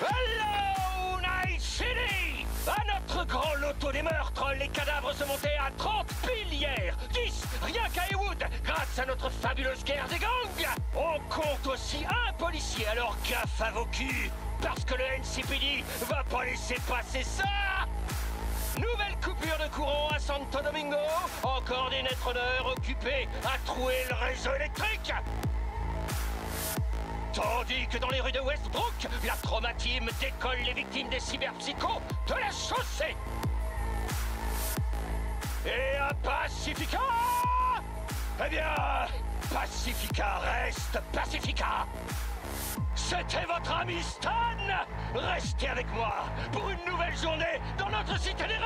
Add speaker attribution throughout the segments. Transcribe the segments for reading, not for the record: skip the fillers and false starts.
Speaker 1: Hello, Night City! À notre grand loto des meurtres, les cadavres se montaient à 30 piles hier, 10 rien qu'à Heywood, grâce à notre fabuleuse guerre des gangs. On compte aussi un policier, alors gaffe à vos culs, parce que le NCPD va pas laisser passer ça. Nouvelle coupure de courant à Santo Domingo, encore des netroneurs occupés à trouer le réseau électrique. Tandis que dans les rues de Westbrook, la Trauma Team décolle les victimes des cyberpsychos de la chaussée. Et à Pacifica, eh bien, Pacifica reste Pacifica. C'était votre ami Stan. Restez avec moi pour une nouvelle journée dans notre cité des rêves.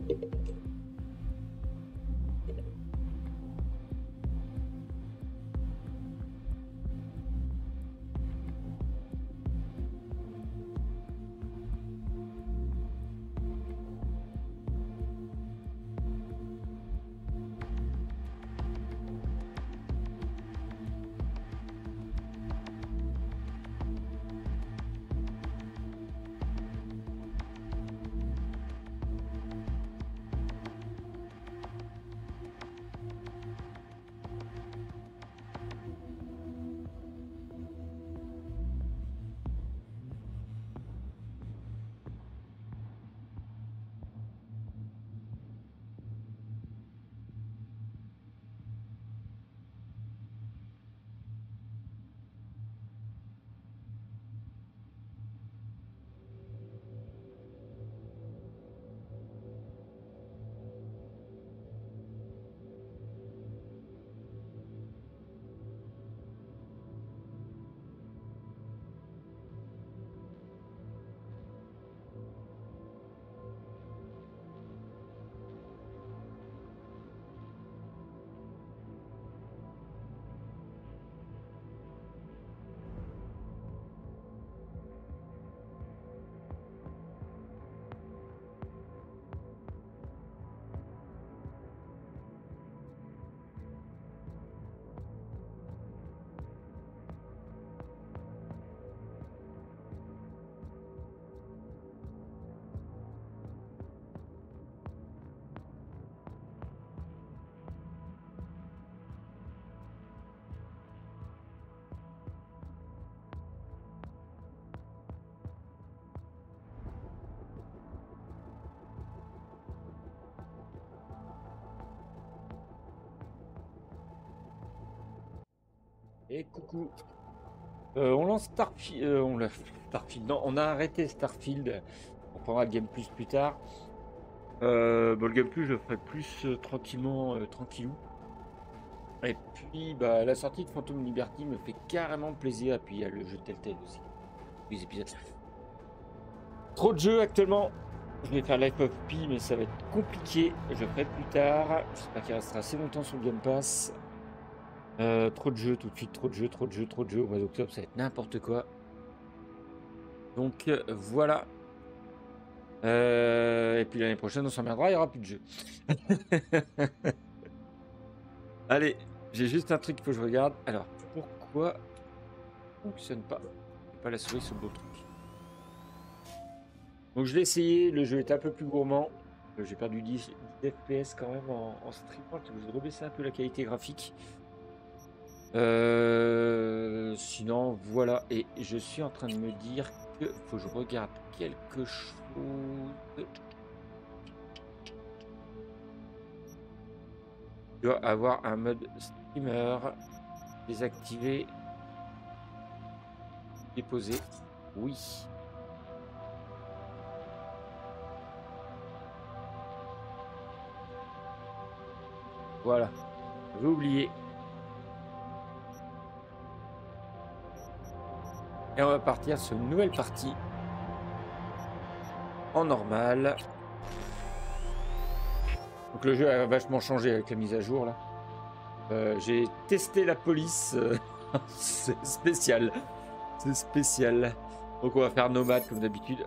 Speaker 2: Et coucou. On lance Starfield. Starfield. Non, on a arrêté Starfield. On prendra le Game Plus plus tard. Bon, le Game Plus, je le ferai plus tranquillement, tranquillou. Et puis, bah, la sortie de Phantom Liberty me fait carrément plaisir. Et puis, il y a le jeu Telltale aussi. Les épisodes. Trop de jeux actuellement. Je vais faire Life of Pi, mais ça va être compliqué. Je le ferai plus tard. J'espère qu'il restera assez longtemps sur le Game Pass. Trop de jeux tout de suite, trop de jeux, trop de jeux, trop de jeux. Au mois d'octobre, ça va être n'importe quoi. Donc voilà. Et puis l'année prochaine, on s'emmerdera, il n'y aura plus de jeux. Allez, j'ai juste un truc qu'il faut que je regarde. Alors, pourquoi ça fonctionne pas? Pas la souris sur le beau truc. Donc je l'ai essayé, le jeu est un peu plus gourmand. J'ai perdu 10 FPS quand même en streamant. Je vais rebaisser un peu la qualité graphique. Sinon, voilà. Et je suis en train de me dire que faut que je regarde quelque chose. Je dois avoir un mode streamer désactivé. Déposé. Oui. Voilà. J'ai oublié. Et on va partir sur une nouvelle partie. En normal. Donc le jeu a vachement changé avec la mise à jour là. J'ai testé la police. C'est spécial. C'est spécial. Donc on va faire nomade comme d'habitude.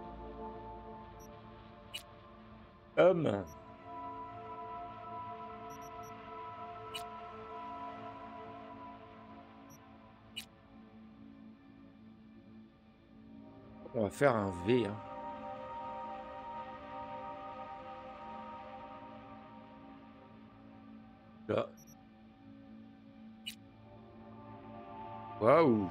Speaker 2: Homme. On va faire un V. Hein. Là. Waouh.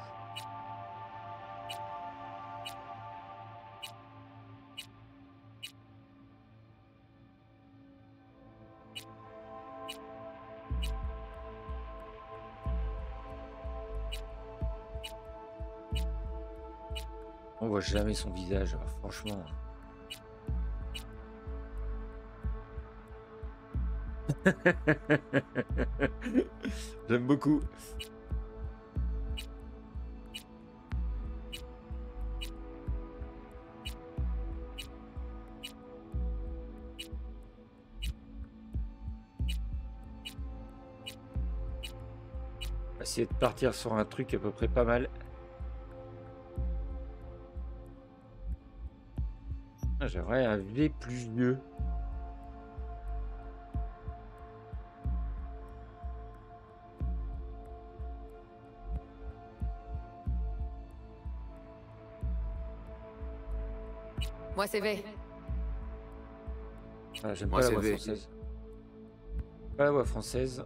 Speaker 2: On voit jamais son visage, alors, franchement. J'aime beaucoup. essayer de partir sur un truc à peu près pas mal. Ah, j'aimerais un V plus vieux.
Speaker 3: Moi, c'est V.
Speaker 2: Ah, j'aime
Speaker 4: Moi,
Speaker 2: pas la
Speaker 4: c'est
Speaker 2: voix
Speaker 4: V.
Speaker 2: française. Pas la voix française.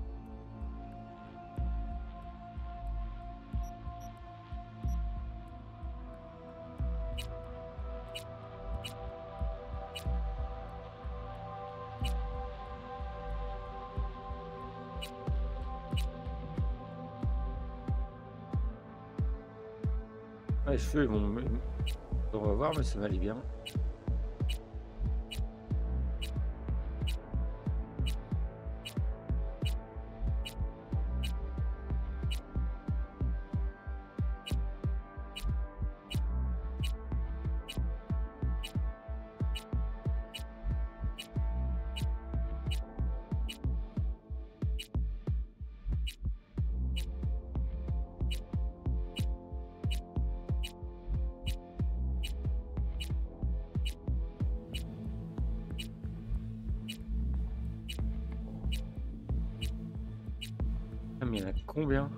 Speaker 2: Ah, les cheveux, ils vont... On va voir, mais ça m'allait bien. Ah, mais il y en a combien?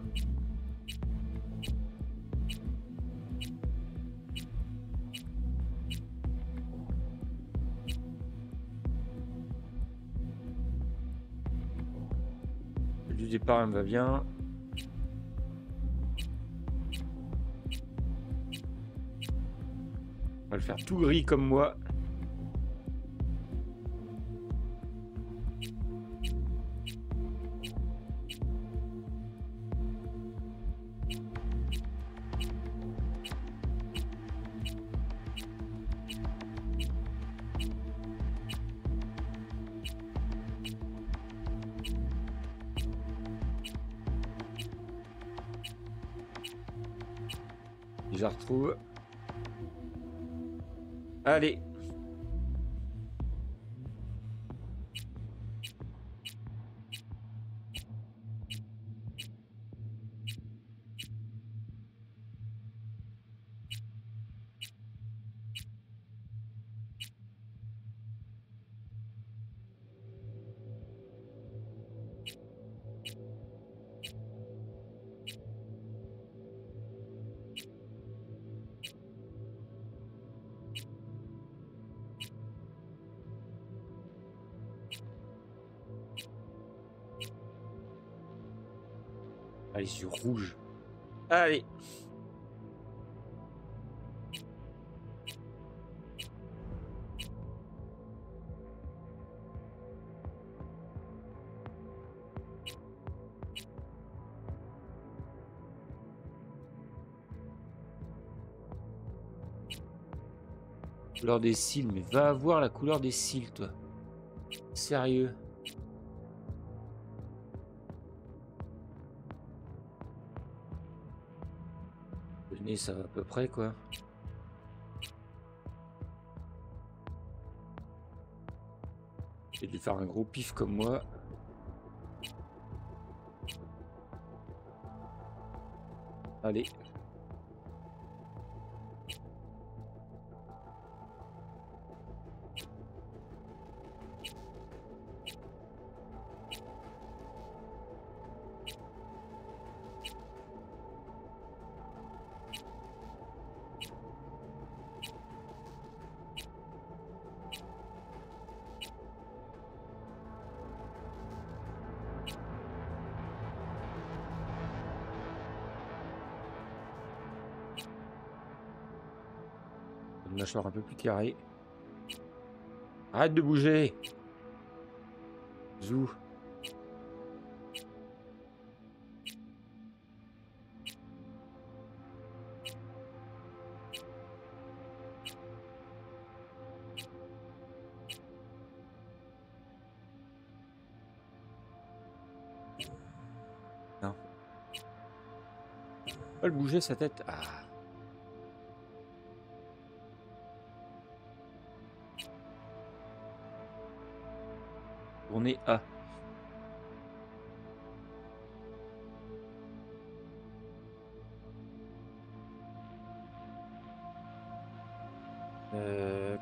Speaker 2: Du départ, elle me va bien. On va le faire tout gris comme moi. Je la retrouve. Allez. Allez, sur rouge. Allez. Couleur des cils, mais va avoir la couleur des cils, toi. Sérieux. Le nez, ça va à peu près, quoi. J'ai dû faire un gros pif comme moi. Allez. Une mâchoire un peu plus carrée. Arrête de bouger. Zou. Non. Pas le bouger sa tête. Ah. Tourner A. Euh...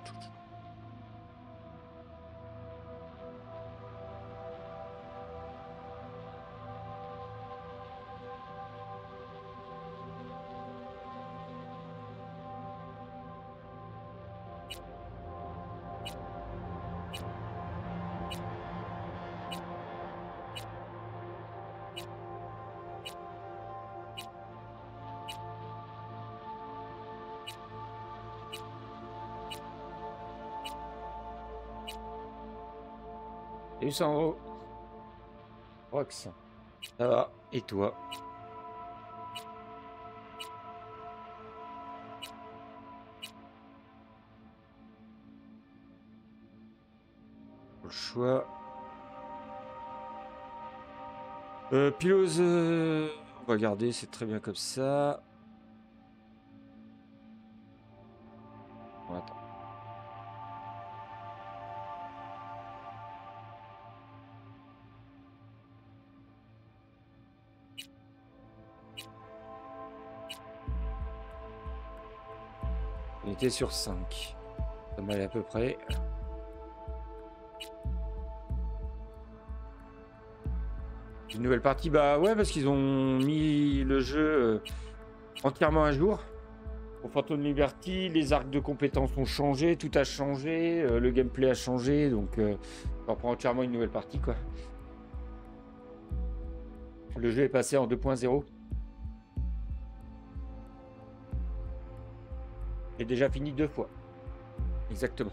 Speaker 2: Salut Sandro. Rox. Ça va. Et toi? Le choix. Pilose, on va garder, c'est très bien comme ça. Bon, attends. On était sur 5. Ça m'allait à peu près. Une nouvelle partie, bah ouais, parce qu'ils ont mis le jeu entièrement à jour. Pour Phantom Liberty, les arcs de compétences ont changé, tout a changé, le gameplay a changé, donc on prend entièrement une nouvelle partie, quoi. Le jeu est passé en 2.0. Et déjà fini 2 fois. Exactement.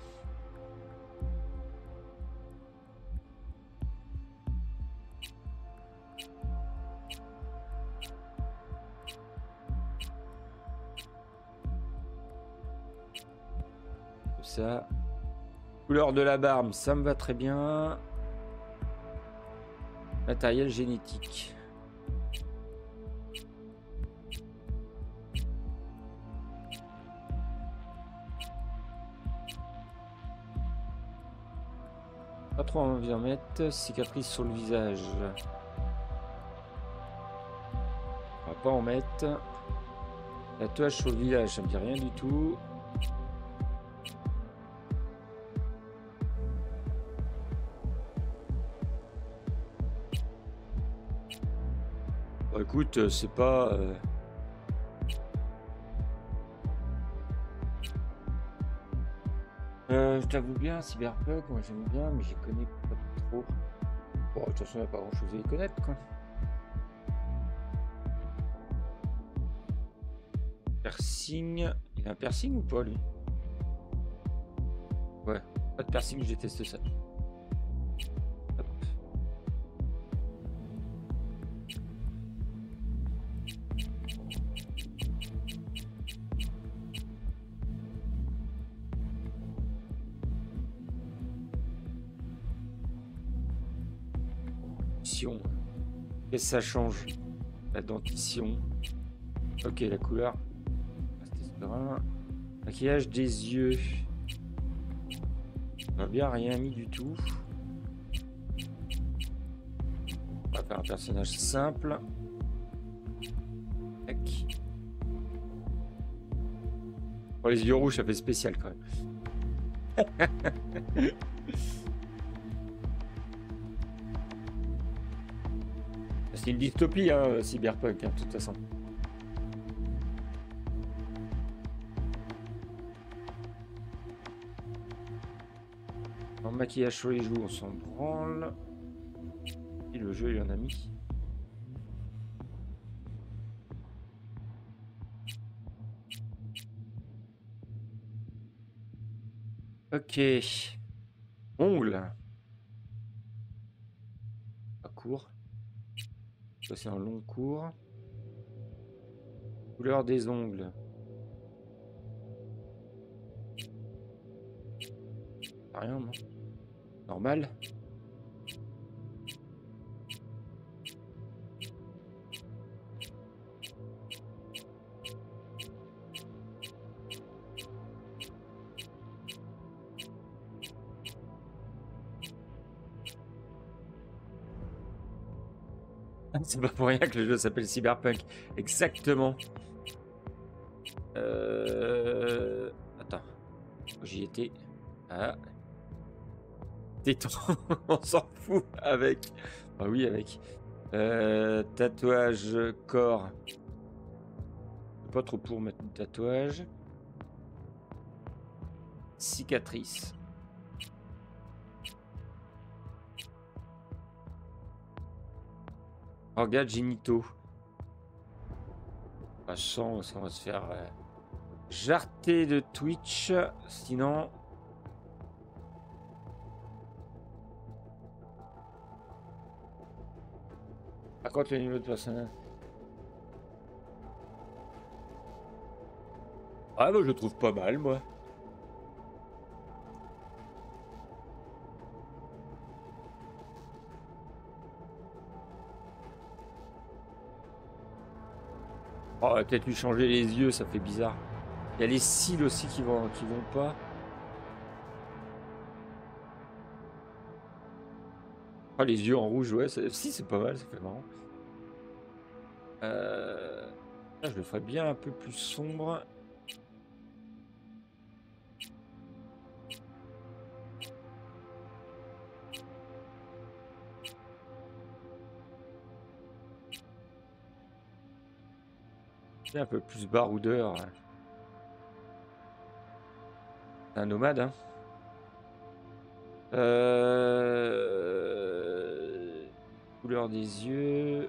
Speaker 2: Ça. Couleur de la barbe, ça me va très bien. Matériel génétique. Pas trop envie d'en mettre. Cicatrice sur le visage. On va pas en mettre. Tatouage sur le visage, ça me dit rien du tout. Bah, écoute, c'est pas... je t'avoue bien, Cyberpunk, moi j'aime bien, mais j'y connais pas trop. Bon, de toute façon, il n'y a pas grand chose à y connaître, quoi. Piercing. Il a un piercing ou pas, lui? Ouais, pas de piercing, je déteste ça. Hop. Qu'est-ce que ça change? La dentition. Ok, la couleur. Maquillage des yeux. On a bien rien mis du tout. On va faire un personnage simple. Tac. Oh, les yeux rouges, ça fait spécial quand même. C'est une dystopie, hein, Cyberpunk, hein, de toute façon. En maquillage sur les joues, on s'en branle. Et le jeu, il en a mis. Ok. Ongles. Pas court. Ça, c'est un long court. Couleur des ongles. Rien, non? Normal. C'est pas pour rien que le jeu s'appelle Cyberpunk. Exactement. Attends. J'y étais. Ah. Téton, on s'en fout avec. Ah oui, avec. Tatouage corps. Pas trop pour mettre un tatouage. Cicatrice. Organes génitaux. Pas sans, ça va se faire jarter de Twitch. Sinon. Par contre, le niveau de personnage. Ah, bah, je le trouve pas mal, moi. Oh, peut-être lui changer les yeux, ça fait bizarre. Il y a les cils aussi qui vont pas. Ah, les yeux en rouge, ouais. Si, c'est pas mal, ça fait marrant. Là, je le ferais bien un peu plus sombre. Un peu plus baroudeur. C'est un nomade, hein. Couleur des yeux.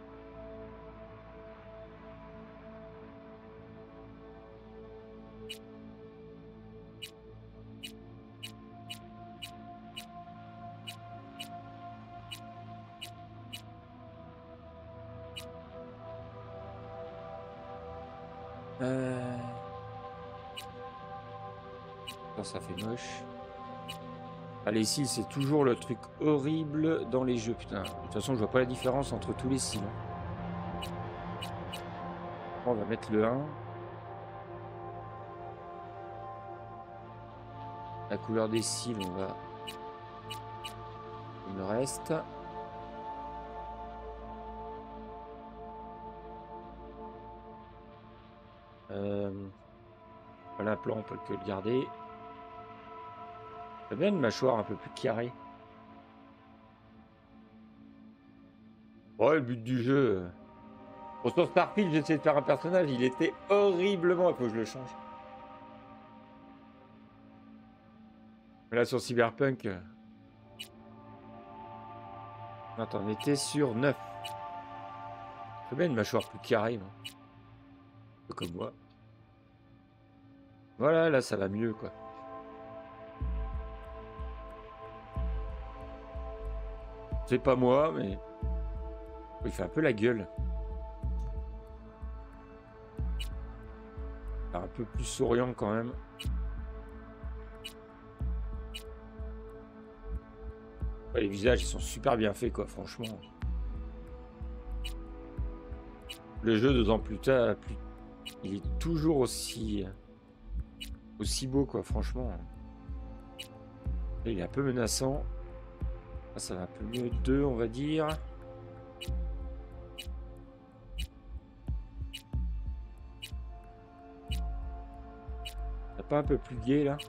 Speaker 2: Ça fait moche. Allez, cils, c'est toujours le truc horrible dans les jeux. Putain, de toute façon, je vois pas la différence entre tous les cils. On va mettre le 1. La couleur des cils, on va... Il me reste. L'implant, on peut que le garder. J'aime bien une mâchoire un peu plus carrée. Ouais, le but du jeu... Pour sur Starfield, j'ai essayé de faire un personnage, il était horriblement... Il faut que je le change. Mais là, sur Cyberpunk... Attends, on était sur 9. J'aime bien une mâchoire plus carrée, moi. Un peu comme moi. Voilà, là, ça va mieux, quoi. C'est pas moi, mais... Il fait un peu la gueule. Un peu plus souriant, quand même. Ouais, les visages, ils sont super bien faits, quoi, franchement. Le jeu, 2 ans plus tard, il est toujours aussi beau, quoi, franchement. Là, il est un peu menaçant. Là, ça va un peu mieux. 2, on va dire. T'as pas un peu plus gai, là?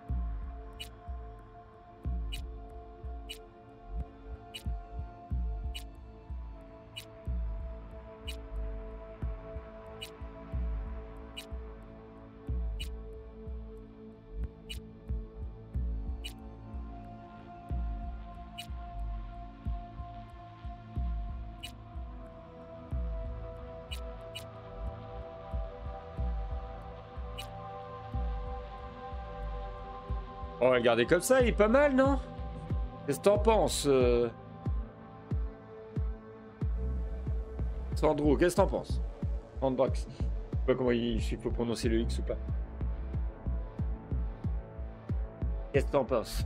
Speaker 2: On va le garder comme ça, il est pas mal, non? Qu'est-ce que t'en penses, Sandro, qu'est-ce que t'en penses? Sandrox. Je sais pas comment il faut prononcer le X ou pas. Qu'est-ce que t'en penses?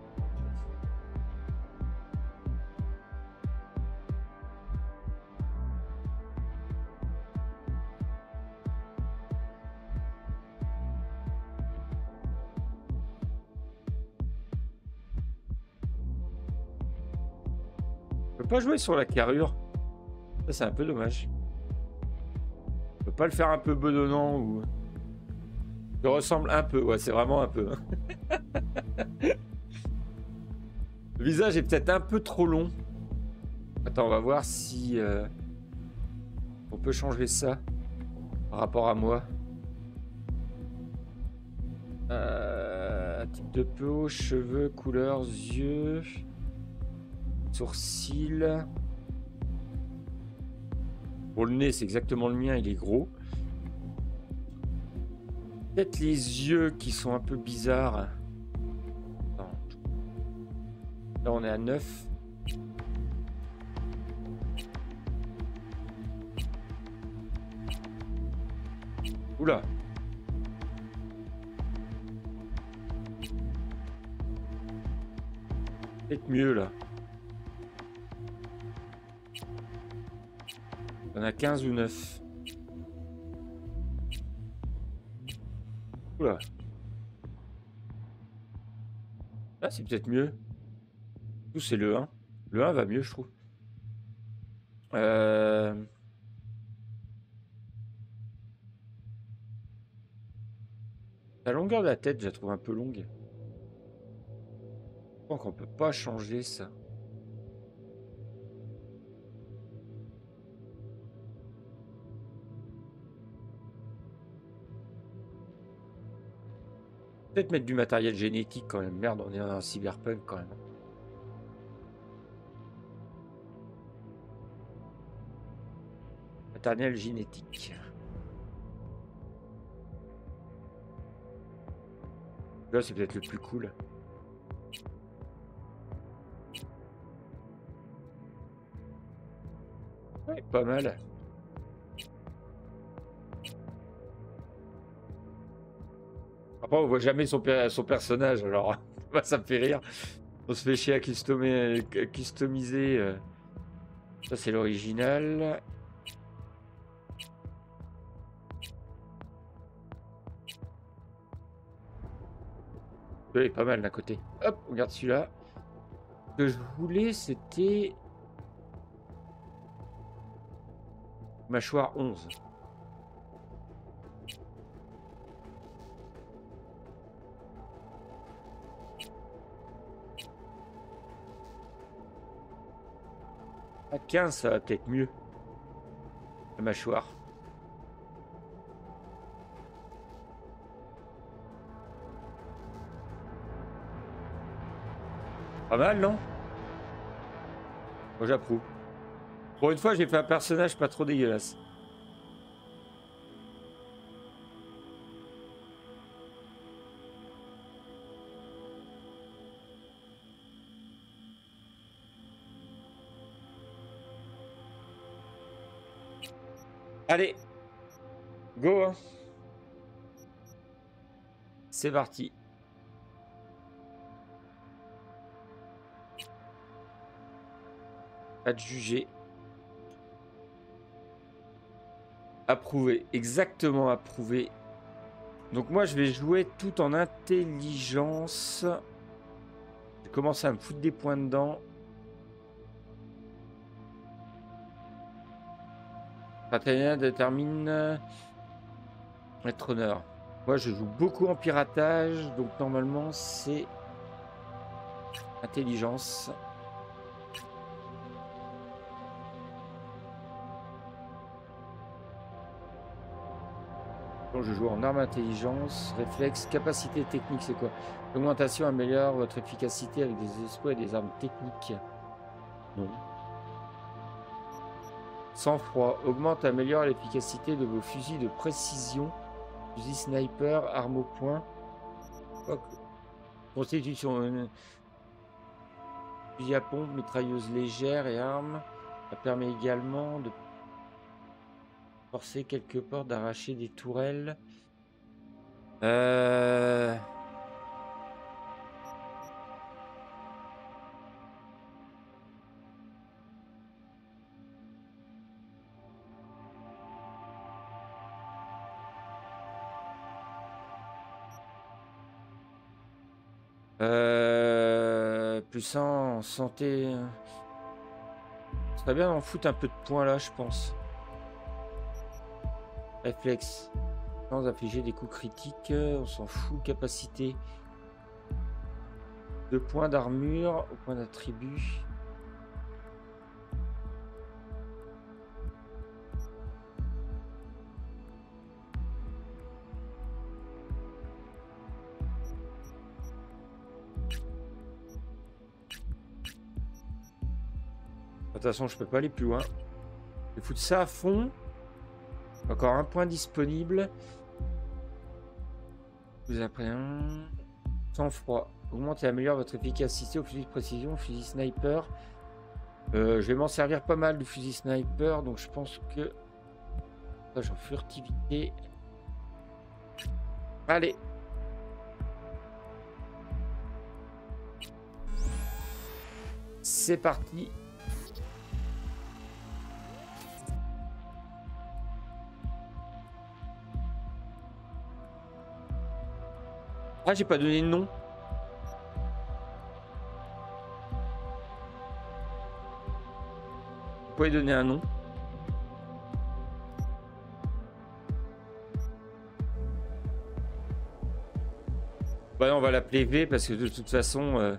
Speaker 2: Je peux pas jouer sur la carrure. Ça, c'est un peu dommage. Je peux pas le faire un peu bedonnant ou... Je ressemble un peu, ouais, c'est vraiment un peu. Le visage est peut-être un peu trop long. Attends, on va voir si on peut changer ça par rapport à moi. Type de peau, cheveux, couleurs, yeux, sourcils. Pour le nez, c'est exactement le mien, il est gros. Peut-être les yeux qui sont un peu bizarres. Attends. Là, on est à 9. Oula. Peut-être mieux là. On a 15 ou 9. Oula. Là, c'est peut-être mieux. Tout c'est le 1. Le 1 va mieux, je trouve. La longueur de la tête, je la trouve un peu longue. Je crois qu'on peut pas changer ça. Peut-être mettre du matériel génétique quand même. Merde, on est dans un cyberpunk quand même. Matériel génétique. Là, c'est peut-être le plus cool. Ouais, pas mal. Après, on voit jamais son personnage, alors ça me fait rire. On se fait chier à customiser. Ça, c'est l'original. Oui, pas mal d'un côté. Hop, on regarde celui-là. Ce que je voulais, c'était mâchoire 11. À 15, ça va peut-être mieux. La mâchoire. Pas mal, non? Moi, j'approuve. Pour une fois, j'ai fait un personnage pas trop dégueulasse. Allez, go, hein. C'est parti. Adjugé. Approuvé, exactement approuvé. Donc moi je vais jouer tout en intelligence. J'ai commencé à me foutre des points dedans. 21 détermine être honneur. Moi je joue beaucoup en piratage, donc normalement c'est intelligence. Je joue en arme intelligence, réflexe, capacité technique, c'est quoi? L'augmentation améliore votre efficacité avec des exploits et des armes techniques. Non. Sang-froid, augmente, améliore l'efficacité de vos fusils de précision. Fusil sniper, arme au poing. Constitution. Fusil à pompe, mitrailleuse légère et armes. Ça permet également de forcer quelque part d'arracher des tourelles. Puissant, santé. Ça serait bien d'en foutre un peu de points là, je pense. Réflexe. Sans infliger des coups critiques, on s'en fout. Capacité. 2 points d'armure au point d'attribut. De toute façon, je peux pas aller plus loin. Je vais foutre ça à fond. Encore un point disponible. Vous après un. Sang-froid. Augmente et améliore votre efficacité au fusil de précision, fusil sniper. Je vais m'en servir pas mal du fusil sniper, donc je pense que. Ça, j'en furtivité. Allez. C'est parti. Ah, j'ai pas donné de nom. Vous pouvez donner un nom. Bah non, on va l'appeler V parce que de toute façon...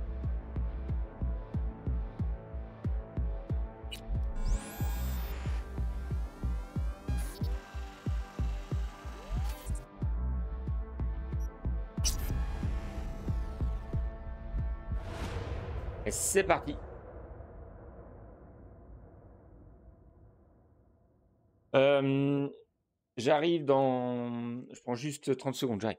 Speaker 2: Et c'est parti. J'arrive dans... Je prends juste 30 secondes, j'arrive.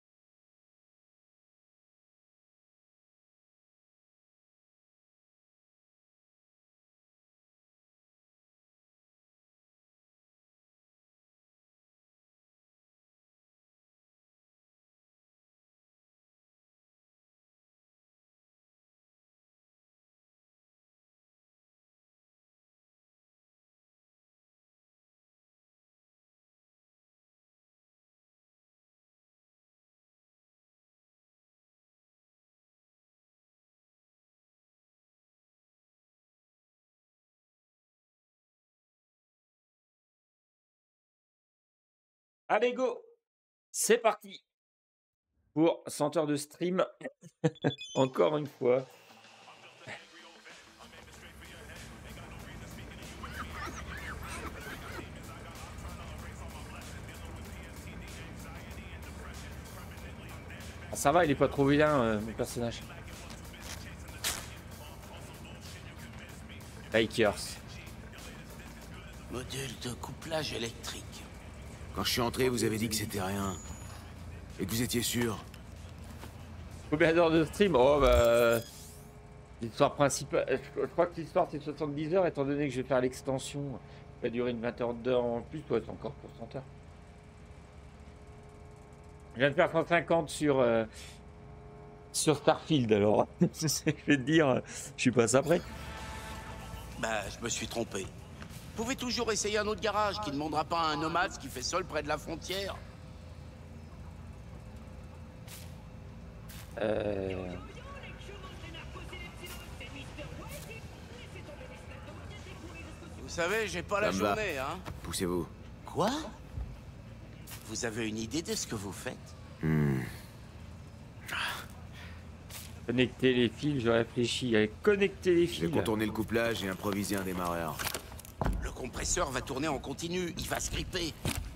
Speaker 2: Allez, go! C'est parti pour 100 heures de stream. Encore une fois. Ah, ça va, il est pas trop vilain, mon personnage. Bikers.
Speaker 3: Module de couplage électrique.
Speaker 4: Quand je suis entré, vous avez dit que c'était rien. Et que vous étiez sûr.
Speaker 2: Combien d'heures de stream? Oh bah... L'histoire principale... Je crois que l'histoire c'est 70 heures, étant donné que je vais faire l'extension. Ça va durer une 20 heures d'heures en plus, toi c'est encore pour 100 heures. Je viens de faire 150 sur Starfield, alors je vais te dire, je suis pas ça prêt.
Speaker 3: Bah, je me suis trompé. Vous pouvez toujours essayer un autre garage qui ne demandera pas à un nomade qui fait seul près de la frontière. Vous savez, j'ai pas la
Speaker 4: Ça me va.
Speaker 3: journée, hein.
Speaker 4: Poussez-vous.
Speaker 3: Quoi? Vous avez une idée de ce que vous faites?
Speaker 2: Connecter les fils, je réfléchis à connecter les
Speaker 4: Je vais
Speaker 2: fils.
Speaker 4: contourner le couplage et improviser un démarreur.
Speaker 3: Le compresseur va tourner en continu, il va se gripper.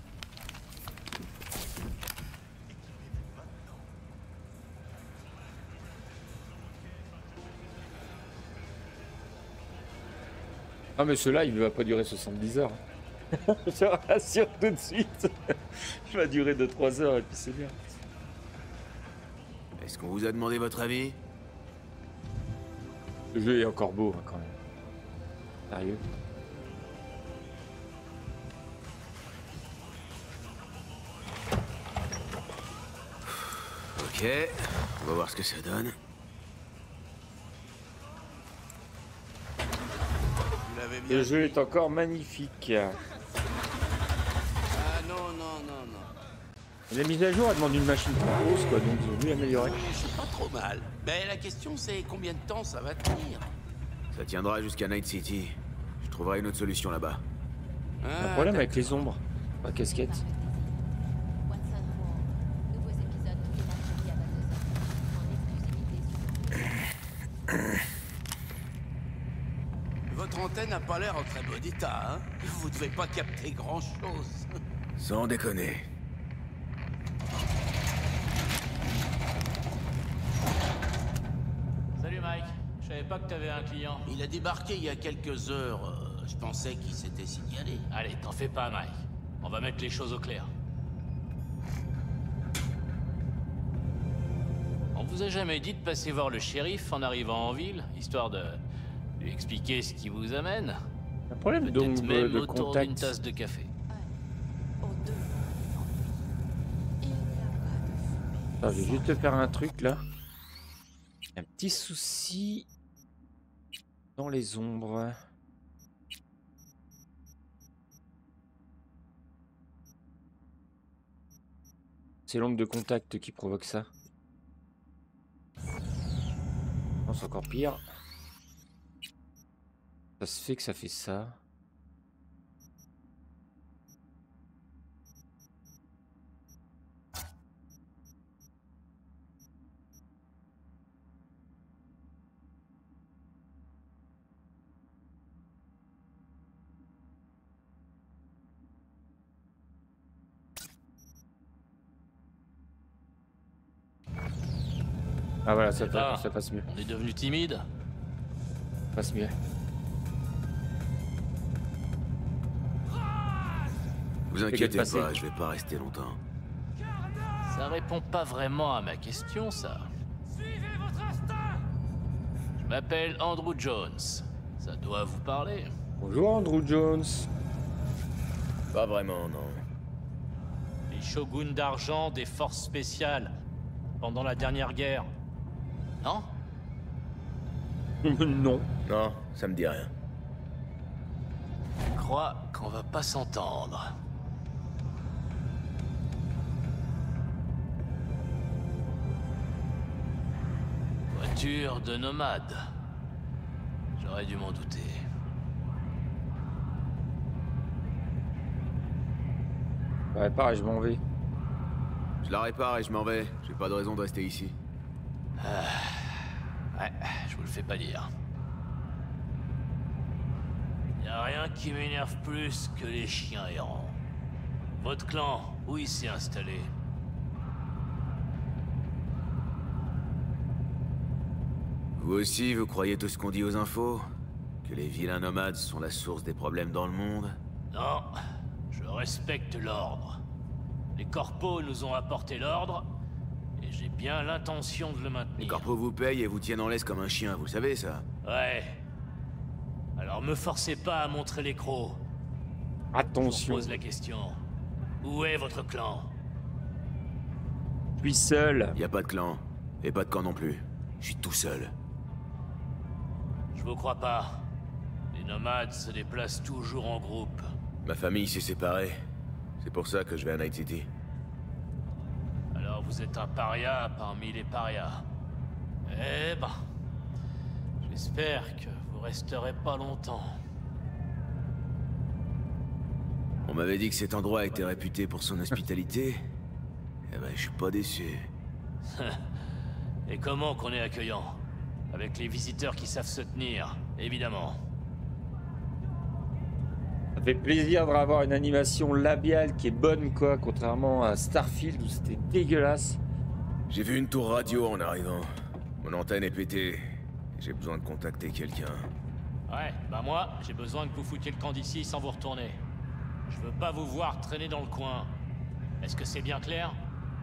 Speaker 2: Ah mais celui-là, il ne va pas durer 70 heures. Je te rassure tout de suite. Il va durer 2-3 heures et puis c'est bien.
Speaker 4: Est-ce qu'on vous a demandé votre avis?
Speaker 2: Le jeu est encore beau hein, quand même. Sérieux.
Speaker 4: Ok, on va voir ce que ça donne.
Speaker 3: Vous l'avez bien
Speaker 2: Le jeu
Speaker 3: dit.
Speaker 2: est encore magnifique.
Speaker 3: Ah non, non, non, non.
Speaker 2: La mise à jour, elle demande une machine plus grosse, quoi, donc ils ont dû améliorer.
Speaker 3: C'est pas trop mal. Mais la question c'est combien de temps ça va tenir?
Speaker 4: Ça tiendra jusqu'à Night City. Je trouverai une autre solution là-bas.
Speaker 2: Un problème avec les ombres, la casquette.
Speaker 3: pas l'air en très bon état, hein? Vous devez pas capter grand-chose.
Speaker 4: Sans déconner.
Speaker 5: Salut Mike, je savais pas que t'avais un client.
Speaker 3: Il a débarqué il y a quelques heures. Je pensais qu'il s'était signalé.
Speaker 5: Allez, t'en fais pas Mike. On va mettre les choses au clair. On vous a jamais dit de passer voir le shérif en arrivant en ville, histoire de lui expliquer ce qui vous amène?
Speaker 2: Un problème donc
Speaker 5: Peut-être même
Speaker 2: de
Speaker 5: autour d'une
Speaker 2: contact.
Speaker 5: tasse de café.
Speaker 2: Attends, je vais juste te faire un truc là. Un petit souci dans les ombres. C'est l'onde de contact qui provoque ça. Non, c'est encore pire. Ça se fait que ça fait ça. Ah voilà, ça passe mieux.
Speaker 5: On est devenu timide.
Speaker 2: Ça passe mieux.
Speaker 4: Vous inquiétez
Speaker 2: passer.
Speaker 4: pas, je vais pas rester longtemps.
Speaker 5: Ça répond pas vraiment à ma question, ça.
Speaker 1: Suivez votre instinct!
Speaker 5: Je m'appelle Andrew Jones. Ça doit vous parler.
Speaker 2: Bonjour Andrew Jones.
Speaker 4: Pas vraiment, non.
Speaker 5: Les shoguns d'argent des forces spéciales pendant la dernière guerre. Non?
Speaker 2: Non.
Speaker 4: Non, ça me dit rien.
Speaker 5: Je crois qu'on va pas s'entendre. Voiture de nomade. J'aurais dû m'en douter.
Speaker 2: Ouais, pareil, je m'en vais.
Speaker 4: Je la répare et je m'en vais. J'ai pas de raison de rester ici.
Speaker 5: Ouais, je vous le fais pas dire. Y a rien qui m'énerve plus que les chiens errants. Votre clan, où il s'est installé?
Speaker 4: Vous aussi, vous croyez tout ce qu'on dit aux infos? Que les vilains nomades sont la source des problèmes dans le monde?
Speaker 5: Non, je respecte l'ordre. Les corpos nous ont apporté l'ordre, et j'ai bien l'intention de le
Speaker 4: Les
Speaker 5: maintenir.
Speaker 4: corpos vous payent et vous tiennent en laisse comme un chien, vous le savez ça?
Speaker 5: Ouais. Alors me forcez pas à montrer les crocs. Je
Speaker 2: Attention,
Speaker 5: vous pose la question. Où est votre clan?
Speaker 2: je suis seul.
Speaker 4: Y a pas de clan. Et pas de camp non plus. Je suis tout seul.
Speaker 5: Je vous crois pas. Les nomades se déplacent toujours en groupe.
Speaker 4: Ma famille s'est séparée. C'est pour ça que je vais à Night City.
Speaker 5: Alors vous êtes un paria parmi les parias. Eh ben... J'espère que vous resterez pas longtemps.
Speaker 4: On m'avait dit que cet endroit était réputé pour son hospitalité. Eh ben, je suis pas déçu.
Speaker 5: Et comment qu'on est accueillant? Avec les visiteurs qui savent se tenir, évidemment.
Speaker 2: Ça fait plaisir de revoir une animation labiale qui est bonne, quoi, contrairement à Starfield où c'était dégueulasse.
Speaker 4: J'ai vu une tour radio en arrivant. Mon antenne est pétée. J'ai besoin de contacter quelqu'un.
Speaker 5: Ouais, bah moi, j'ai besoin que vous foutiez le camp d'ici sans vous retourner. Je veux pas vous voir traîner dans le coin. Est-ce que c'est bien clair?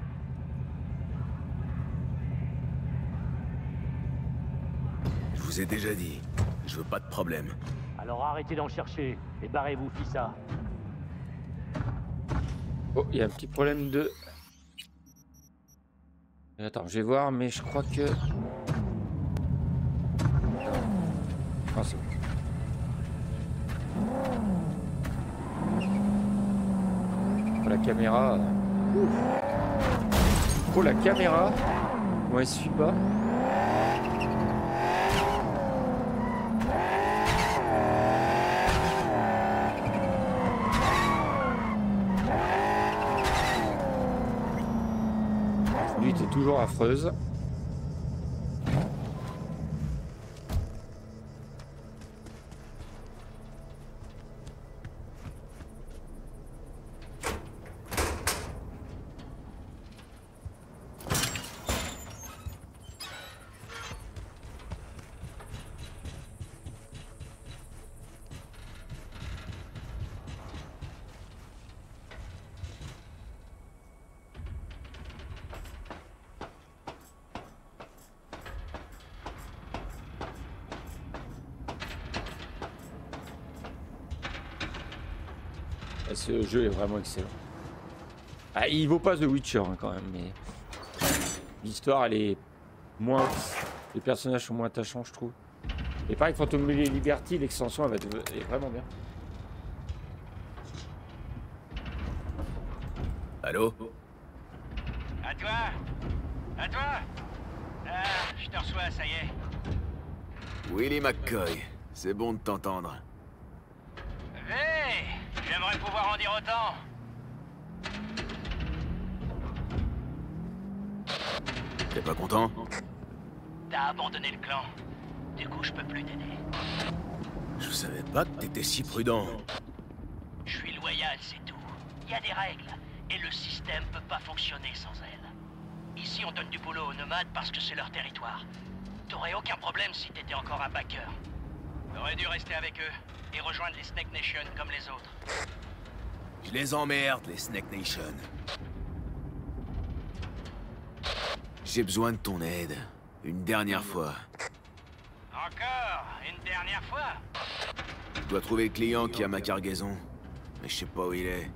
Speaker 4: Je vous ai déjà dit, je veux pas de problème.
Speaker 5: Alors arrêtez d'en chercher et barrez-vous, Fissa.
Speaker 2: Oh, il y a un petit problème de... Attends, je vais voir, mais je crois que... Ah, c'est bon. Oh, la caméra... Oh, la caméra... Moi, elle suit pas. Lui, t'es toujours affreuse. ce jeu est vraiment excellent. Ah, il vaut pas The Witcher hein, quand même, mais l'histoire elle est moins, les personnages sont moins attachants je trouve. Et pareil Phantom Liberty, l'extension elle est vraiment bien.
Speaker 4: Allô?
Speaker 1: À toi? À toi? Ah, je te reçois, ça y est.
Speaker 4: Willie McCoy, c'est bon de t'entendre.
Speaker 1: Hé! J'aimerais pouvoir en dire autant.
Speaker 4: T'es pas content?
Speaker 1: T'as abandonné le clan. Du coup, je peux plus t'aider.
Speaker 4: Je savais pas que t'étais si prudent.
Speaker 1: Je suis loyal, c'est tout. Il y a des règles, et le système peut pas fonctionner sans elles. Ici, on donne du boulot aux nomades parce que c'est leur territoire. T'aurais aucun problème si t'étais encore un backer. T'aurais dû rester avec eux et rejoindre les Snake Nation comme les autres.
Speaker 4: Je les emmerde, les Snake Nation. J'ai besoin de ton aide. Une dernière fois.
Speaker 1: Encore une dernière fois?
Speaker 4: Je dois trouver le client qui a ma cargaison. Mais je sais pas où il est.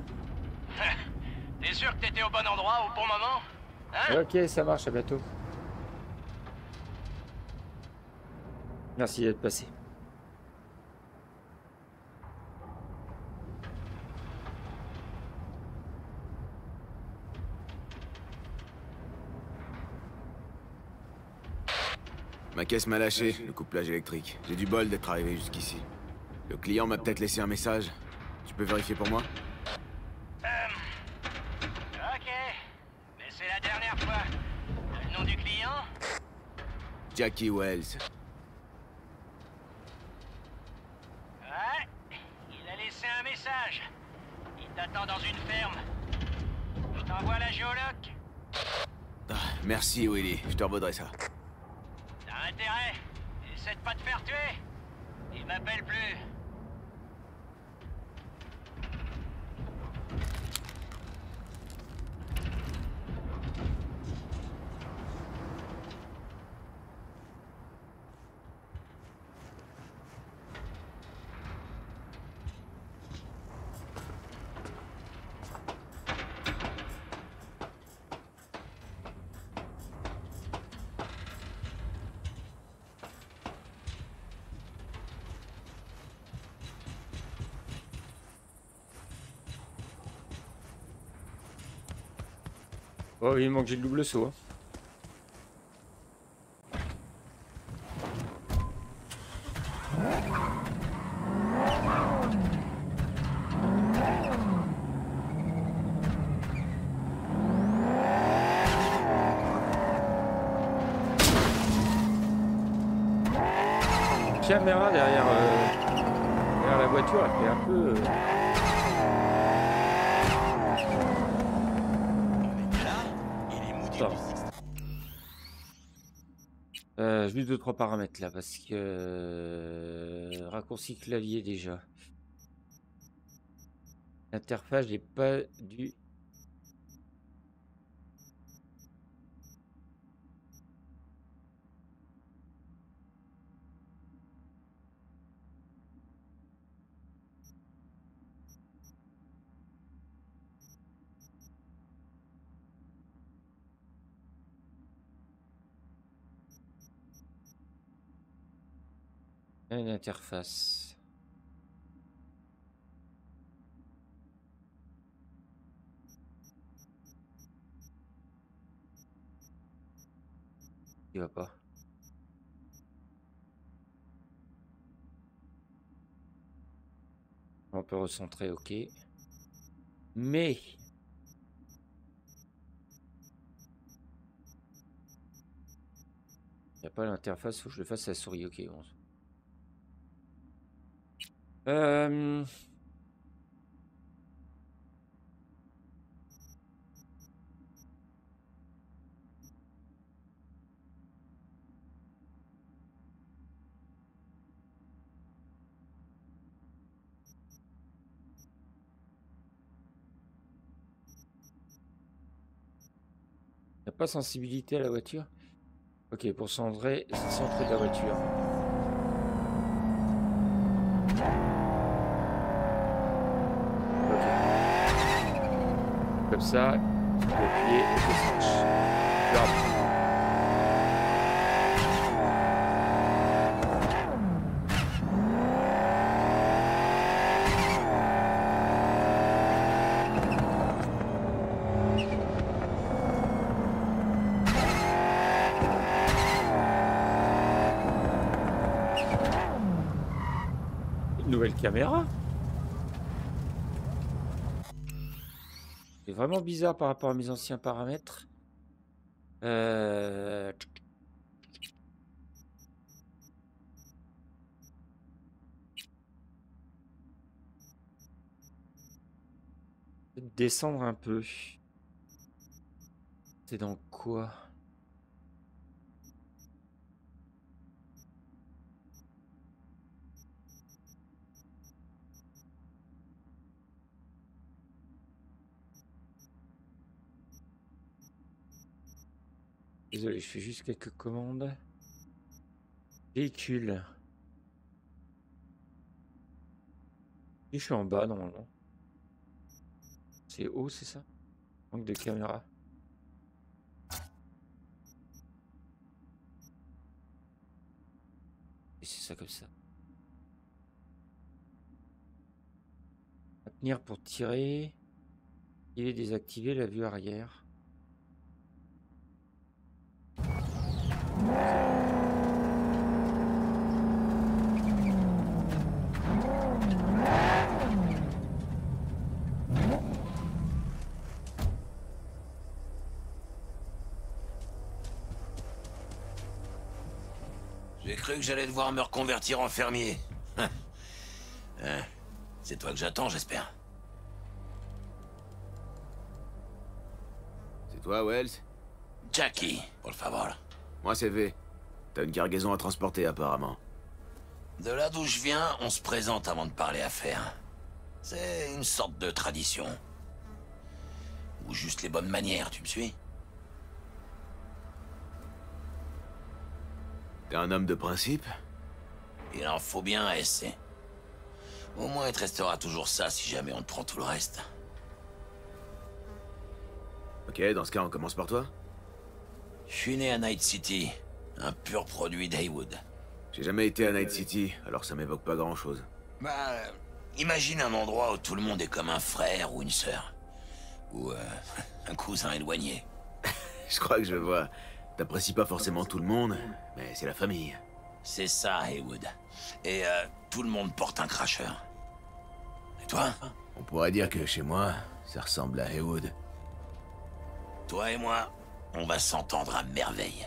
Speaker 1: T'es sûr que t'étais au bon endroit au bon moment? Hein?
Speaker 2: Ok, ça marche, à bientôt. Merci d'être passé.
Speaker 4: Ma caisse m'a lâché, le couplage électrique. J'ai du bol d'être arrivé jusqu'ici. Le client m'a peut-être laissé un message. Tu peux vérifier pour moi?
Speaker 1: Ok. Mais c'est la dernière fois. Le nom du client?
Speaker 4: Jackie Wells.
Speaker 1: Ouais. Il a laissé un message. Il t'attend dans une ferme. Je t'envoie la géoloc.
Speaker 4: Ah, merci Willy, je te revaudrai ça.
Speaker 1: T'as intérêt. Essaie de pas te faire tuer. Il m'appelle plus.
Speaker 2: Oh, il manque j'ai le double saut. Hein. Caméra derrière, derrière la voiture, elle fait un peu. Juste 2-3 paramètres là parce que raccourci clavier déjà. L'interface j'ai pas du. Une interface. Il va pas. On peut recentrer, ok. Mais il n'y a pas l'interface, faut que je le fasse à la souris, ok. Bon. Il n'y a pas sensibilité à la voiture. Ok, pour centrer de la voiture. comme ça. Vous appuyez et je switch. Plus rapide. Nouvelle caméra. C'est vraiment bizarre par rapport à mes anciens paramètres. Descendre un peu. C'est dans quoi? Désolé, je fais juste quelques commandes. Véhicule. Et je suis en bas normalement. C'est haut, c'est ça? Manque de caméra. Et c'est ça comme ça. Maintenir pour tirer. Il est désactivé la vue arrière.
Speaker 3: J'ai cru que j'allais devoir me reconvertir en fermier. C'est toi que j'attends, j'espère.
Speaker 4: C'est toi, Wells?
Speaker 3: Jackie, por favor.
Speaker 4: Moi, c'est V. T'as une cargaison à transporter, apparemment.
Speaker 3: De là d'où je viens, on se présente avant de parler affaires. C'est une sorte de tradition. Ou juste les bonnes manières, tu me suis?
Speaker 4: T'es un homme de principe?
Speaker 3: Il en faut bien à SC. Au moins, il te restera toujours ça si jamais on te prend tout le reste.
Speaker 4: Ok, dans ce cas, on commence par toi?
Speaker 3: Je suis né à Night City, un pur produit d'Heywood.
Speaker 4: J'ai jamais été à Night City, alors ça m'évoque pas grand-chose.
Speaker 3: Bah, imagine un endroit où tout le monde est comme un frère ou une sœur. Ou un cousin éloigné.
Speaker 4: Je crois que je vois. T'apprécies pas forcément tout le monde, mais c'est la famille.
Speaker 3: C'est ça, Heywood. Et tout le monde porte un cracheur. Et toi?
Speaker 4: On pourrait dire que chez moi, ça ressemble à Heywood.
Speaker 3: Toi et moi, on va s'entendre à merveille.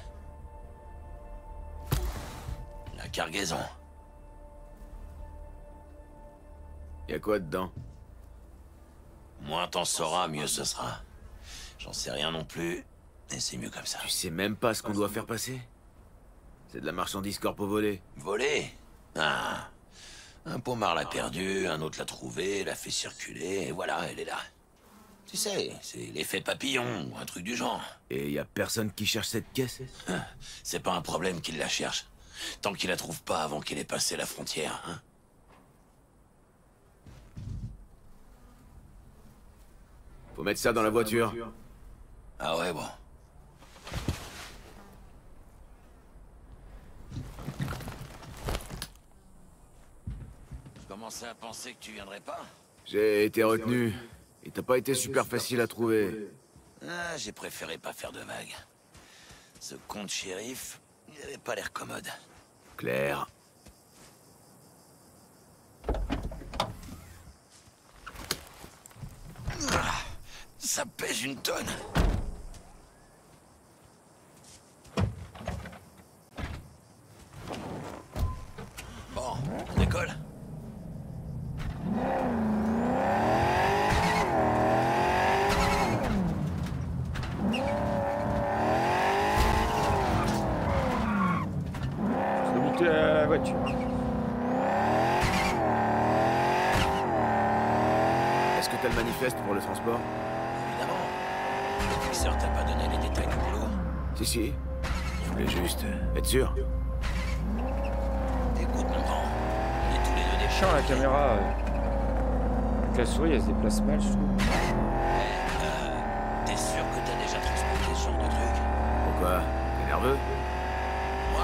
Speaker 3: La cargaison.
Speaker 4: Y a quoi dedans?
Speaker 3: Moins t'en sauras, mieux ce sera. J'en sais rien non plus, et c'est mieux comme ça.
Speaker 4: Tu sais même pas ce qu'on doit faire passer? C'est de la marchandise corpo volée.
Speaker 3: Volé? Ah. Un pommard l'a perdu, un autre l'a trouvé, l'a fait circuler, et voilà, elle est là. Tu sais, c'est l'effet papillon, ou un truc du genre.
Speaker 4: Et y a personne qui cherche cette caisse?
Speaker 3: C'est pas un problème qu'il la cherche. Tant qu'il la trouve pas avant qu'il ait passé la frontière, hein.
Speaker 4: Faut mettre ça dans la voiture.
Speaker 3: Ah ouais, bon. Je commençais à penser que tu viendrais pas.
Speaker 4: J'ai été retenu. Et t'as pas été super facile à trouver.
Speaker 3: Ah, j'ai préféré pas faire de vagues. Ce con de shérif, il avait pas l'air commode.
Speaker 4: Claire.
Speaker 3: Ah, ça pèse une tonne. Bon, on décolle.
Speaker 2: Limiter la voiture.
Speaker 4: Est-ce que t'as le manifeste pour le transport?
Speaker 3: Évidemment. Le fixeur t'a pas donné les détails du boulot.
Speaker 4: Si. Je voulais juste être sûr.
Speaker 3: Écoute, mon grand. On est tous les deux des
Speaker 2: Chiant la caméra. Avec la souris, elle se déplace mal, je trouve.
Speaker 3: ce genre de truc.
Speaker 4: Pourquoi? T'es nerveux?
Speaker 3: Moi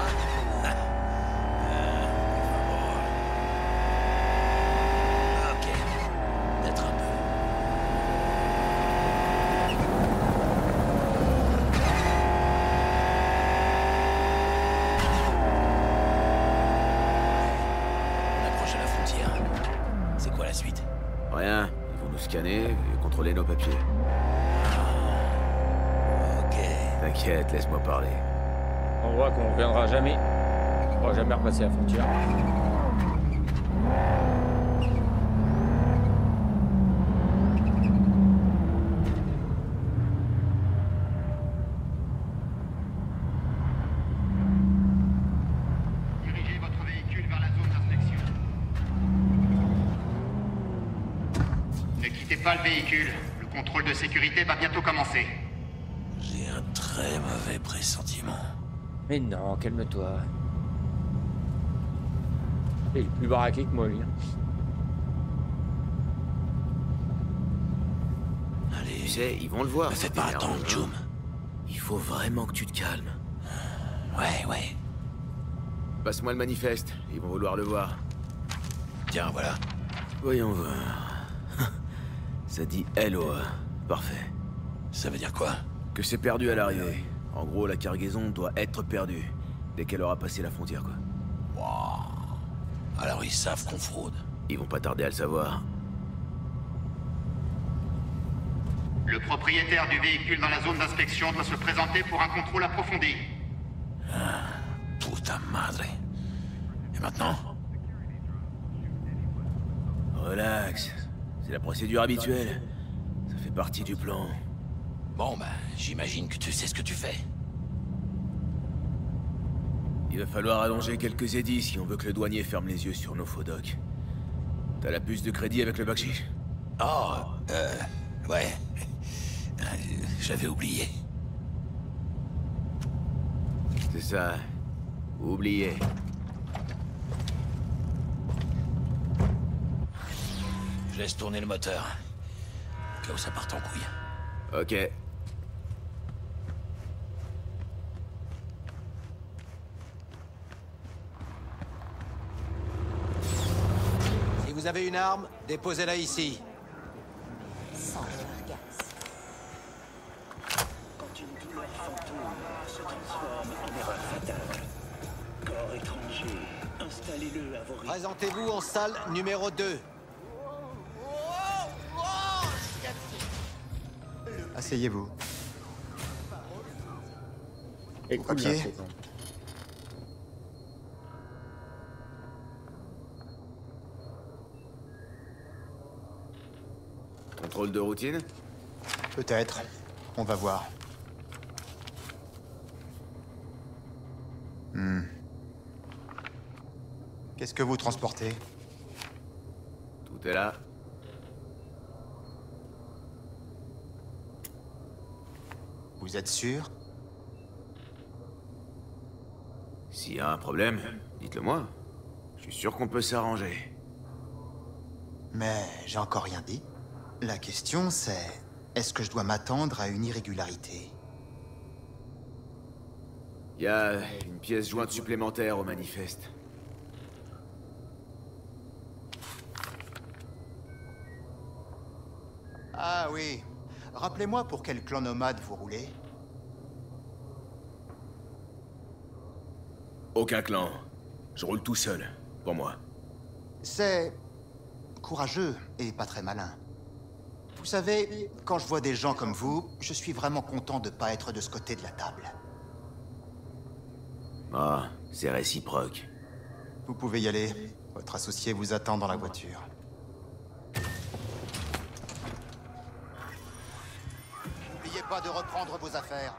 Speaker 3: Ok. Peut-être un peu. On approche de la frontière. C'est quoi la suite?
Speaker 4: Rien. Ils vont nous scanner et contrôler nos papiers.
Speaker 3: Ok.
Speaker 4: T'inquiète, laisse-moi parler.
Speaker 2: On voit qu'on reviendra jamais. On va jamais repasser la frontière.
Speaker 6: Dirigez votre véhicule vers la zone d'inspection. Ne quittez pas le véhicule. Le contrôle de sécurité va bientôt commencer.
Speaker 3: J'ai un très mauvais pressentiment.
Speaker 2: Mais non, calme-toi. Il est plus baraqué que moi, lui.
Speaker 3: Allez,
Speaker 4: Tu sais, ils vont le voir.
Speaker 3: me fais
Speaker 4: cet
Speaker 3: pas
Speaker 4: énervement,
Speaker 3: attendre,
Speaker 4: hein.
Speaker 3: Jum.
Speaker 4: Il faut vraiment que tu te calmes.
Speaker 3: Ouais.
Speaker 4: Passe-moi le manifeste. Ils vont vouloir le voir.
Speaker 3: Tiens, voilà.
Speaker 4: Voyons voir. Ça dit LOA. Parfait.
Speaker 3: Ça veut dire quoi?
Speaker 4: Que c'est perdu à l'arrivée. En gros, la cargaison doit être perdue. Dès qu'elle aura passé la frontière, quoi.
Speaker 3: Wow. Alors ils savent qu'on fraude.
Speaker 4: Ils vont pas tarder à le savoir.
Speaker 6: Le propriétaire du véhicule dans la zone d'inspection doit se présenter pour un contrôle approfondi.
Speaker 3: Puta madre. Et maintenant?
Speaker 4: Relax. C'est la procédure habituelle. Ça fait partie du plan.
Speaker 3: Bon, bah, j'imagine que tu sais ce que tu fais.
Speaker 4: Il va falloir allonger quelques édits si on veut que le douanier ferme les yeux sur nos faux docs. T'as la puce de crédit avec le bakchich?
Speaker 3: Oh, ouais. J'avais oublié.
Speaker 4: C'est ça. Oublié.
Speaker 3: Je laisse tourner le moteur. Au cas où ça parte en couille.
Speaker 4: Ok.
Speaker 7: Si vous avez une arme, déposez-la ici.
Speaker 8: Sans gaz. Quand une douleur fantôme se transforme en erreur fatale. Corps étranger, installez-le à vos risques.
Speaker 7: Présentez-vous en salle numéro 2.
Speaker 9: Asseyez-vous.
Speaker 2: Et cool,
Speaker 9: Papier.
Speaker 2: là, c'est bon.
Speaker 4: Contrôle de routine?
Speaker 9: Peut-être. On va voir. Qu'est-ce que vous transportez?
Speaker 4: Tout est là.
Speaker 9: Vous êtes sûr?
Speaker 4: S'il y a un problème, dites-le moi. Je suis sûr qu'on peut s'arranger.
Speaker 9: Mais j'ai encore rien dit. La question c'est... Est-ce que je dois m'attendre à une irrégularité?
Speaker 4: Il y a une pièce jointe supplémentaire au manifeste.
Speaker 9: Ah oui. Rappelez-moi pour quel clan nomade vous roulez?
Speaker 4: Aucun clan. Je roule tout seul, pour moi.
Speaker 9: C'est... courageux et pas très malin. Vous savez, quand je vois des gens comme vous, je suis vraiment content de pas être de ce côté de la table.
Speaker 4: Ah, c'est réciproque.
Speaker 9: Vous pouvez y aller. Votre associé vous attend dans la voiture. N'oubliez pas de reprendre vos affaires.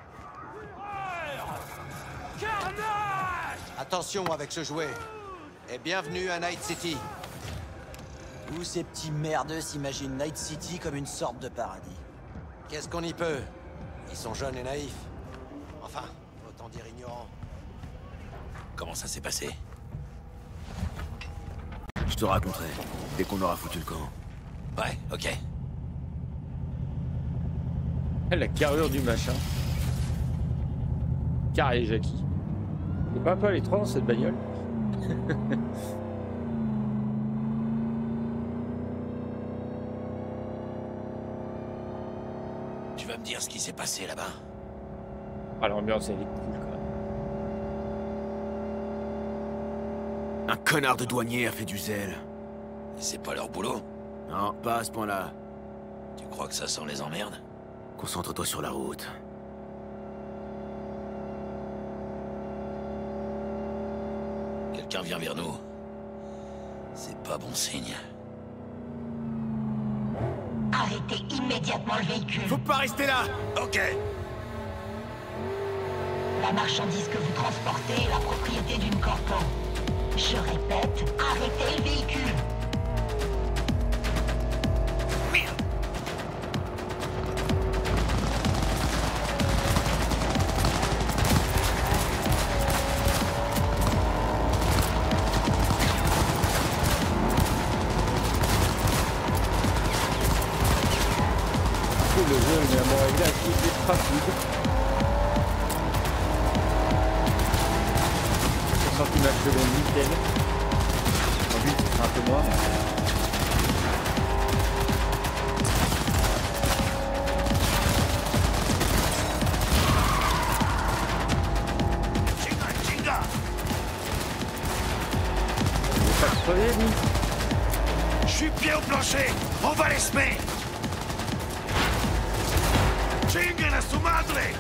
Speaker 7: Attention avec ce jouet. Et bienvenue à Night City.
Speaker 10: Où ces petits merdeux s'imaginent Night City comme une sorte de paradis?
Speaker 7: Qu'est-ce qu'on y peut? Ils sont jeunes et naïfs. Enfin, autant dire ignorants.
Speaker 3: Comment ça s'est passé?
Speaker 4: Je te raconterai, dès qu'on aura foutu le camp.
Speaker 3: Ouais, ok.
Speaker 2: La carrure du machin. carré, Jackie. C'est pas un peu à l'étroit dans cette bagnole?
Speaker 3: Tu vas me dire ce qui s'est passé là-bas?
Speaker 2: Ah, l'ambiance, elle est cool, quand même.
Speaker 4: Un connard de douanier a fait du zèle.
Speaker 3: C'est pas leur boulot?
Speaker 4: Non, pas à ce point-là.
Speaker 3: Tu crois que ça sent les emmerdes?
Speaker 4: Concentre-toi sur la route.
Speaker 3: Quelqu'un vient vers nous. C'est pas bon signe.
Speaker 11: Arrêtez immédiatement le véhicule.
Speaker 4: Faut pas rester là!
Speaker 3: Ok.
Speaker 11: La marchandise que vous transportez est la propriété d'une corpo. Je répète, arrêtez le véhicule.
Speaker 3: Merde.
Speaker 2: Le jeu, il est à mon réglage, il est rapide. 60 images secondes, nickel. En plus, c'est un peu moins.
Speaker 3: Chinga!
Speaker 2: Vous n'avez pas crevé, vous?
Speaker 3: Je suis pied au plancher! On va les semer! ¡Chinguen a su madre!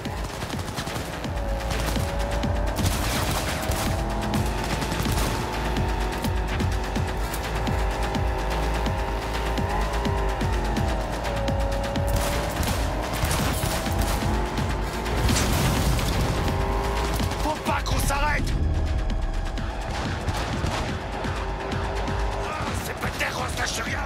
Speaker 3: Faut pas qu'on s'arrête! Ah, c'est pas terre, on se lâche rien!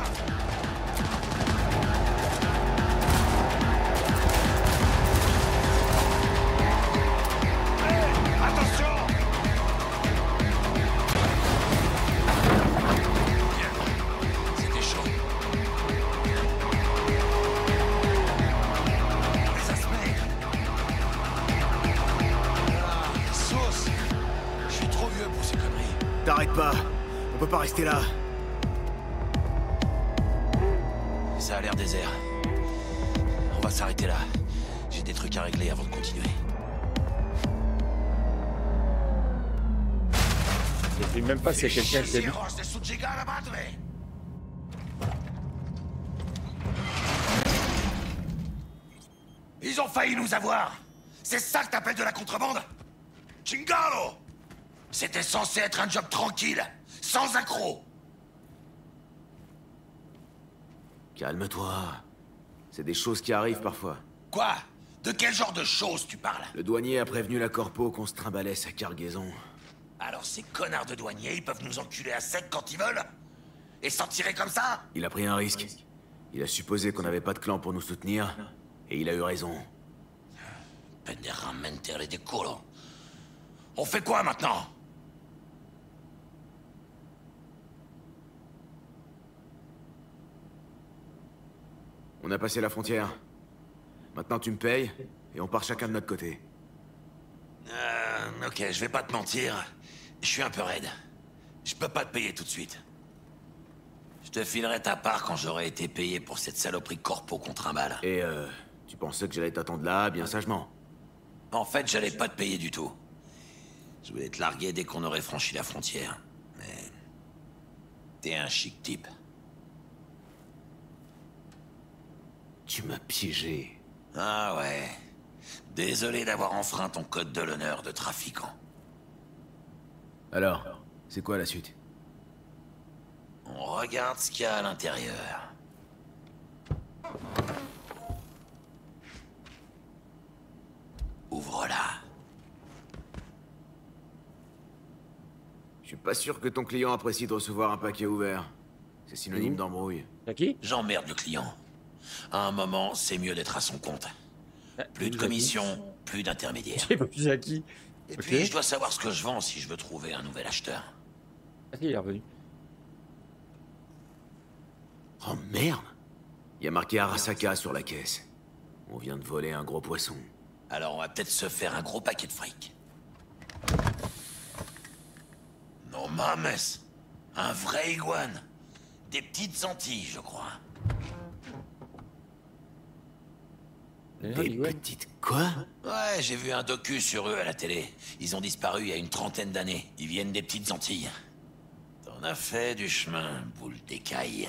Speaker 4: T'arrêtes pas. On peut pas rester là.
Speaker 3: Ça a l'air désert. On va s'arrêter là. J'ai des trucs à régler avant de continuer.
Speaker 2: Je sais même pas si c'est quelqu'un qui a dit.
Speaker 3: Ils ont failli nous avoir. C'est ça que t'appelles de la contrebande? Chingalo! C'était censé être un job tranquille, sans accroc.
Speaker 4: Calme-toi. C'est des choses qui arrivent parfois.
Speaker 3: Quoi? De quel genre de choses tu parles?
Speaker 4: Le douanier a prévenu la corpo qu'on se trimballait sa cargaison.
Speaker 3: Alors ces connards de douaniers, ils peuvent nous enculer à sec quand ils veulent? Et s'en tirer comme ça?
Speaker 4: Il a pris un risque. Il a supposé qu'on n'avait pas de clan pour nous soutenir, et il a eu raison.
Speaker 3: Pendeja mentere de culo. On fait quoi maintenant?
Speaker 4: On a passé la frontière. Maintenant tu me payes, et on part chacun de notre côté.
Speaker 3: Ok, je vais pas te mentir. Je suis un peu raide. Je peux pas te payer tout de suite. Je te filerai ta part quand j'aurai été payé pour cette saloperie corpo qu'on trimballe.
Speaker 4: Et tu pensais que j'allais t'attendre là, bien sagement?
Speaker 3: En fait, j'allais pas te payer du tout. Je voulais te larguer dès qu'on aurait franchi la frontière. Mais... t'es un chic type.
Speaker 4: Tu m'as piégé.
Speaker 3: Ah ouais. Désolé d'avoir enfreint ton code de l'honneur de trafiquant.
Speaker 4: Alors, c'est quoi la suite?
Speaker 3: On regarde ce qu'il y a à l'intérieur. Ouvre-la.
Speaker 4: Je suis pas sûr que ton client apprécie de recevoir un paquet ouvert. C'est synonyme d'embrouille.
Speaker 2: T'as qui?
Speaker 3: J'emmerde le client. À un moment, c'est mieux d'être à son compte. Plus de commission, plus d'intermédiaires.
Speaker 2: J'ai pas plus à qui.
Speaker 3: Et puis, je dois savoir ce que je vends si je veux trouver un nouvel acheteur.
Speaker 2: Ah, il est revenu.
Speaker 4: Oh merde! Il y a marqué Arasaka sur la caisse. On vient de voler un gros poisson.
Speaker 3: Alors, on va peut-être se faire un gros paquet de fric. Non, mames. Un vrai iguane. Des petites Antilles, je crois.
Speaker 4: Des petites quoi?
Speaker 3: Ouais, j'ai vu un docu sur eux à la télé. Ils ont disparu il y a une trentaine d'années. Ils viennent des petites Antilles. T'en as fait du chemin, boule d'écaille.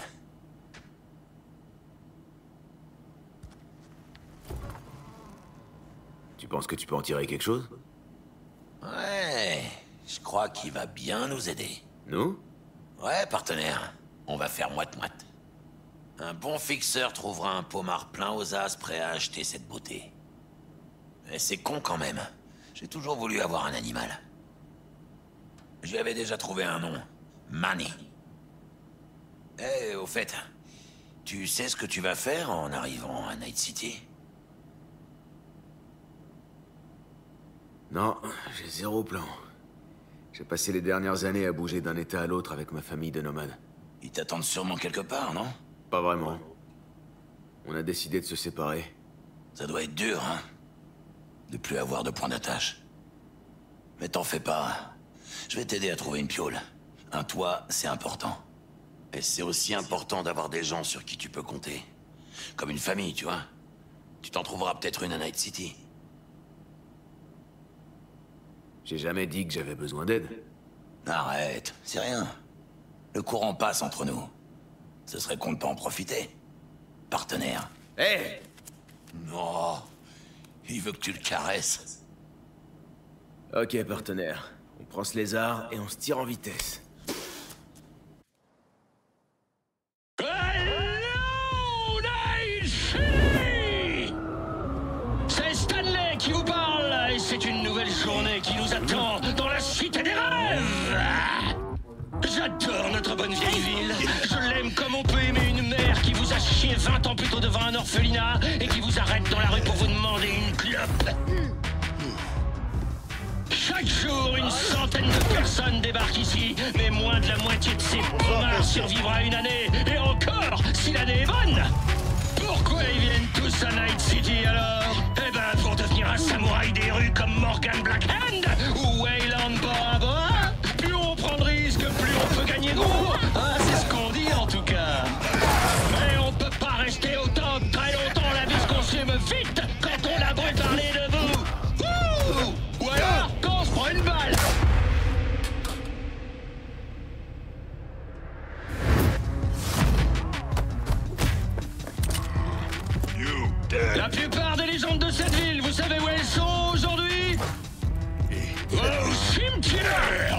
Speaker 4: Tu penses que tu peux en tirer quelque chose?
Speaker 3: Ouais, je crois qu'il va bien nous aider.
Speaker 4: Nous?
Speaker 3: Ouais, partenaire. On va faire moite-moite. Un bon fixeur trouvera un pommard plein aux as prêt à acheter cette beauté. Mais c'est con quand même. J'ai toujours voulu avoir un animal. Je lui avais déjà trouvé un nom. Manny. Eh, au fait, tu sais ce que tu vas faire en arrivant à Night City?
Speaker 4: Non, j'ai zéro plan. J'ai passé les dernières années à bouger d'un état à l'autre avec ma famille de nomades.
Speaker 3: Ils t'attendent sûrement quelque part, non?
Speaker 4: Pas vraiment. On a décidé de se séparer.
Speaker 3: Ça doit être dur, hein? De plus avoir de point d'attache. Mais t'en fais pas. Je vais t'aider à trouver une piole. Un toit, c'est important. Et c'est aussi important d'avoir des gens sur qui tu peux compter. Comme une famille, tu vois. Tu t'en trouveras peut-être une à Night City.
Speaker 4: J'ai jamais dit que j'avais besoin d'aide.
Speaker 3: Arrête, c'est rien. Le courant passe entre nous. Ce serait con de pas en profiter. Partenaire.
Speaker 4: Hé!
Speaker 3: Non. Il veut que tu le caresses.
Speaker 4: Ok, partenaire. On prend ce lézard et on se tire en vitesse.
Speaker 1: Hello, Night City! C'est Stanley qui vous parle, et c'est une nouvelle journée qui nous attend dans la cité des rêves! J'adore notre bonne vieille ville. Je l'aime comme on peut aimer une mère qui vous a chié 20 ans plus tôt devant un orphelinat et qui vous arrête dans la rue pour vous demander une clope. Chaque jour, une centaine de personnes débarquent ici, mais moins de la moitié de ces pommards survivra une année, et encore, si l'année est bonne. Pourquoi ils viennent tous à Night City alors? Eh ben, pour devenir un samouraï des rues comme Morgan Blackhand ou Wayland Bora Bora. Plus on prend de risques, plus on peut gagner gros. Ah, c'est ce qu'on dit en tout cas. Mais on peut pas rester autant très longtemps, la vie se consume vite quand on a beau parler de vous. Ouh! Ou alors, quand on se prend une balle. La plupart des légendes de cette ville, vous savez où elles sont aujourd'hui? Au cimetière!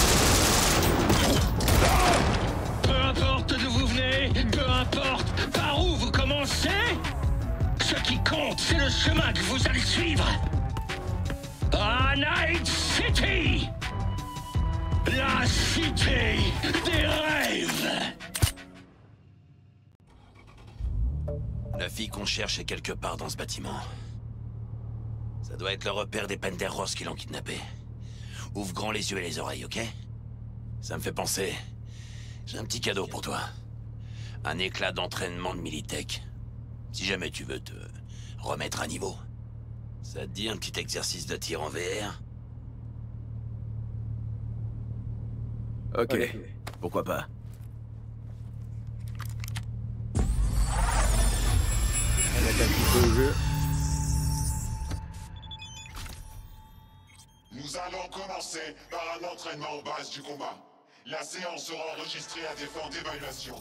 Speaker 1: Peu importe d'où vous venez, peu importe par où vous commencez, ce qui compte, c'est le chemin que vous allez suivre. À Night City! La cité des rêves!
Speaker 3: La fille qu'on cherche est quelque part dans ce bâtiment. Ça doit être le repère des Penderos qui l'ont kidnappé. Ouvre grand les yeux et les oreilles, ok? Ça me fait penser. J'ai un petit cadeau pour toi. Un éclat d'entraînement de Militech. Si jamais tu veux te remettre à niveau. Ça te dit un petit exercice de tir en VR?
Speaker 4: Ok, pourquoi pas. On attaque un peu le jeu.
Speaker 12: Nous allons commencer par un entraînement aux bases du combat. La séance sera enregistrée à des fins d'évaluation.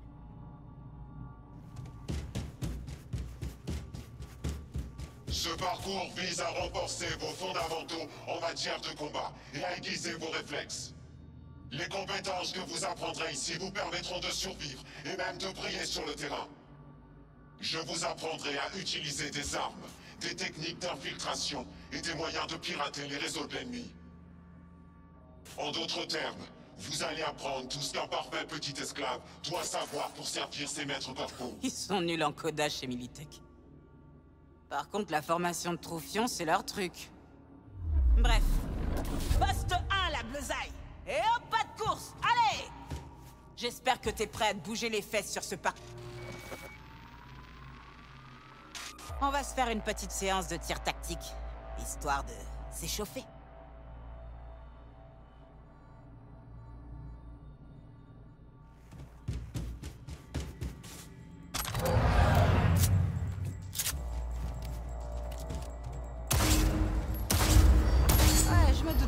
Speaker 12: Ce parcours vise à renforcer vos fondamentaux en matière de combat et à aiguiser vos réflexes. Les compétences que vous apprendrez ici vous permettront de survivre et même de briller sur le terrain. Je vous apprendrai à utiliser des armes, des techniques d'infiltration et des moyens de pirater les réseaux de l'ennemi. En d'autres termes, vous allez apprendre tout ce qu'un parfait petit esclave doit savoir pour servir ses maîtres corporaux.
Speaker 13: Ils sont nuls en codage chez Militech. Par contre, la formation de Troufion, c'est leur truc. Bref. Poste 1, la bleusaille. Et hop, pas de course. Allez! J'espère que t'es prêt à te bouger les fesses sur ce parc. On va se faire une petite séance de tir tactique, histoire de s'échauffer.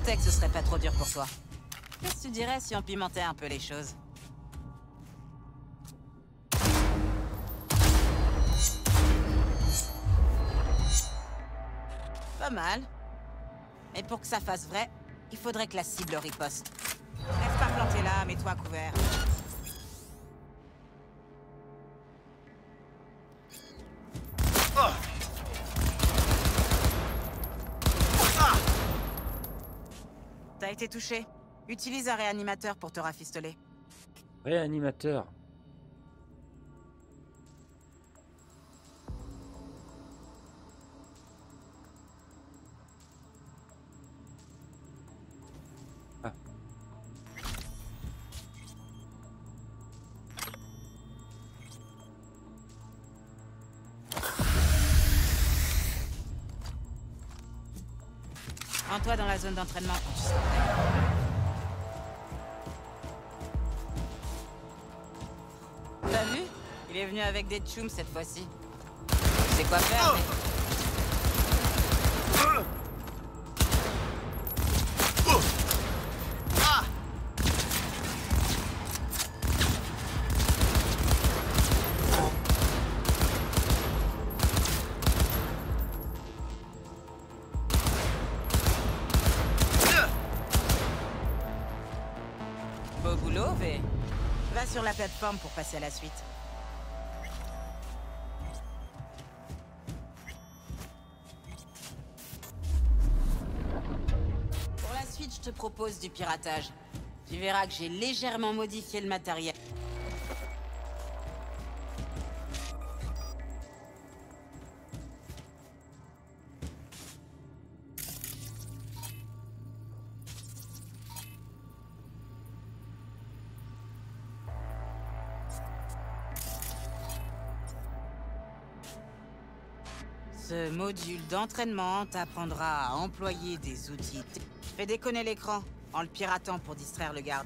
Speaker 13: doutais que ce serait pas trop dur pour toi. Qu'est-ce que tu dirais si on pimentait un peu les choses? Pas mal. Mais pour que ça fasse vrai, il faudrait que la cible riposte. Reste pas planté là, mets-toi à couvert. T'as été touché. Utilise un réanimateur pour te rafistoler.
Speaker 2: Réanimateur. Ah.
Speaker 13: Rends-toi dans la zone d'entraînement quand tu seras prêt. T'as vu? Il est venu avec des tchoums cette fois-ci. Tu sais quoi faire, mais... Beau boulot, V. Va sur la plateforme pour passer à la suite. Pour la suite, je te propose du piratage. Tu verras que j'ai légèrement modifié le matériel. Ce module d'entraînement t'apprendra à employer des outils. Fais déconner l'écran en le piratant pour distraire le garde.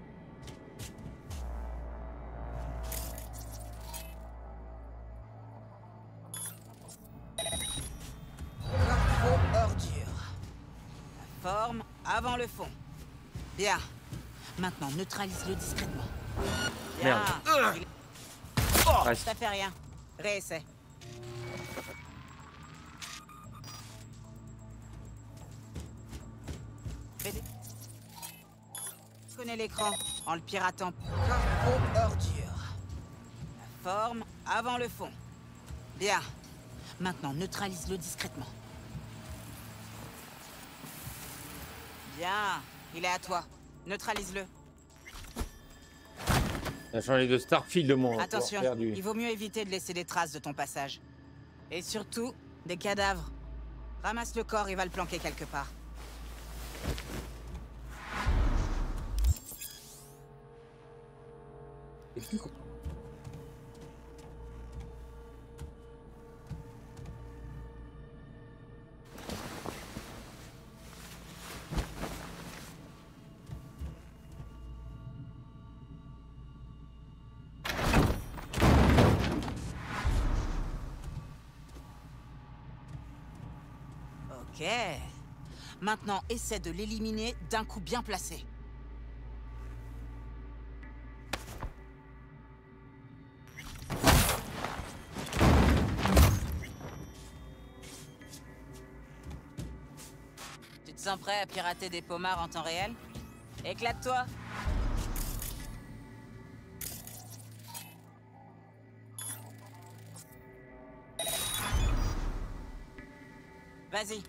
Speaker 13: Corpo ordure. La forme avant le fond. Bien. Maintenant, neutralise-le discrètement. Bien.
Speaker 2: Merde.
Speaker 13: Oh, ça fait rien. Réessaie. Connais l'écran en le piratant. Corpo ordure. La forme avant le fond. Bien. Maintenant, neutralise-le discrètement. Bien. Il est à toi. Neutralise-le.
Speaker 2: Il a changé de Starfield, mon
Speaker 13: Attention,
Speaker 2: perdu.
Speaker 13: il vaut mieux éviter de laisser des traces de ton passage. Et surtout, des cadavres. Ramasse le corps et va le planquer quelque part. Ok. Maintenant, essaie de l'éliminer d'un coup bien placé. Tu te sens prêt à pirater des pommards en temps réel? Éclate-toi! Vas-y.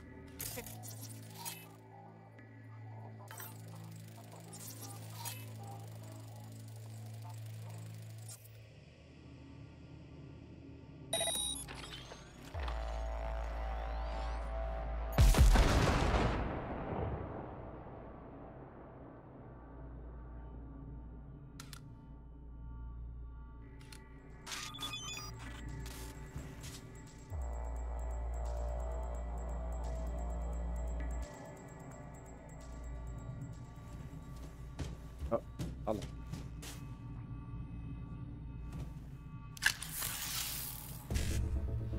Speaker 2: Pardon.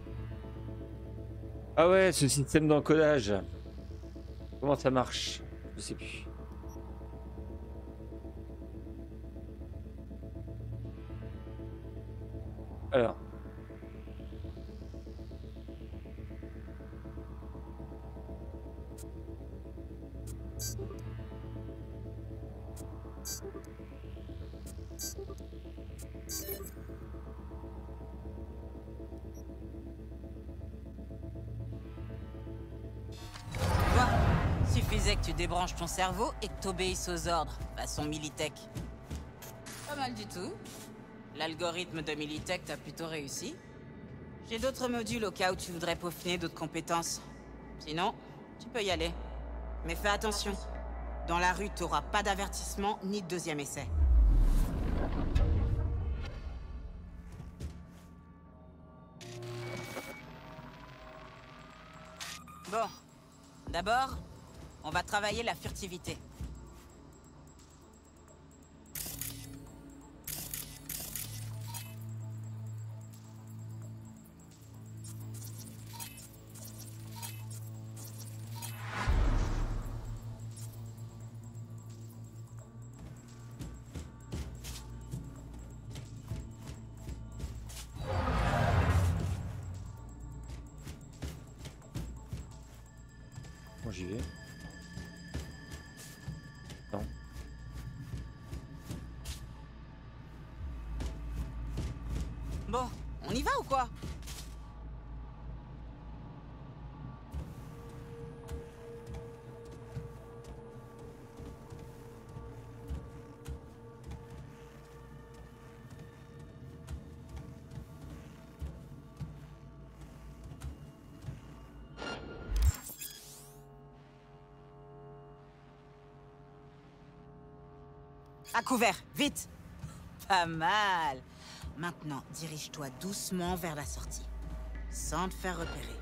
Speaker 2: Ah ouais, ce système d'encodage. Comment ça marche? Je sais plus. Alors.
Speaker 13: Suffisait que tu débranches ton cerveau et que t'obéisses aux ordres, façon Militech. Pas mal du tout. L'algorithme de Militech t'a plutôt réussi. J'ai d'autres modules au cas où tu voudrais peaufiner d'autres compétences. Sinon, tu peux y aller. Mais fais attention. Dans la rue, t'auras pas d'avertissement ni de deuxième essai. Bon. D'abord, on va travailler la furtivité.
Speaker 2: Moi j'y vais. Non.
Speaker 13: Bon, on y va ou quoi? À couvert, vite! Pas mal! Maintenant, dirige-toi doucement vers la sortie, sans te faire repérer.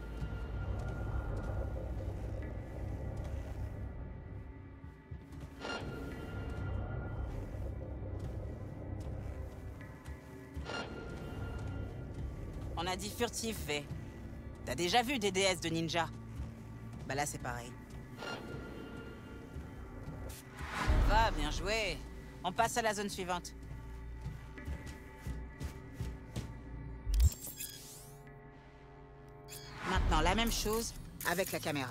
Speaker 13: On a dit furtif, V. T'as déjà vu des DS de ninja? Bah là, c'est pareil. Va, bien joué! On passe à la zone suivante. Maintenant, la même chose avec la caméra.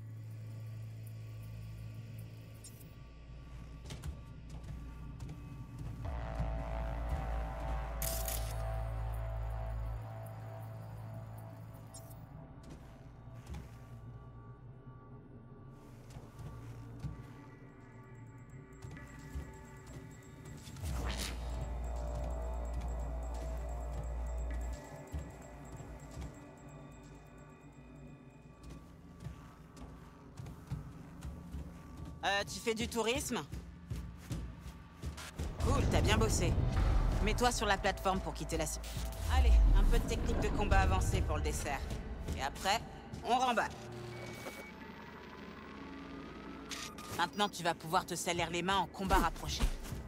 Speaker 13: Tu fais du tourisme? Cool, t'as bien bossé. Mets-toi sur la plateforme pour quitter la cible. Allez, un peu de technique de combat avancée pour le dessert. Et après, on remballe. Maintenant, tu vas pouvoir te salir les mains en combat rapproché.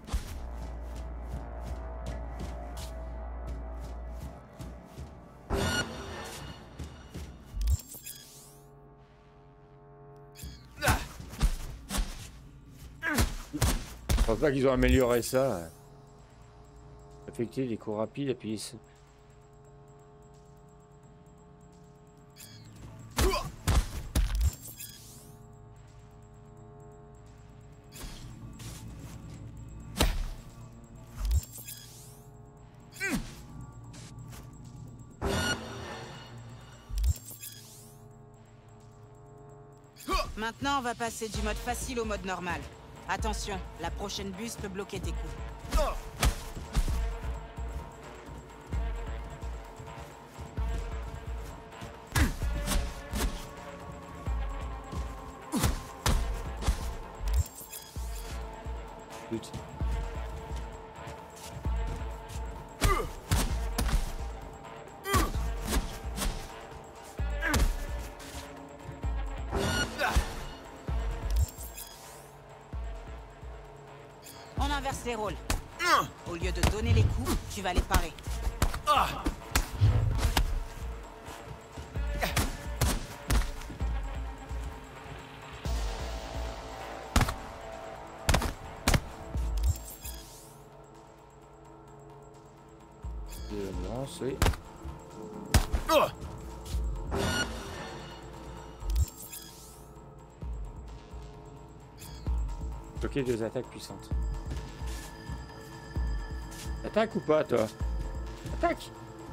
Speaker 2: Je pense pas qu'ils ont amélioré ça. Affecter les coups rapides, appuyer.
Speaker 13: Maintenant, on va passer du mode facile au mode normal. Attention, la prochaine buse peut bloquer tes coups.
Speaker 2: Putain.
Speaker 13: On inverse les rôles. Au lieu de donner les coups, tu vas les parer.
Speaker 2: construit. Bloquer 2 attaques puissantes. Attaque ou pas, toi? Attaque!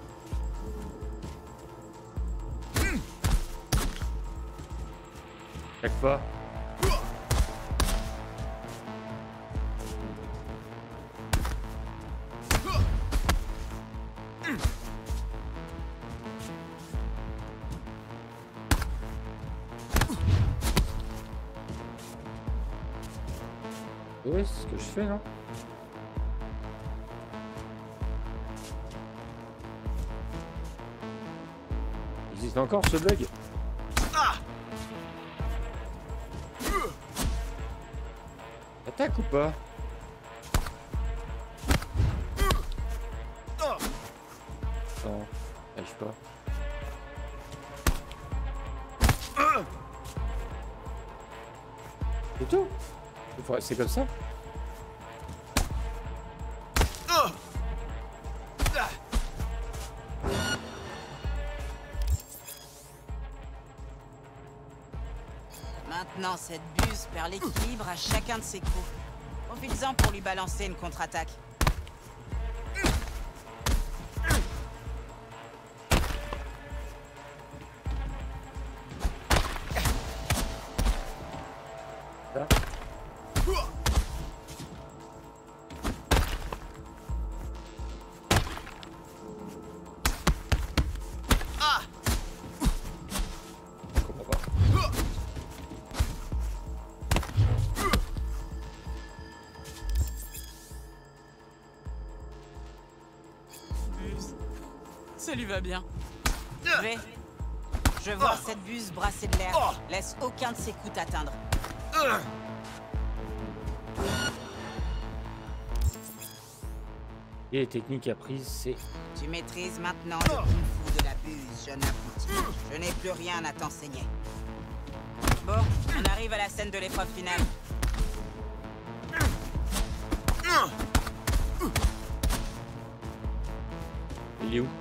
Speaker 2: Chaque fois. Oui, c'est ce que je fais, non? Il existe encore ce bug? Attaque ou pas? Non, j'arrive pas. C'est tout? C'est comme ça?
Speaker 13: Maintenant, cette buse perd l'équilibre à chacun de ses coups. Profites-en pour lui balancer une contre-attaque. Ça lui va bien. Je vois cette buse brasser de l'air. Laisse aucun de ses coups t'atteindre.
Speaker 2: Et les techniques apprises, c'est...
Speaker 13: Tu maîtrises maintenant le kung-fu de la buse, jeune apprenti. Je n'ai plus rien à t'enseigner. Bon, on arrive à la scène de l'épreuve finale.
Speaker 2: Il est où?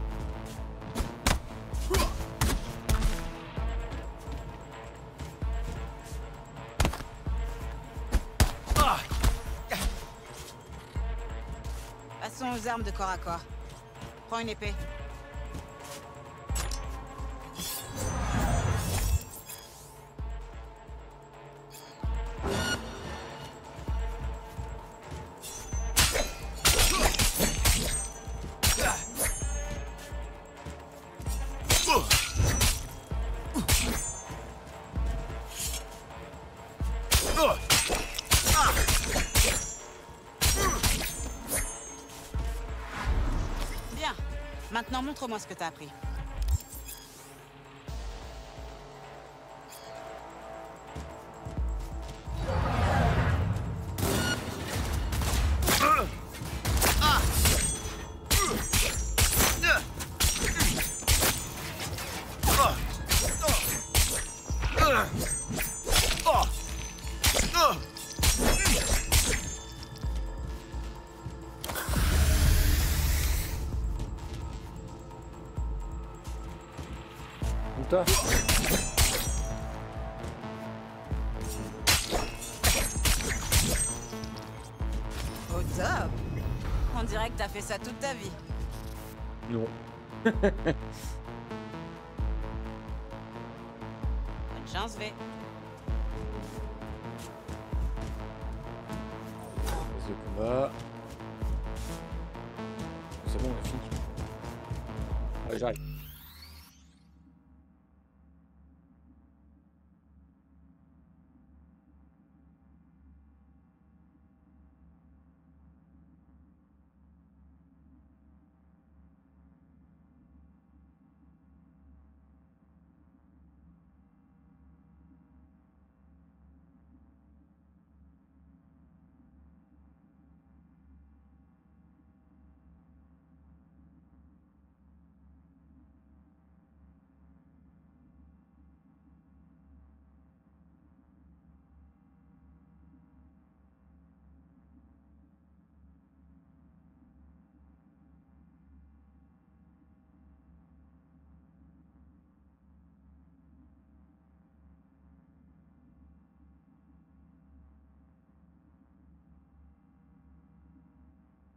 Speaker 13: Passons aux armes de corps à corps. Prends une épée. Bien. Maintenant, montre-moi ce que t'as appris.
Speaker 2: Toi.
Speaker 13: Au top. On dirait que t'as fait ça toute ta vie.
Speaker 2: Non.
Speaker 13: Bonne chance, V.
Speaker 2: Phase de combat. C'est bon, on a fini. Ouais, j'arrive.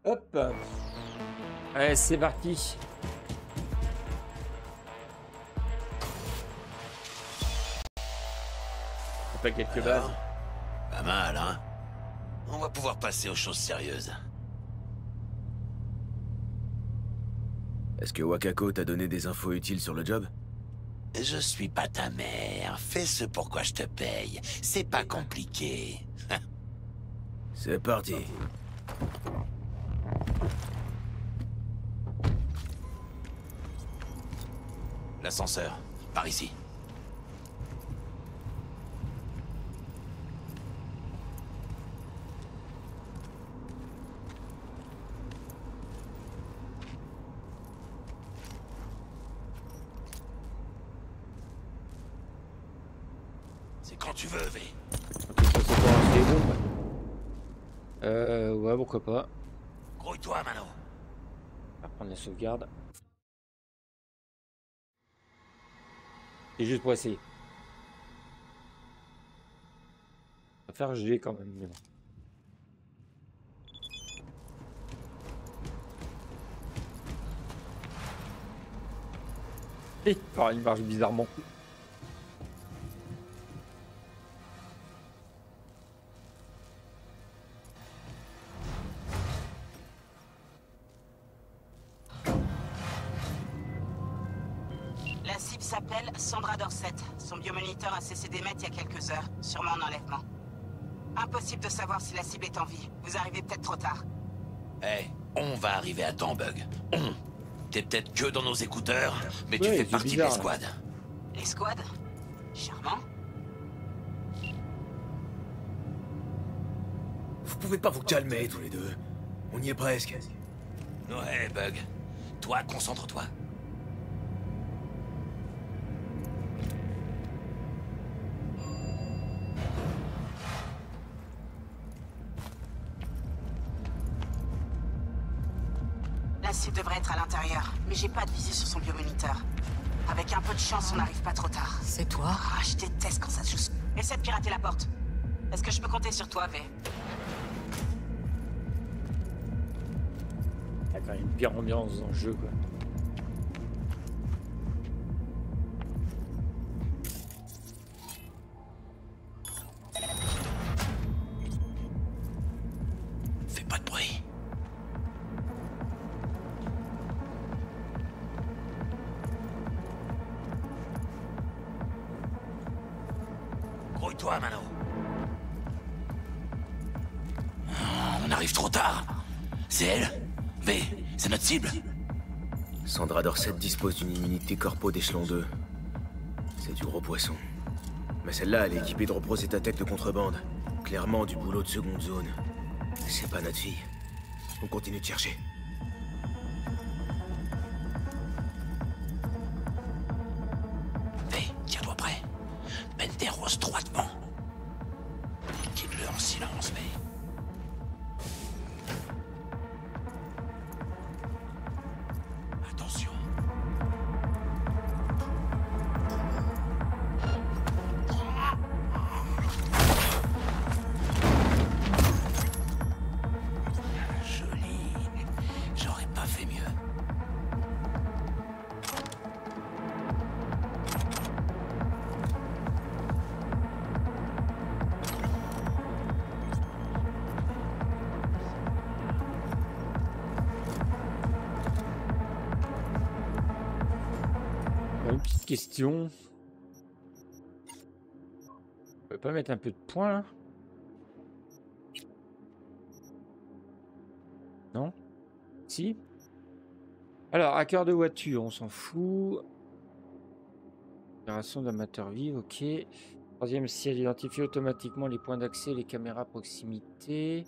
Speaker 2: Hop. Allez, c'est parti. On fait quelques bases.
Speaker 3: Pas mal, hein? On va pouvoir passer aux choses sérieuses.
Speaker 4: Est-ce que Wakako t'a donné des infos utiles sur le job?
Speaker 3: Je suis pas ta mère. Fais ce pourquoi je te paye. C'est pas compliqué.
Speaker 4: C'est parti.
Speaker 3: L'ascenseur, par ici. C'est quand tu veux, V.
Speaker 2: Ouais, pourquoi pas.
Speaker 3: Grouille-toi, Mano.
Speaker 2: On va prendre la sauvegarde. C'est juste pour essayer. On va faire G quand même, mais bon. Il marche bizarrement.
Speaker 13: La cible s'appelle Sandra Dorset. Son biomoniteur a cessé d'émettre il y a quelques heures, sûrement en enlèvement. Impossible de savoir si la cible est en vie. Vous arrivez peut-être trop tard.
Speaker 3: Hey, on va arriver à temps, Bug. T'es peut-être que dans nos écouteurs, mais tu fais partie de l'escouade.
Speaker 13: L'escouade? Charmant.
Speaker 4: Vous pouvez pas vous calmer tous les deux. On y est presque.
Speaker 3: Ouais, Bug. Toi, concentre-toi.
Speaker 13: La cible devrait être à l'intérieur, mais j'ai pas de visu sur son biomoniteur. Avec un peu de chance, on n'arrive pas trop tard.
Speaker 14: C'est toi?
Speaker 13: Ah, je déteste quand ça se joue. Essaie de pirater la porte. Est-ce que je peux compter sur toi, V?
Speaker 2: Il y a quand même une pire ambiance dans le jeu, quoi.
Speaker 3: Fais pas de bruit. Grouille-toi, Mano. On arrive trop tard. C'est elle? V, c'est notre cible?
Speaker 4: Sandra Dorset dispose d'une immunité corpo d'échelon 2. C'est du gros poisson. Mais celle-là, elle est équipée de reposer ta tête de contrebande. Clairement du boulot de seconde zone. C'est pas notre fille. On continue de chercher.
Speaker 3: V, tiens-toi prêt. Penteros droitement. Quitte-le en silence, V. Attention. Joli. J'aurais pas fait mieux.
Speaker 2: Une petite question. On peut pas mettre un peu de points là? Non? Si? Alors, hacker de voiture, on s'en fout. Opération d'amateur vive, ok. Troisième siège, identifie automatiquement les points d'accès, les caméras à proximité.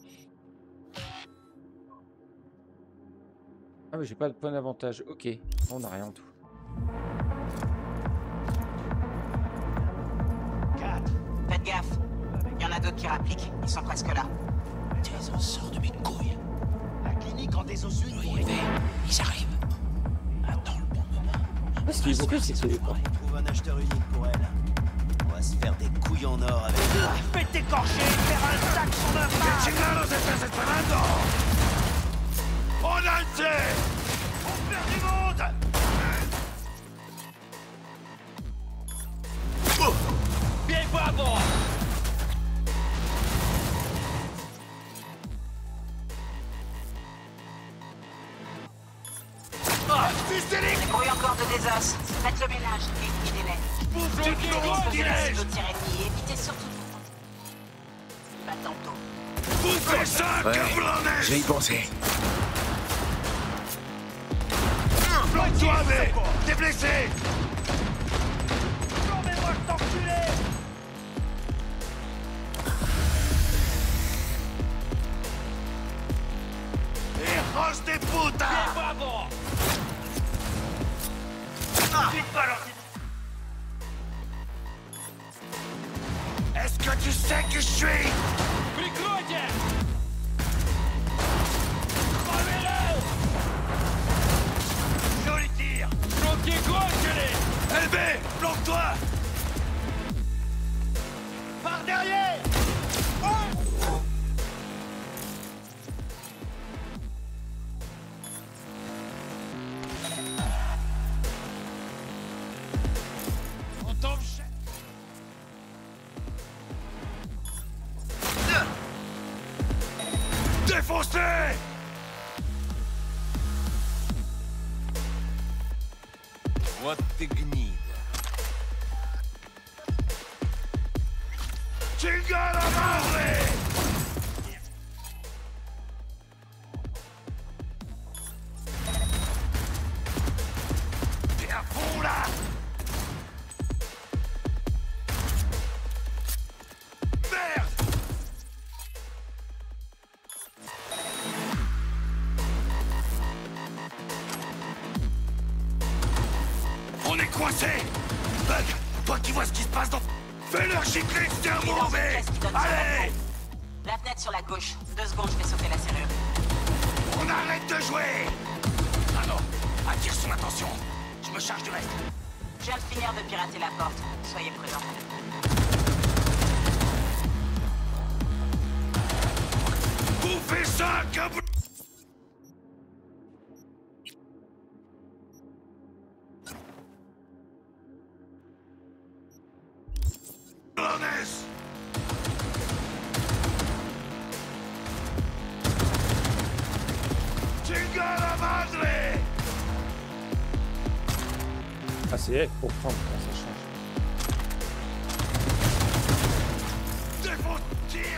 Speaker 2: Ah mais j'ai pas de point d'avantage, ok. On n'a rien en tout.
Speaker 13: Faites gaffe. Il y en a d'autres qui rappliquent. Ils sont presque là.
Speaker 3: T'es en sort de mes couilles.
Speaker 8: La clinique en désossure.
Speaker 3: Oui, V, ils arrivent. Attends le bon moment.
Speaker 2: Parce qu'il faut que c'est
Speaker 10: On trouve un acheteur unique pour elle. On va se faire des couilles en or avec elle.
Speaker 8: Faites écorcher, faire un sac sur ma face.
Speaker 1: On a le C! On perd du monde! Bien pas bon!
Speaker 13: J'ai couru encore de des os. Faites le ménage et éliminez-les. Explosez la cible au tir ennemi et évitez surtout de... Pas tantôt.
Speaker 1: Vous faites ça,
Speaker 4: Ouais, j'ai y pensé.
Speaker 1: Bloque-toi, mais t'es blessé! Formez-moi cet enculé! Et range des putains! C'est pas bon! Est-ce que tu sais qui je suis? Прикройте! Crevez-le! Joli tir! Bloqué gauche, allez! LB, planque-toi! Par derrière! On tombe cher! Défoncé! Вот ты гнида. Chingada madre! T'es à fond là! Merde! On est coincé! Bug, toi qui vois ce qui se passe dans... Fais-leur gicler le cerveau, mais... Allez!
Speaker 13: La fenêtre sur la gauche. 2 secondes, je vais sauter la serrure.
Speaker 1: On arrête de jouer! Ah non! Attire son attention! Je me charge du reste!
Speaker 13: Je viens de finir de pirater la porte. Soyez prudents.
Speaker 1: Bouffez ça, cabou... Hollandaise! Chingada madre!
Speaker 2: Ah, c'est F pour prendre quand ça change.
Speaker 1: Défonce, tire!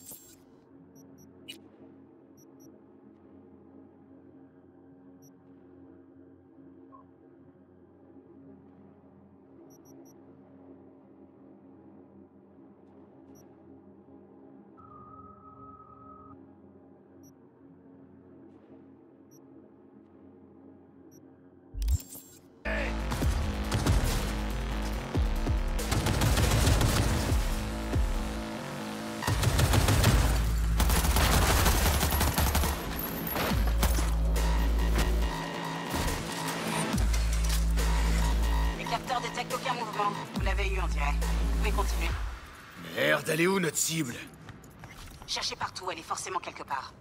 Speaker 13: Les capteurs détectent aucun mouvement. Vous l'avez eu, on dirait. Vous pouvez continuer.
Speaker 4: Merde, elle est où notre cible?
Speaker 13: Cherchez partout, elle est forcément quelque part.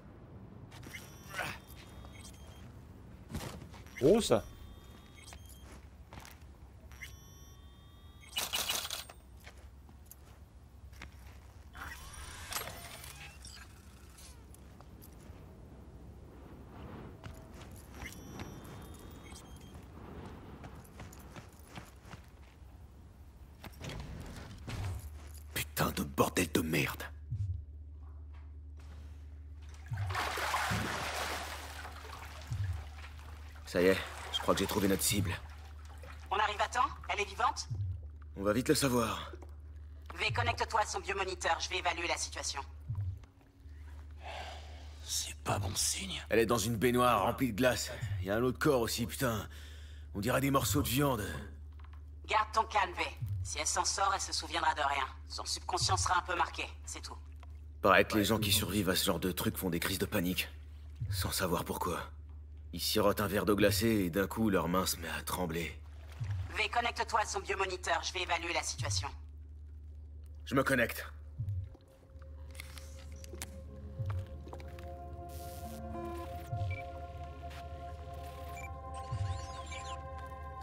Speaker 2: Gros ça.
Speaker 4: Putain de bordel de merde. Ça y est, je crois que j'ai trouvé notre cible.
Speaker 13: On arrive à temps? Elle est vivante?
Speaker 4: On va vite le savoir.
Speaker 13: V, connecte-toi à son biomoniteur, je vais évaluer la situation.
Speaker 3: C'est pas bon signe.
Speaker 4: Elle est dans une baignoire remplie de glace. Il y a un autre corps aussi, putain. On dirait des morceaux de viande.
Speaker 13: Garde ton calme, V. Si elle s'en sort, elle se souviendra de rien. Son subconscient sera un peu marqué, c'est tout.
Speaker 4: Paraît que les gens qui survivent à ce genre de truc font des crises de panique. Sans savoir pourquoi. Ils sirotent un verre d'eau glacée et d'un coup, leur main se met à trembler.
Speaker 13: V, connecte-toi à son biomoniteur, je vais évaluer la situation.
Speaker 4: Je me connecte.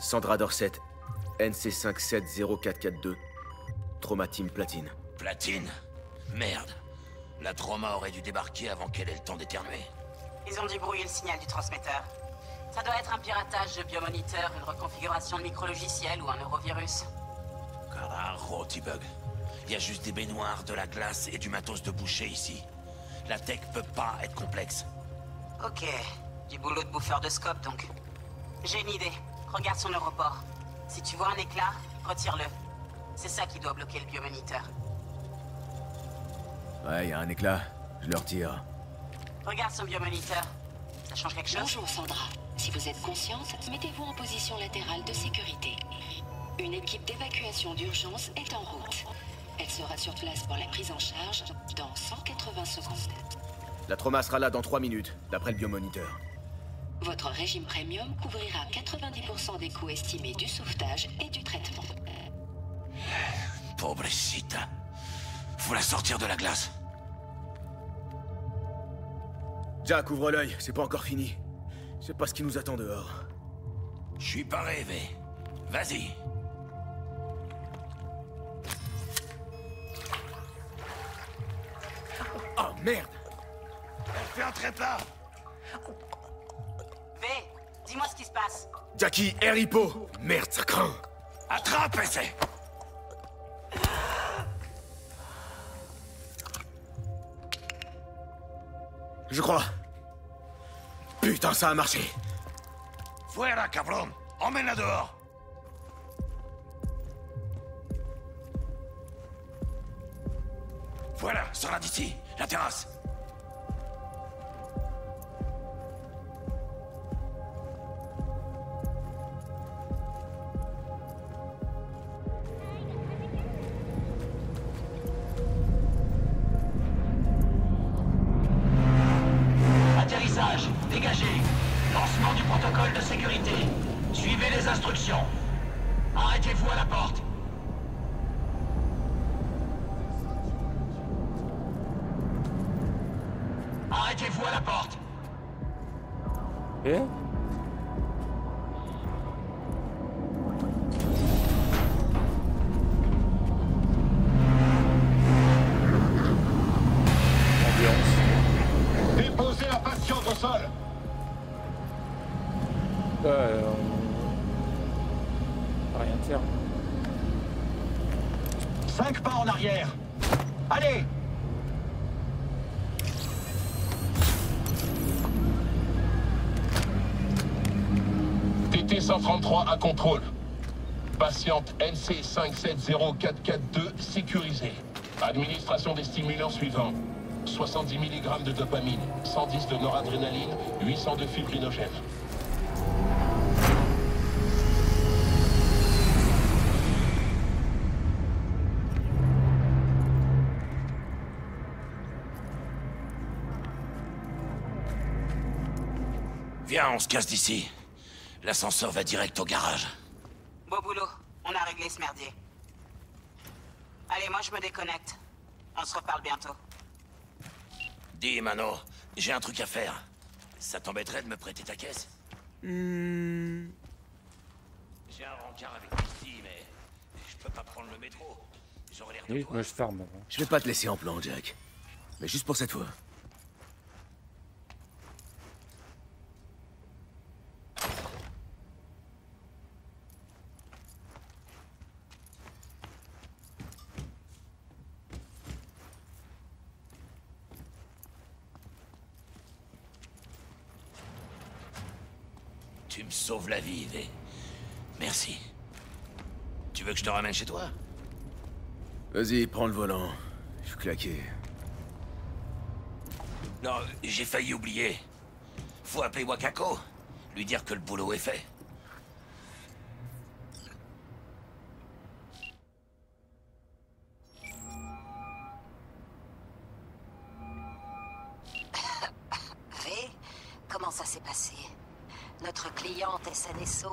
Speaker 4: Sandra Dorset, NC570442, Trauma Team Platine.
Speaker 3: Platine? Merde. La Trauma aurait dû débarquer avant qu'elle ait le temps d'éternuer.
Speaker 13: Ils ont dû brouiller le signal du transmetteur. Ça doit être un piratage de biomoniteur, une reconfiguration de micro-logiciel ou un neurovirus.
Speaker 3: Carajo, T-Bug. Il y a juste des baignoires, de la glace et du matos de boucher ici. La tech peut pas être complexe.
Speaker 13: Ok. Du boulot de bouffeur de scope, donc. J'ai une idée. Regarde son europort. Si tu vois un éclat, retire-le. C'est ça qui doit bloquer le biomoniteur.
Speaker 4: Ouais, il y a un éclat. Je le retire.
Speaker 13: Regarde son biomoniteur. Ça change quelque chose?
Speaker 14: Bonjour Sandra. Si vous êtes consciente, mettez-vous en position latérale de sécurité. Une équipe d'évacuation d'urgence est en route. Elle sera sur place pour la prise en charge dans 180 secondes.
Speaker 4: La Trauma sera là dans 3 minutes, d'après le biomoniteur.
Speaker 14: Votre régime premium couvrira 90% des coûts estimés du sauvetage et du traitement.
Speaker 3: Pobrecita. Faut la sortir de la glace.
Speaker 4: Jack, ouvre l'œil, c'est pas encore fini. Je sais pas ce qui nous attend dehors.
Speaker 3: Je suis pas rêvé. Vas-y.
Speaker 4: Oh merde!
Speaker 3: Elle fait un trépas.
Speaker 13: V, dis-moi ce qui se passe.
Speaker 4: Jackie, air hypo! Merde, ça craint!
Speaker 3: Attrape, essai!
Speaker 4: Je crois. Putain, ça a marché!
Speaker 3: Fuera, cabron! Emmène-la dehors! Voilà, sors-la d'ici, la terrasse!
Speaker 1: Atterrissage, dégagez. Lancement du protocole de sécurité. Suivez les instructions. Arrêtez-vous à la porte. Arrêtez-vous à la porte.
Speaker 2: Et
Speaker 1: Déposez la patiente au sol.
Speaker 2: on va rien faire.
Speaker 1: 5 pas en arrière. Allez. TT-133 à contrôle. Patiente NC570442 sécurisée. Administration des stimulants suivants. 70 mg de dopamine, 110 de noradrénaline, 800 de fibrinogène.
Speaker 3: Viens, on se casse d'ici. L'ascenseur va direct au garage.
Speaker 13: Beau boulot. On a réglé ce merdier. Allez, moi je me déconnecte. On se reparle bientôt.
Speaker 3: Dis, Mano, j'ai un truc à faire. Ça t'embêterait de me prêter ta caisse? J'ai un rencard avec ici, mais je peux pas prendre le métro. J'aurais l'air de
Speaker 2: Oui,
Speaker 3: quoi?
Speaker 2: moi je farme.
Speaker 4: Je vais pas te laisser en plan, Jack. Mais juste pour cette fois.
Speaker 3: Tu me sauves la vie, V. Merci. Tu veux que je te ramène chez toi?
Speaker 4: Vas-y, prends le volant. Je suis claqué.
Speaker 3: Non, j'ai failli oublier. Faut appeler Wakako. Lui dire que le boulot est fait.
Speaker 11: V, comment ça s'est passé? Notre cliente est saine et sauve?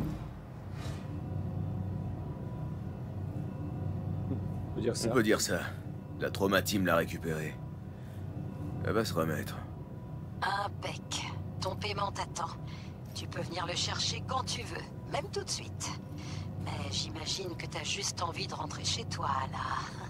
Speaker 4: On peut dire ça. La Trauma Team l'a récupérée. Elle va se remettre.
Speaker 11: Impec. Ton paiement t'attend. Tu peux venir le chercher quand tu veux. même tout de suite. Mais j'imagine que t'as juste envie de rentrer chez toi, là.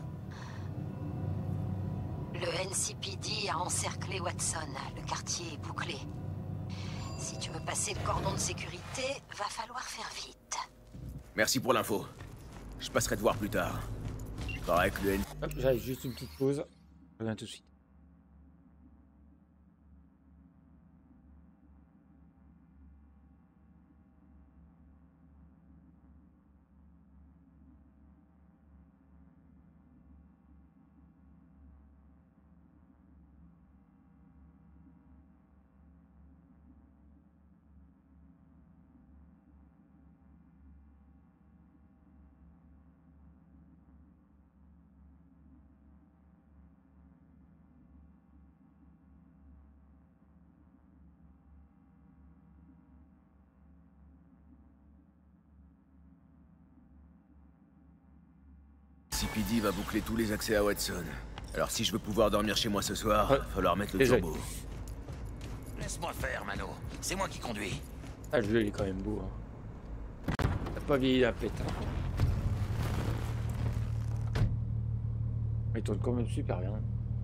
Speaker 11: Le NCPD a encerclé Watson. Le quartier est bouclé. Si tu veux passer le cordon de sécurité, va falloir faire vite.
Speaker 4: Merci pour l'info. Je passerai te voir plus tard. Il paraît que le N...
Speaker 2: Hop, j'arrive juste une petite pause. Je reviens tout de suite.
Speaker 4: CPD va boucler tous les accès à Watson. Alors si je veux pouvoir dormir chez moi ce soir, va falloir mettre le turbo.
Speaker 3: Laisse-moi faire, Mano. C'est moi qui conduis.
Speaker 2: Ah, le jeu il est quand même beau. Hein. T'as pas vieilli la pète. Hein. Il tourne quand même super bien.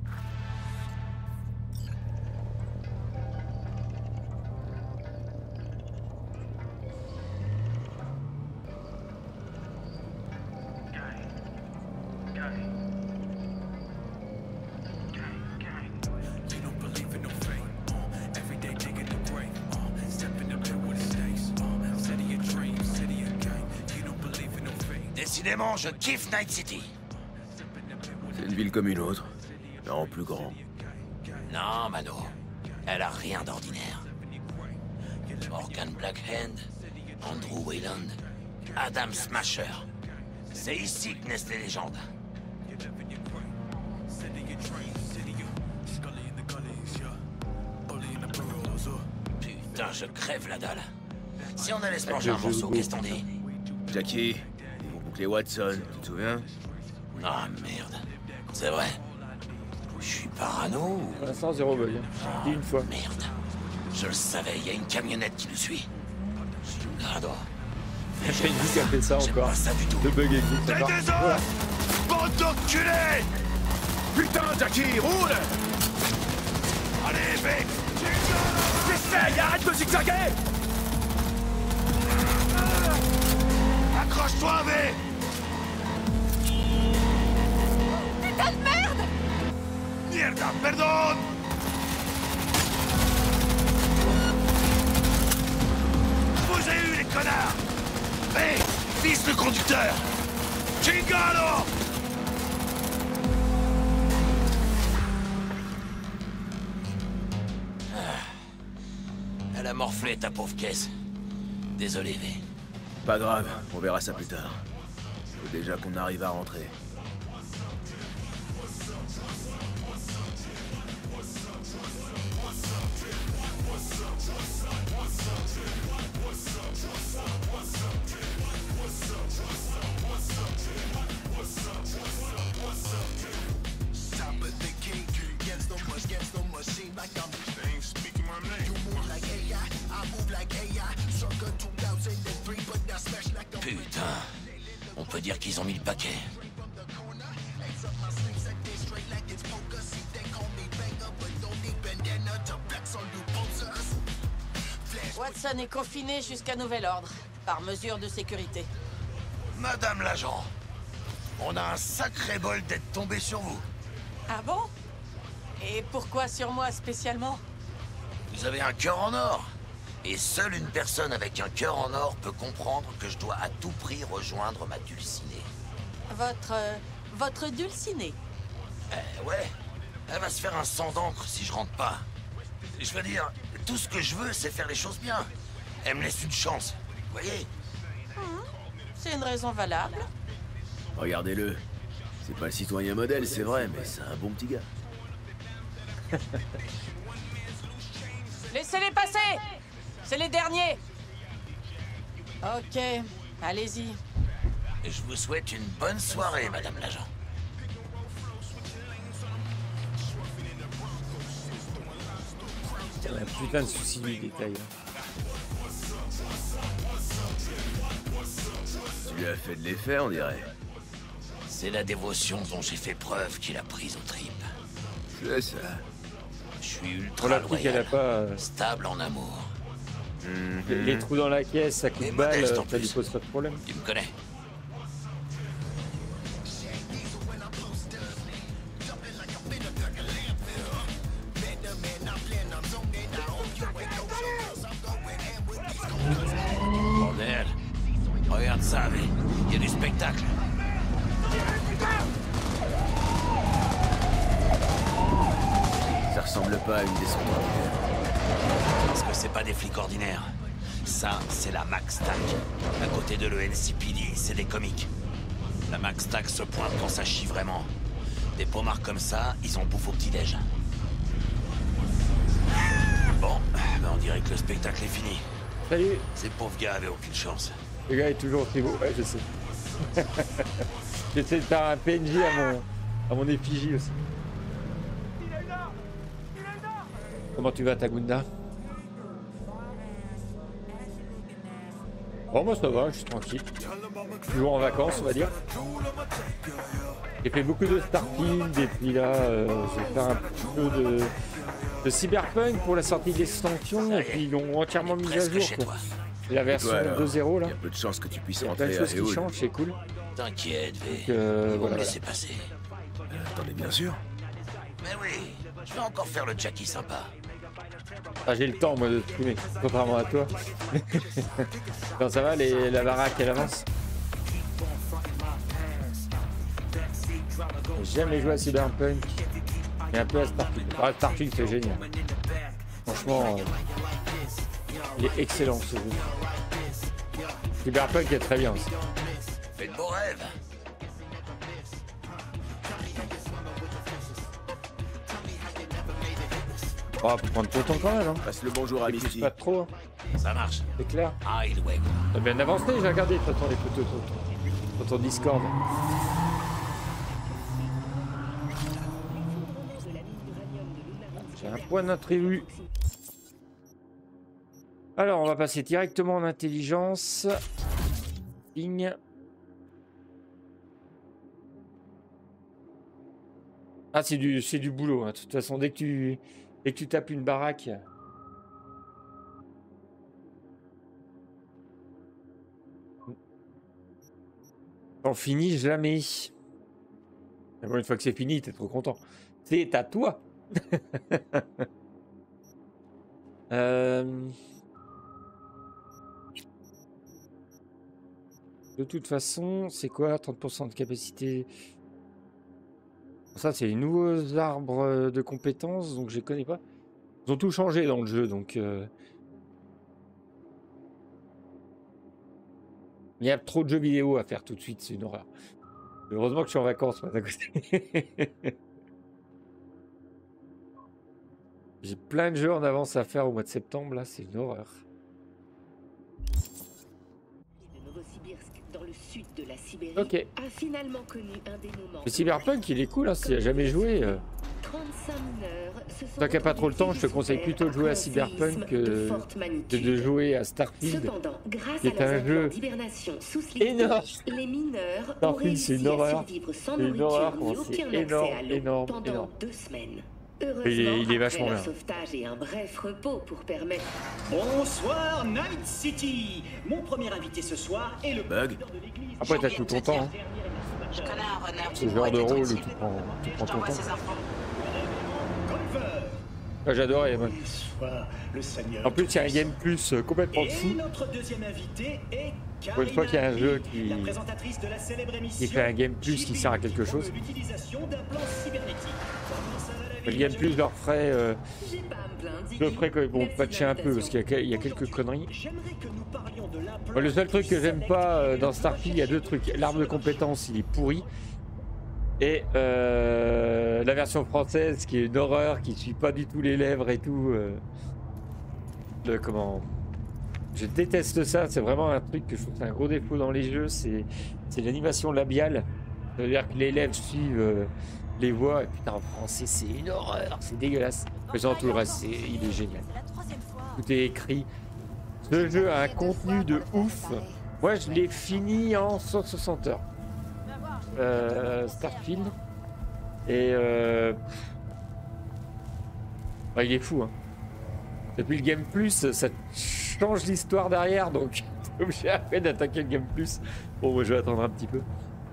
Speaker 3: Décidément, je kiffe Night City.
Speaker 4: C'est une ville comme une autre, mais en plus grand.
Speaker 3: Non, Mano. Elle a rien d'ordinaire. Morgan Blackhand, Andrew Wayland, Adam Smasher. C'est ici que naissent les légendes. Putain, je crève la dalle. Si on allait se manger un morceau, qu'est-ce qu'on dit?
Speaker 4: Jackie, ils vont boucler Watson, tu te souviens?
Speaker 3: Ah merde. C'est vrai. Je suis parano ou...
Speaker 2: Pour l'instant, 0 bug. Dis une fois.
Speaker 3: Merde. Je le savais, il y a une camionnette qui nous suit. Gado.
Speaker 2: J'ai une vie qui a fait ça encore.
Speaker 3: Pas ça du tout.
Speaker 2: Le bug existe encore. Voilà.
Speaker 3: Bande d'enculés!
Speaker 4: Putain, Jackie, roule!
Speaker 3: Allez, vite!
Speaker 4: Essaye, arrête de zigzaguer!
Speaker 3: Accroche-toi, V!
Speaker 13: Putain de merde!
Speaker 3: Mierda, perdon! Vous avez eu, les connards! V, vise le conducteur! Chingalo! Elle a morflé ta pauvre caisse. Désolé, V.
Speaker 4: Pas grave, on verra ça plus tard. Faut déjà qu'on arrive à rentrer.
Speaker 3: Putain, on peut dire qu'ils ont mis le paquet.
Speaker 15: Watson est confiné jusqu'à nouvel ordre, par mesure de sécurité.
Speaker 3: Madame l'agent, on a un sacré bol d'être tombé sur vous.
Speaker 15: Ah bon? Et pourquoi sur moi spécialement?
Speaker 3: Vous avez un cœur en or. Et seule une personne avec un cœur en or peut comprendre que je dois à tout prix rejoindre ma dulcinée.
Speaker 15: Votre dulcinée?
Speaker 3: Ouais. Elle va se faire un sang d'encre si je rentre pas. Je veux dire, tout ce que je veux, c'est faire les choses bien. Elle me laisse une chance, vous voyez?
Speaker 15: C'est une raison valable.
Speaker 4: Regardez-le. C'est pas le citoyen modèle, c'est vrai, mais c'est un bon petit gars.
Speaker 15: Laissez-les passer! C'est les derniers! Ok, allez-y.
Speaker 3: Je vous souhaite une bonne soirée, madame l'agent.
Speaker 2: Il y a un putain de souci du détail. Hein.
Speaker 4: Tu lui as fait de l'effet, on dirait.
Speaker 3: C'est la dévotion dont j'ai fait preuve qu'il a prise aux tripes.
Speaker 4: C'est ça.
Speaker 3: Je suis
Speaker 2: On
Speaker 3: ultra
Speaker 2: l'a pris qu'elle
Speaker 3: loyal,
Speaker 2: a pas...
Speaker 3: stable en amour.
Speaker 2: Les trous dans la caisse, ça coûte balle,
Speaker 3: modeste en
Speaker 2: ça lui
Speaker 3: plus.
Speaker 2: pose pas de problème.
Speaker 3: Tu me connais. Bordel. Regarde ça, mais il y a du spectacle.
Speaker 4: Ça ressemble pas à une descente ordinaire.
Speaker 3: Parce que c'est pas des flics ordinaires. Ça, c'est la Max Tac. À côté de l'ENCPD, c'est des comiques. La Max Tac se pointe quand ça chie vraiment. Des pommards comme ça, ils en bouffent au petit-déj. Bon, ben on dirait que le spectacle est fini.
Speaker 2: Salut.
Speaker 3: Ces pauvres gars avaient aucune chance.
Speaker 2: Le gars est toujours aussi beau, ouais, je sais. J'essaie de faire un PNJ à mon effigie aussi. Comment tu vas, Tagunda? Bon, moi ça va, je suis tranquille. Toujours en vacances, on va dire. J'ai fait beaucoup de Starfield et puis là, je vais faire un petit peu de Cyberpunk pour la sortie de l'extension et puis ils l'ont entièrement mis à jour. Quoi. Et la version 2.0 là.
Speaker 4: Il y a peu de chances que tu puisses
Speaker 2: Il y a plein de
Speaker 4: rentrer
Speaker 2: choses
Speaker 4: à
Speaker 2: qui
Speaker 4: Eol.
Speaker 2: changent, c'est cool.
Speaker 3: T'inquiète, V.
Speaker 2: Donc,
Speaker 3: Ils vont
Speaker 2: voilà.
Speaker 3: me laisser passer.
Speaker 4: Attendez, bien sûr.
Speaker 3: Mais oui, je vais encore faire le Jackie sympa.
Speaker 2: Ah, j'ai le temps moi de streamer, contrairement à toi. Quand ça va, la baraque elle avance. J'ai jamais joué à Cyberpunk. Et un peu à Starfield. Ah, Starfield c'est génial. Franchement, il est excellent ce jeu. Cyberpunk est très bien aussi.
Speaker 3: Fais de beaux rêves.
Speaker 2: Oh, faut prendre ton temps quand même. Hein.
Speaker 4: Passe le bonjour à Misty.
Speaker 2: Pas trop. Hein.
Speaker 3: Ça marche.
Speaker 2: C'est clair.
Speaker 3: Highway.
Speaker 2: T'as bien avancé, j'ai regardé de toute façon les photos sur ton Discord. J'ai un point d'imprévu. Alors, on va passer directement en intelligence. Ligne. Ah, c'est du boulot. Hein. De toute façon, dès que tu tapes une baraque. T'en finis jamais. Mais bon, une fois que c'est fini, t'es trop content. C'est à toi. De toute façon, c'est quoi 30% de capacité? Ça, c'est les nouveaux arbres de compétences, donc je les connais pas. Ils ont tout changé dans le jeu, donc... Il y a trop de jeux vidéo à faire tout de suite, c'est une horreur. Heureusement que je suis en vacances, moi, d'un côté. J'ai plein de jeux en avance à faire au mois de septembre, là, c'est une horreur. Ok.
Speaker 16: A finalement connu un des moments.
Speaker 2: Le Cyberpunk, il est cool, hein, si tu n'y as jamais joué. Tant qu'il n'y a pas trop le temps, je te conseille plutôt de jouer à Cyberpunk que de jouer à Starfield, qui est un jeu énorme.
Speaker 16: Les mineurs ont
Speaker 2: Starfield, c'est une
Speaker 16: réussi à
Speaker 2: horreur.
Speaker 16: survivre sans
Speaker 2: C'est une
Speaker 16: nourriture
Speaker 2: horreur,
Speaker 16: ni
Speaker 2: c'est
Speaker 16: aucun accès
Speaker 2: énorme,
Speaker 16: à l'eau
Speaker 2: énorme,
Speaker 16: pendant
Speaker 2: énorme.
Speaker 16: 2 semaines.
Speaker 2: Il est
Speaker 16: Heureusement,
Speaker 2: vachement
Speaker 16: après un
Speaker 2: bien.
Speaker 16: sauvetage et un bref repos pour permettre...
Speaker 8: Bonsoir, Night City. Mon premier invité ce soir est le
Speaker 4: Bug.
Speaker 2: Après, t'as tout ton temps. Hein.
Speaker 13: Je connais un renard
Speaker 2: C'est
Speaker 13: qui
Speaker 2: le genre
Speaker 13: pourrait
Speaker 2: de
Speaker 13: t'être
Speaker 2: rôle où
Speaker 13: utile.
Speaker 2: tu prends ton
Speaker 13: J'envoie
Speaker 2: temps.
Speaker 13: ses infos.
Speaker 2: Ah, j'adorais. moi.
Speaker 8: Soit le Seigneur.
Speaker 2: En plus, il y a un game plus complètement
Speaker 8: Et
Speaker 2: fou.
Speaker 8: notre deuxième invité est
Speaker 2: Pour une fois qu'il y a un jeu
Speaker 8: la présentatrice de la célèbre émission
Speaker 2: qui fait un game plus qui sert à quelque chose.
Speaker 8: l'utilisation d'un plan cybernétique.
Speaker 2: Le game plus, je leur ferai. Je le ferai quand ils vont patcher un peu parce qu'il y a quelques conneries. Moi, le seul truc que j'aime pas dans Starfield, il y a deux trucs. L'arbre de compétences, il est pourri. Et la version française qui est une horreur, qui suit pas du tout les lèvres et tout. Comment. Je déteste ça, c'est vraiment un truc que je trouve que c'est un gros défaut dans les jeux, c'est l'animation labiale. C'est-à-dire que les lèvres suivent les voix, et putain en français c'est une horreur, c'est dégueulasse. Mais sinon tout le reste, il est génial. Tout est écrit. Ce jeu a un contenu de ouf, Moi, je l'ai fini en 160 heures. Starfield. Et bah, il est fou, hein. Depuis le Game Plus, ça change l'histoire derrière, donc t'es obligé après d'attaquer le Game Plus. Bon, moi je vais attendre un petit peu.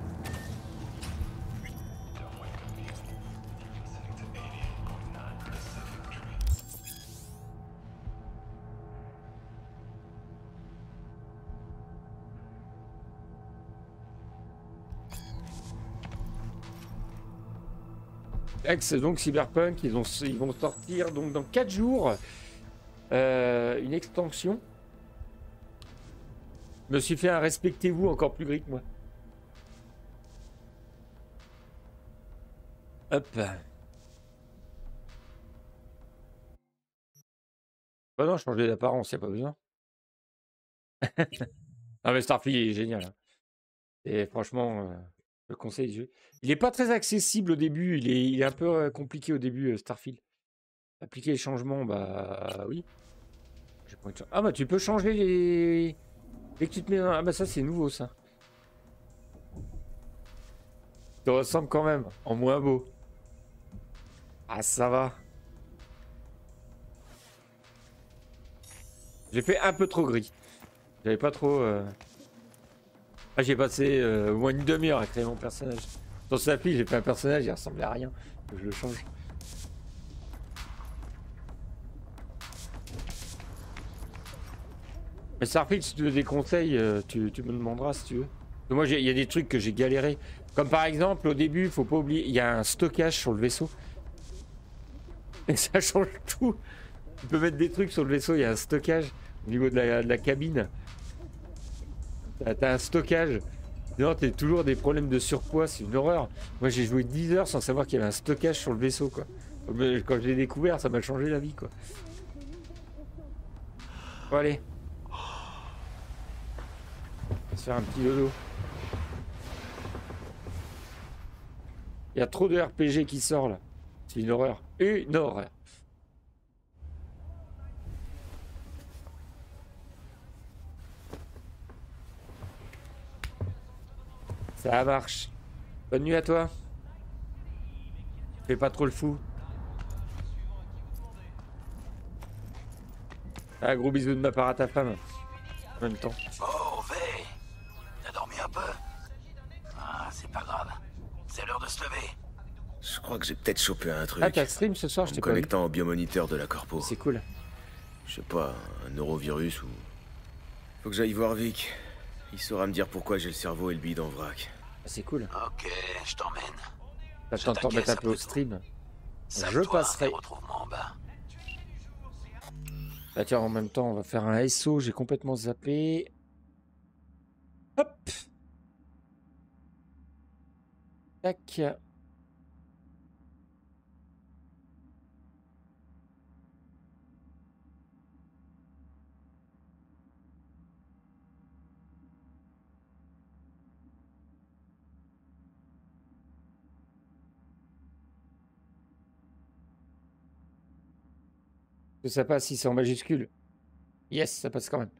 Speaker 2: Ex, donc Cyberpunk, ils vont sortir donc dans 4 jours une extension. Je me suis fait un respectez-vous encore plus gris que moi. Hop. Bah non, changer d'apparence, y a pas besoin. Ah mais Starfield il est génial. Hein. Et franchement, je le conseille le jeu. Il est pas très accessible au début, il est un peu compliqué au début, Starfield. Appliquer les changements, bah oui. Ah bah tu peux changer les... Dès que tu te mets dans... Ah bah ça c'est nouveau ça. Ça ressemble quand même, en moins beau. Ah ça va. J'ai fait un peu trop gris. J'avais pas trop... Ah j'ai passé au moins une demi-heure à créer mon personnage. Dans sa fille j'ai fait un personnage, il ressemblait à rien. Je le change. Mais Starfield, si tu veux des conseils, tu me demanderas si tu veux. Moi, il y a des trucs que j'ai galéré. Comme par exemple, au début, faut pas oublier, il y a un stockage sur le vaisseau. Et ça change tout. Tu peux mettre des trucs sur le vaisseau, il y a un stockage au niveau de la cabine. T'as un stockage. Non, t'as toujours des problèmes de surpoids, c'est une horreur. Moi, j'ai joué 10 heures sans savoir qu'il y avait un stockage sur le vaisseau, quoi. Quand je l'ai découvert, ça m'a changé la vie, quoi. Bon, allez. On va se faire un petit dodo. Il y a trop de RPG qui sort là. C'est une horreur. Une horreur. Ça marche. Bonne nuit à toi. Fais pas trop le fou. Un gros bisou de ma part à ta femme. En même temps.
Speaker 3: Oh, V, t'as dormi un peu? Ah, c'est pas grave. C'est l'heure de se lever.
Speaker 4: Je crois que j'ai peut-être chopé un truc.
Speaker 2: Ah, t'as stream ce soir, je t'ai pas vu.
Speaker 4: Connectant au biomoniteur de la corpo.
Speaker 2: C'est cool.
Speaker 4: Je sais pas, un neurovirus ou... Faut que j'aille voir Vic. Il saura me dire pourquoi j'ai le cerveau et le bide en vrac.
Speaker 2: C'est cool.
Speaker 3: Ok, je t'emmène.
Speaker 2: T'attends t'en mettre un peu au stream. Je passerai.
Speaker 3: En bas.
Speaker 2: Bah tiens, en même temps, on va faire un SO. J'ai complètement zappé. Hop. Tac. Que ça passe si c'est en majuscule. Yes, ça passe quand même.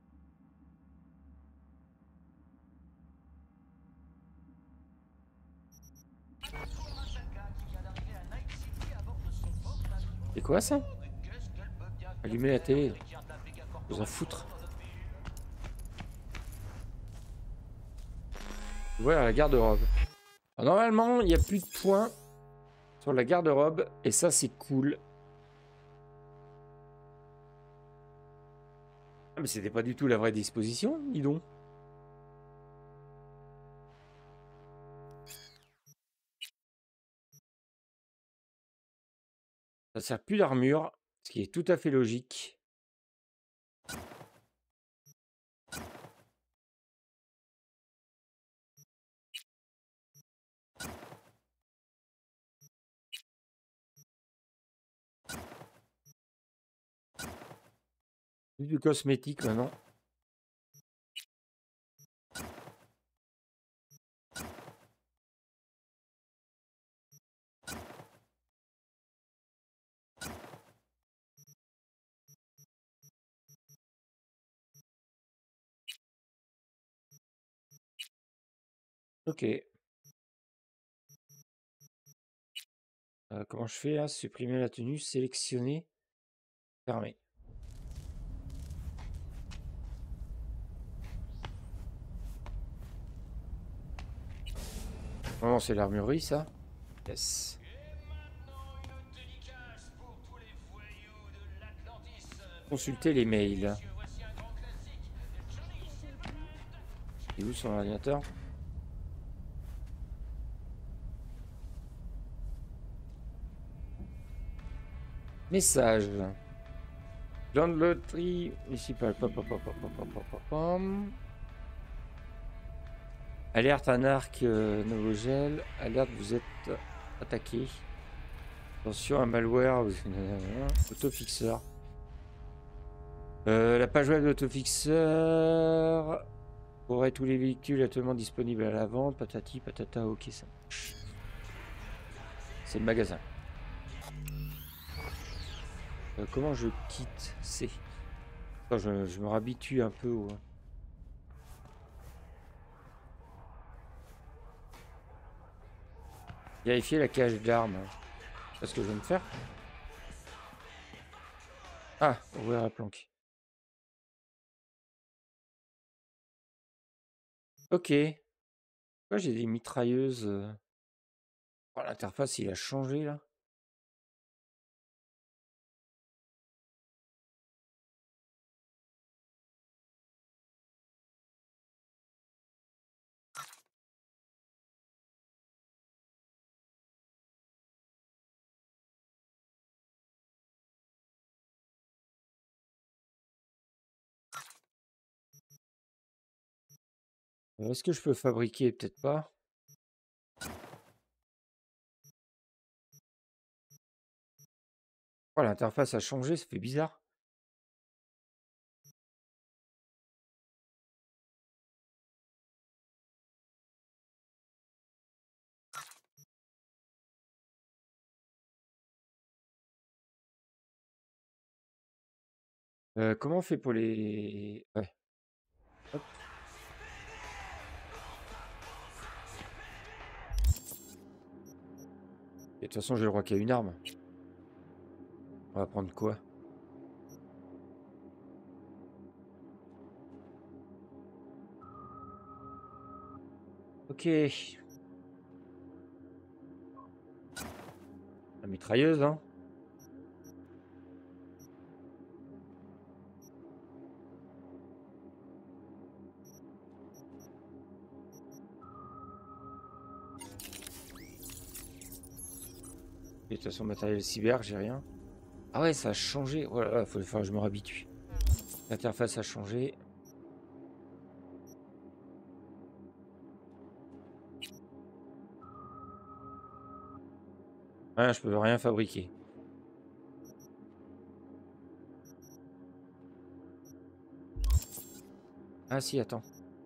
Speaker 2: C'est quoi ça? Allumer la télé. Vous en foutre. Voilà la garde-robe. Normalement, il n'y a plus de points sur la garde-robe. Et ça, c'est cool. Ah, mais c'était pas du tout la vraie disposition, dis donc. Ça sert plus d'armure, ce qui est tout à fait logique. Du cosmétique maintenant. Ok. Comment je fais là? Supprimer la tenue, sélectionner, fermer. Oh, c'est l'armurerie ça? Yes. Consulter les mails. Il est où son ordinateur? Message. Grande loterie municipale. Alerte un arc Novogel. Alerte, vous êtes attaqué. Attention, un malware. Autofixeur. La page web d'autofixeur aurait tous les véhicules actuellement disponibles à la vente. Patati, patata, ok, ça marche. C'est le magasin. Comment je quitte C? Attends, je me réhabitue un peu au... Vérifier la cage d'armes. C'est ce que je vais me faire. Ah, ouvrir la planque. Ok. Pourquoi j'ai des mitrailleuses Oh, l'interface, il a changé là. Est-ce que je peux fabriquer? Peut-être pas. Oh, l'interface a changé, ça fait bizarre. Comment on fait pour les... Ouais. Hop. Et de toute façon, j'ai le droit qu'il y a une arme. On va prendre quoi? Ok. La mitrailleuse, hein. Et de toute façon, matériel cyber, j'ai rien. Ah ouais, ça a changé. Voilà, faut faire que je me réhabitue. L'interface a changé. Ah, je peux rien fabriquer. Ah si, attends.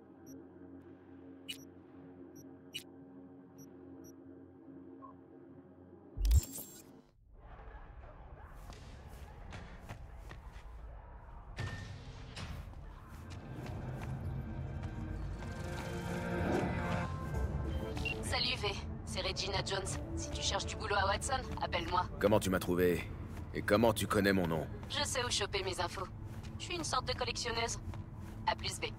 Speaker 11: Salut V, c'est Regina Jones. Si tu cherches du boulot à Watson, appelle-moi.
Speaker 4: Comment tu m'as trouvé? Et comment tu connais mon nom?
Speaker 11: Je sais où choper mes infos. Je suis une sorte de collectionneuse. A plus V.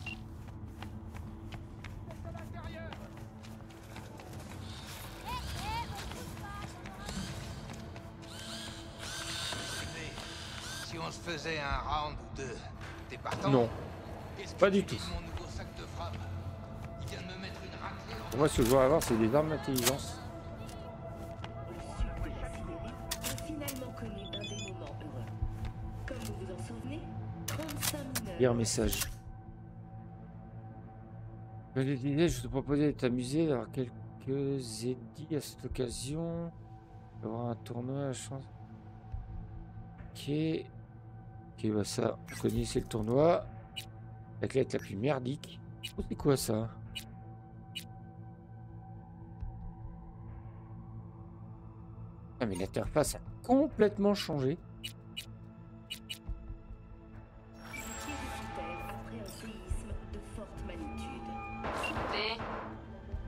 Speaker 17: Si on se faisait un round ou deux, t'es partant?
Speaker 2: Non, pas du tout.
Speaker 17: Mon nouveau sac de frappe. Il vient de me mettre une raclée dans...
Speaker 2: Pour moi, ce que je dois avoir, c'est des armes d'intelligence.
Speaker 16: A finalement connu un des moments heureux. Comme vous vous en souvenez, 35 mineurs...
Speaker 2: Lire message. Je te proposais de t'amuser d'avoir quelques édits à cette occasion. D'avoir un tournoi à la chance. Ok. Ok, bah ça, vous connaissez le tournoi. La clé la plus merdique. Oh, c'est quoi ça? Ah, mais l'interface a complètement changé.
Speaker 16: Après un séisme de forte magnitude.
Speaker 11: V,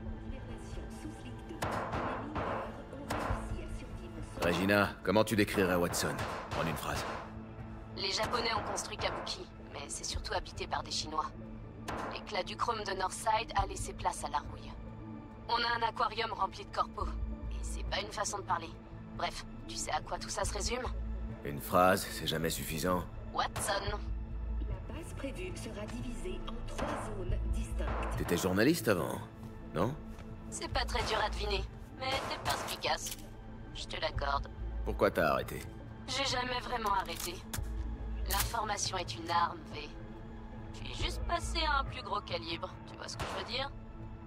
Speaker 4: Regina, comment tu décrirais Watson? En une phrase.
Speaker 11: Les Japonais ont construit Kabuki, mais c'est surtout habité par des Chinois. L'éclat du chrome de Northside a laissé place à la rouille. On a un aquarium rempli de corpos, et c'est pas une façon de parler. Bref, tu sais à quoi tout ça se résume?
Speaker 4: Une phrase, c'est jamais suffisant.
Speaker 11: Watson.
Speaker 16: La base prévue sera divisée en 3 zones distinctes.
Speaker 4: T'étais journaliste avant, non?
Speaker 11: C'est pas très dur à deviner, mais t'es perspicace. Je te l'accorde.
Speaker 4: Pourquoi t'as arrêté?
Speaker 11: J'ai jamais vraiment arrêté. L'information est une arme, V. Je suis juste passé à un plus gros calibre, tu vois ce que je veux dire?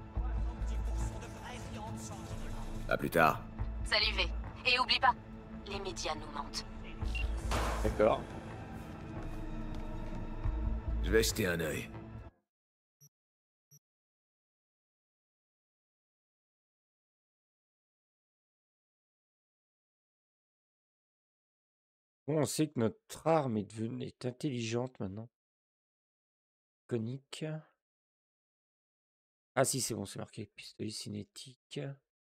Speaker 4: À plus tard.
Speaker 11: Salut V. Et oublie pas, les médias nous mentent.
Speaker 2: D'accord.
Speaker 4: Je vais jeter un œil.
Speaker 2: Bon, on sait que notre arme est intelligente maintenant. Conique. Ah si, c'est bon, c'est marqué. Pistolet cinétique.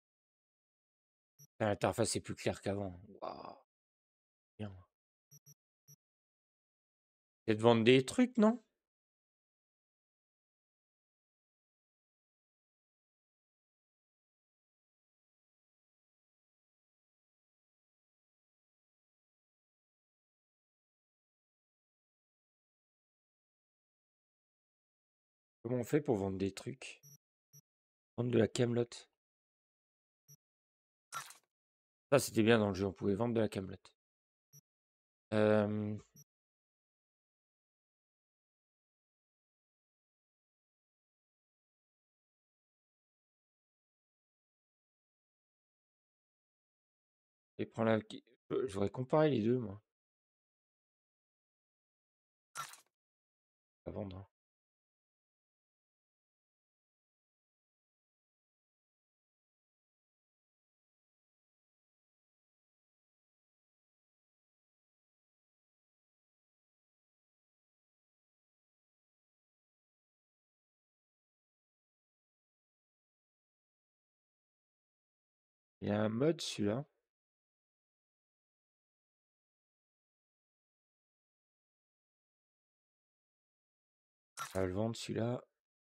Speaker 2: Ah, l'interface est plus claire qu'avant. Waouh. Bien. C'est de vendre des trucs, non? Comment on fait pour vendre des trucs? Vendre de la camelote. Ça, c'était bien dans le jeu, on pouvait vendre de la camelote. Et prends la... Je voudrais comparer les deux, moi. À vendre. Hein. Il y a un mode, celui-là. On va le vendre, celui-là.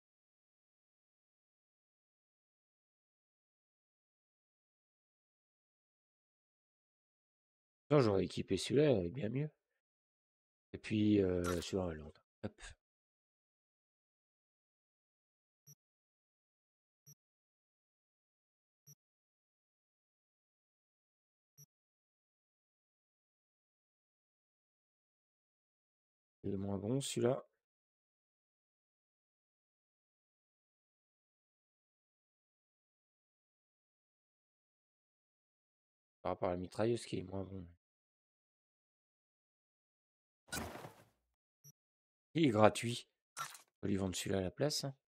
Speaker 2: Non, j'aurais équipé celui-là, il est bien mieux. Et puis, celui-là, on va le vendre. Hop. Il est moins bon, celui-là. Par rapport à la mitrailleuse qui est moins bon. Il est gratuit. On va lui vendre celui-là à la place. Hein.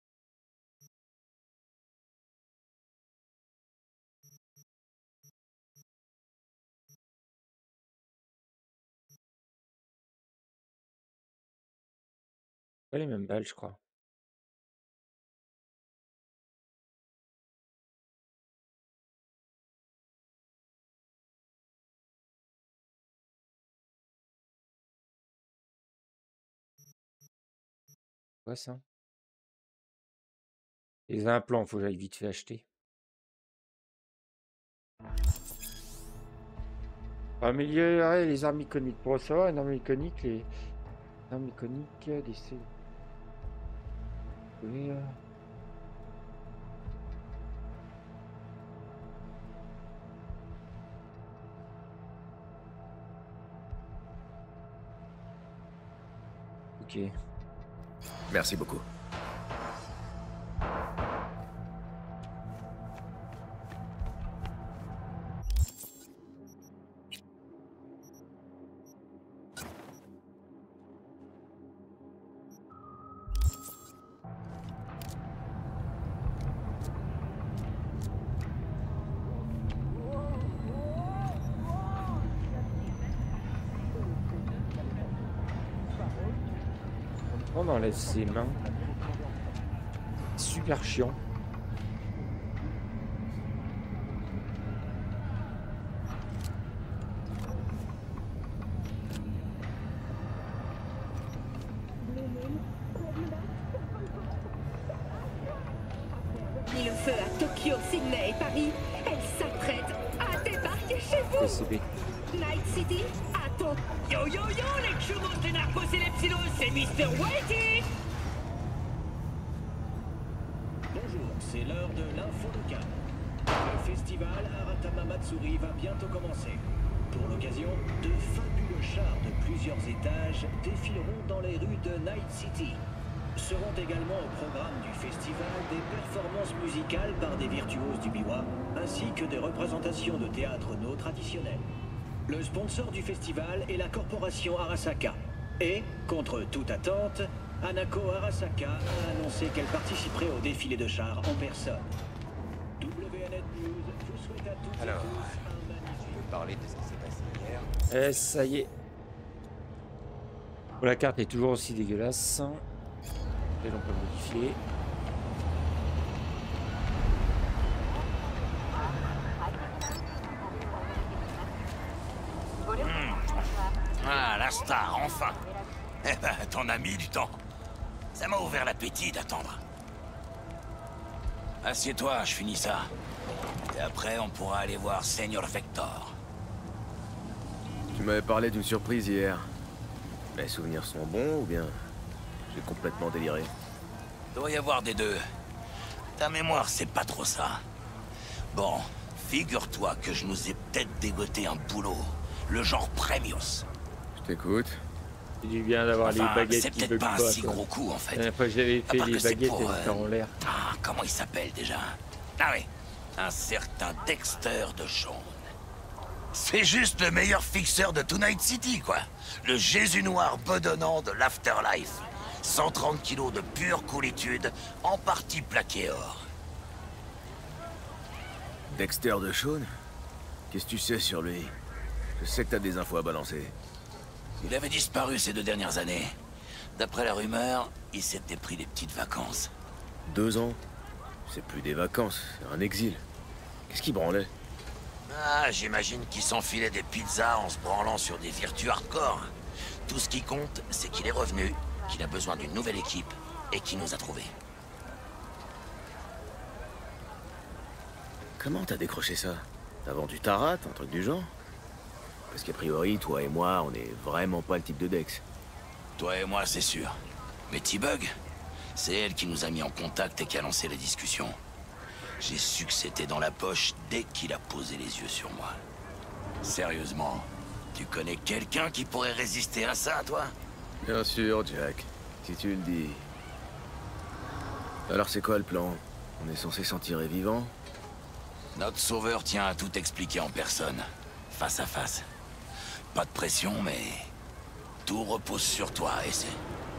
Speaker 2: Pas les mêmes balles, je crois. Quoi ça? Les implants, faut que j'aille vite fait acheter. Améliorer les armes iconiques. Pour recevoir une arme iconique, les armes iconiques d'essai. Oui. Ok.
Speaker 4: Merci beaucoup.
Speaker 2: On enlève ses mains. Super chiant.
Speaker 16: Tokyo, Sydney et Paris, elle s'apprête à débarquer chez vous.
Speaker 2: PCB.
Speaker 16: Night City, attends. Yo yo yo, les chumos, les narcos et les psylos, c'est Mr. Whitey.
Speaker 8: Bonjour, c'est l'heure de l'info locale. Le festival Aratama Matsuri va bientôt commencer. Pour l'occasion, de fabuleux chars de plusieurs étages défileront dans les rues de Night City. Seront également au programme du festival des performances musicales par des virtuoses du biwa, ainsi que des représentations de théâtre no traditionnels. Le sponsor du festival est la corporation Arasaka. Et, contre toute attente, Hanako Arasaka a annoncé qu'elle participerait au défilé de chars en personne. WNet News vous souhaite à tous
Speaker 7: Alors,
Speaker 8: et tous un magnifique...
Speaker 7: on peut parler de ce qui s'est passé hier.
Speaker 2: Ça y est. La carte est toujours aussi dégueulasse. Et on peut modifier.
Speaker 3: Ah, la star, enfin. Eh ben, t'en as mis du temps. Ça m'a ouvert l'appétit d'attendre. Assieds-toi, je finis ça. Et après, on pourra aller voir Senior Vector.
Speaker 4: Tu m'avais parlé d'une surprise hier. Mes souvenirs sont bons ou bien j'ai complètement déliré?
Speaker 3: Doit y avoir des deux. Ta mémoire, c'est pas trop ça. Bon, figure-toi que je nous ai peut-être dégoté un boulot. Le genre Premios.
Speaker 4: Je t'écoute.
Speaker 2: C'est du bien d'avoir les baguettes
Speaker 3: c'est
Speaker 2: qui
Speaker 3: peut-être
Speaker 2: bug
Speaker 3: pas un
Speaker 2: pas,
Speaker 3: si
Speaker 2: quoi.
Speaker 3: gros coup, en fait.
Speaker 2: La dernière fois que j'avais fait
Speaker 3: part
Speaker 2: les
Speaker 3: que c'est
Speaker 2: baguettes,
Speaker 3: pour,
Speaker 2: elles étaient en l'air.
Speaker 3: Ah, comment il s'appelle déjà? Ah oui, un certain Dexter de Shawn. C'est juste le meilleur fixeur de Tonight City, quoi. Le Jésus noir bedonnant de l'Afterlife. 130 kilos de pure coolitude, en partie plaqué or.
Speaker 4: Dexter de Shawn? Qu'est-ce que tu sais sur lui? Je sais que t'as des infos à balancer.
Speaker 3: Il avait disparu ces 2 dernières années. D'après la rumeur, il s'était pris des petites vacances.
Speaker 4: 2 ans? C'est plus des vacances, c'est un exil. Qu'est-ce qui branlait?
Speaker 3: Ah, j'imagine qu'il s'enfilait des pizzas en se branlant sur des virtus hardcore. Tout ce qui compte, c'est qu'il est revenu, qu'il a besoin d'une nouvelle équipe, et qu'il nous a trouvés.
Speaker 4: Comment t'as décroché ça? T'as vendu ta rate, un truc du genre? Parce qu'a priori, toi et moi, on est vraiment pas le type de Dex.
Speaker 3: Toi et moi, c'est sûr. Mais T-Bug, c'est elle qui nous a mis en contact et qui a lancé la discussion. J'ai su que c'était dans la poche dès qu'il a posé les yeux sur moi. Sérieusement, tu connais quelqu'un qui pourrait résister à ça, toi?
Speaker 4: Bien sûr, Jack. Si tu le dis. Alors c'est quoi le plan? On est censé s'en tirer vivant?
Speaker 3: Notre sauveur tient à tout expliquer en personne, face à face. Pas de pression, mais tout repose sur toi, et c'est...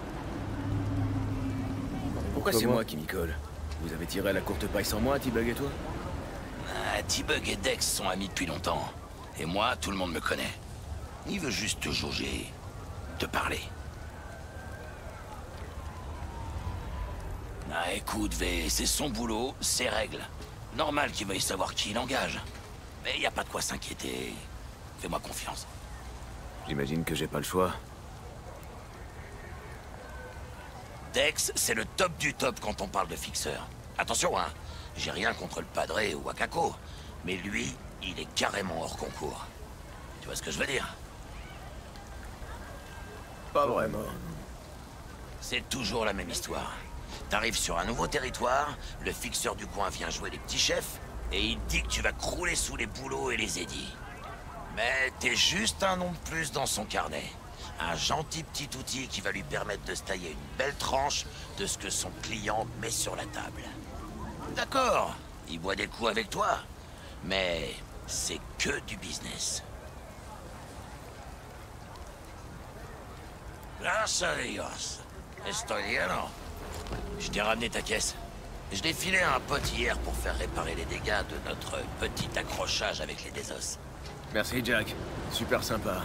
Speaker 4: Pourquoi c'est moi qui m'y colle? Vous avez tiré à la courte paille sans moi, T-Bug et toi?
Speaker 3: Ah, T-Bug et Dex sont amis depuis longtemps. Et moi, tout le monde me connaît. Il veut juste te jauger, te parler. Ah, écoute, V, c'est son boulot, ses règles. Normal qu'il veuille savoir qui il engage. Mais y a pas de quoi s'inquiéter. Fais-moi confiance.
Speaker 4: J'imagine que j'ai pas le choix.
Speaker 3: Dex, c'est le top du top quand on parle de fixeur. Attention, hein, j'ai rien contre le Padré ou Wakako, mais lui, il est carrément hors concours. Tu vois ce que je veux dire?
Speaker 4: Pas vraiment.
Speaker 3: C'est toujours la même histoire. T'arrives sur un nouveau territoire, le fixeur du coin vient jouer les petits chefs, et il dit que tu vas crouler sous les boulots et les édits. Mais t'es juste un nom de plus dans son carnet. Un gentil petit outil qui va lui permettre de se tailler une belle tranche de ce que son client met sur la table. D'accord, il boit des coups avec toi, mais c'est que du business. Gracias a Dios. Estoy lleno. Je t'ai ramené ta caisse. Je l'ai filé à un pote hier pour faire réparer les dégâts de notre petit accrochage avec les Desos.
Speaker 4: Merci, Jack. Super sympa.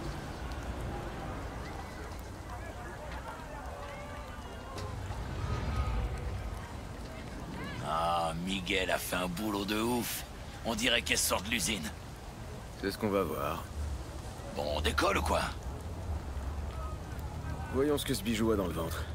Speaker 3: Ah, Miguel a fait un boulot de ouf. On dirait qu'elle sort de l'usine.
Speaker 4: C'est ce qu'on va voir.
Speaker 3: Bon, on décolle ou quoi?
Speaker 4: Voyons ce que ce bijou a dans le ventre.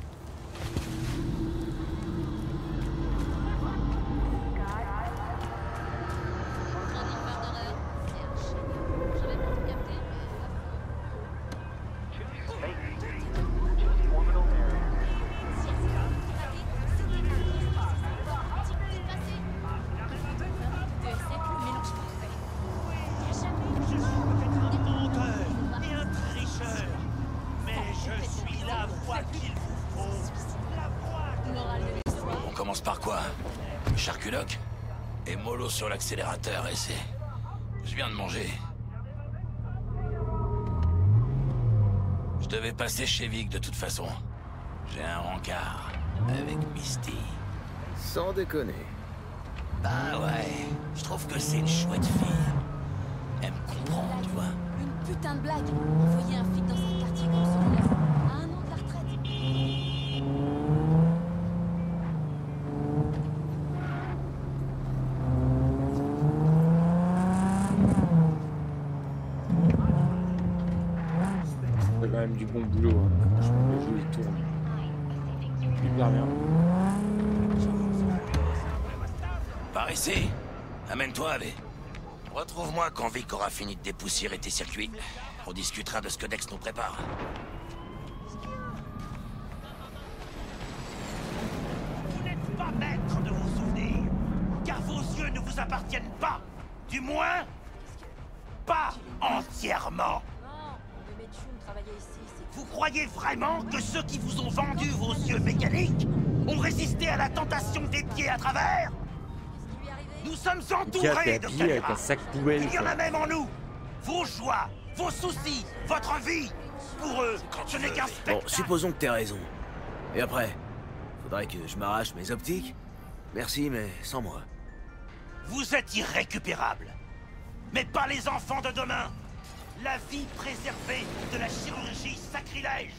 Speaker 3: Charculoc et mollo sur l'accélérateur et c'est... Je viens de manger. Je devais passer chez Vic de toute façon. J'ai un rencard avec Misty.
Speaker 4: Sans déconner.
Speaker 3: Bah ouais, je trouve que c'est une chouette fille. Elle me comprend, tu vois.
Speaker 11: Une putain de blague. Envoyer un flic dans un quartier comme celui-là, à 1 an de la retraite.
Speaker 2: C'est quand même du bon boulot. Hein. Franchement, le jeu il tourne. Super bien.
Speaker 3: Par ici. Amène-toi, allez. Retrouve-moi quand Vic aura fini de dépoussiérer tes circuits. On discutera de ce que Dex nous prépare.
Speaker 1: Vous n'êtes pas maître de vos souvenirs, car vos yeux ne vous appartiennent pas. Du moins, pas entièrement. Vous croyez vraiment que ceux qui vous ont vendu vos yeux mécaniques ont résisté à la tentation des pieds à travers? Nous sommes entourés de caméras. Il y en a même en nous. Vos joies, vos soucis, votre vie. Pour eux, ce n'est qu'un spectacle.
Speaker 4: Bon, supposons que t'aies raison. Et après? Faudrait que je m'arrache mes optiques? Merci, mais sans moi.
Speaker 1: Vous êtes irrécupérables. Mais pas les enfants de demain. La vie préservée de la chirurgie sacrilège.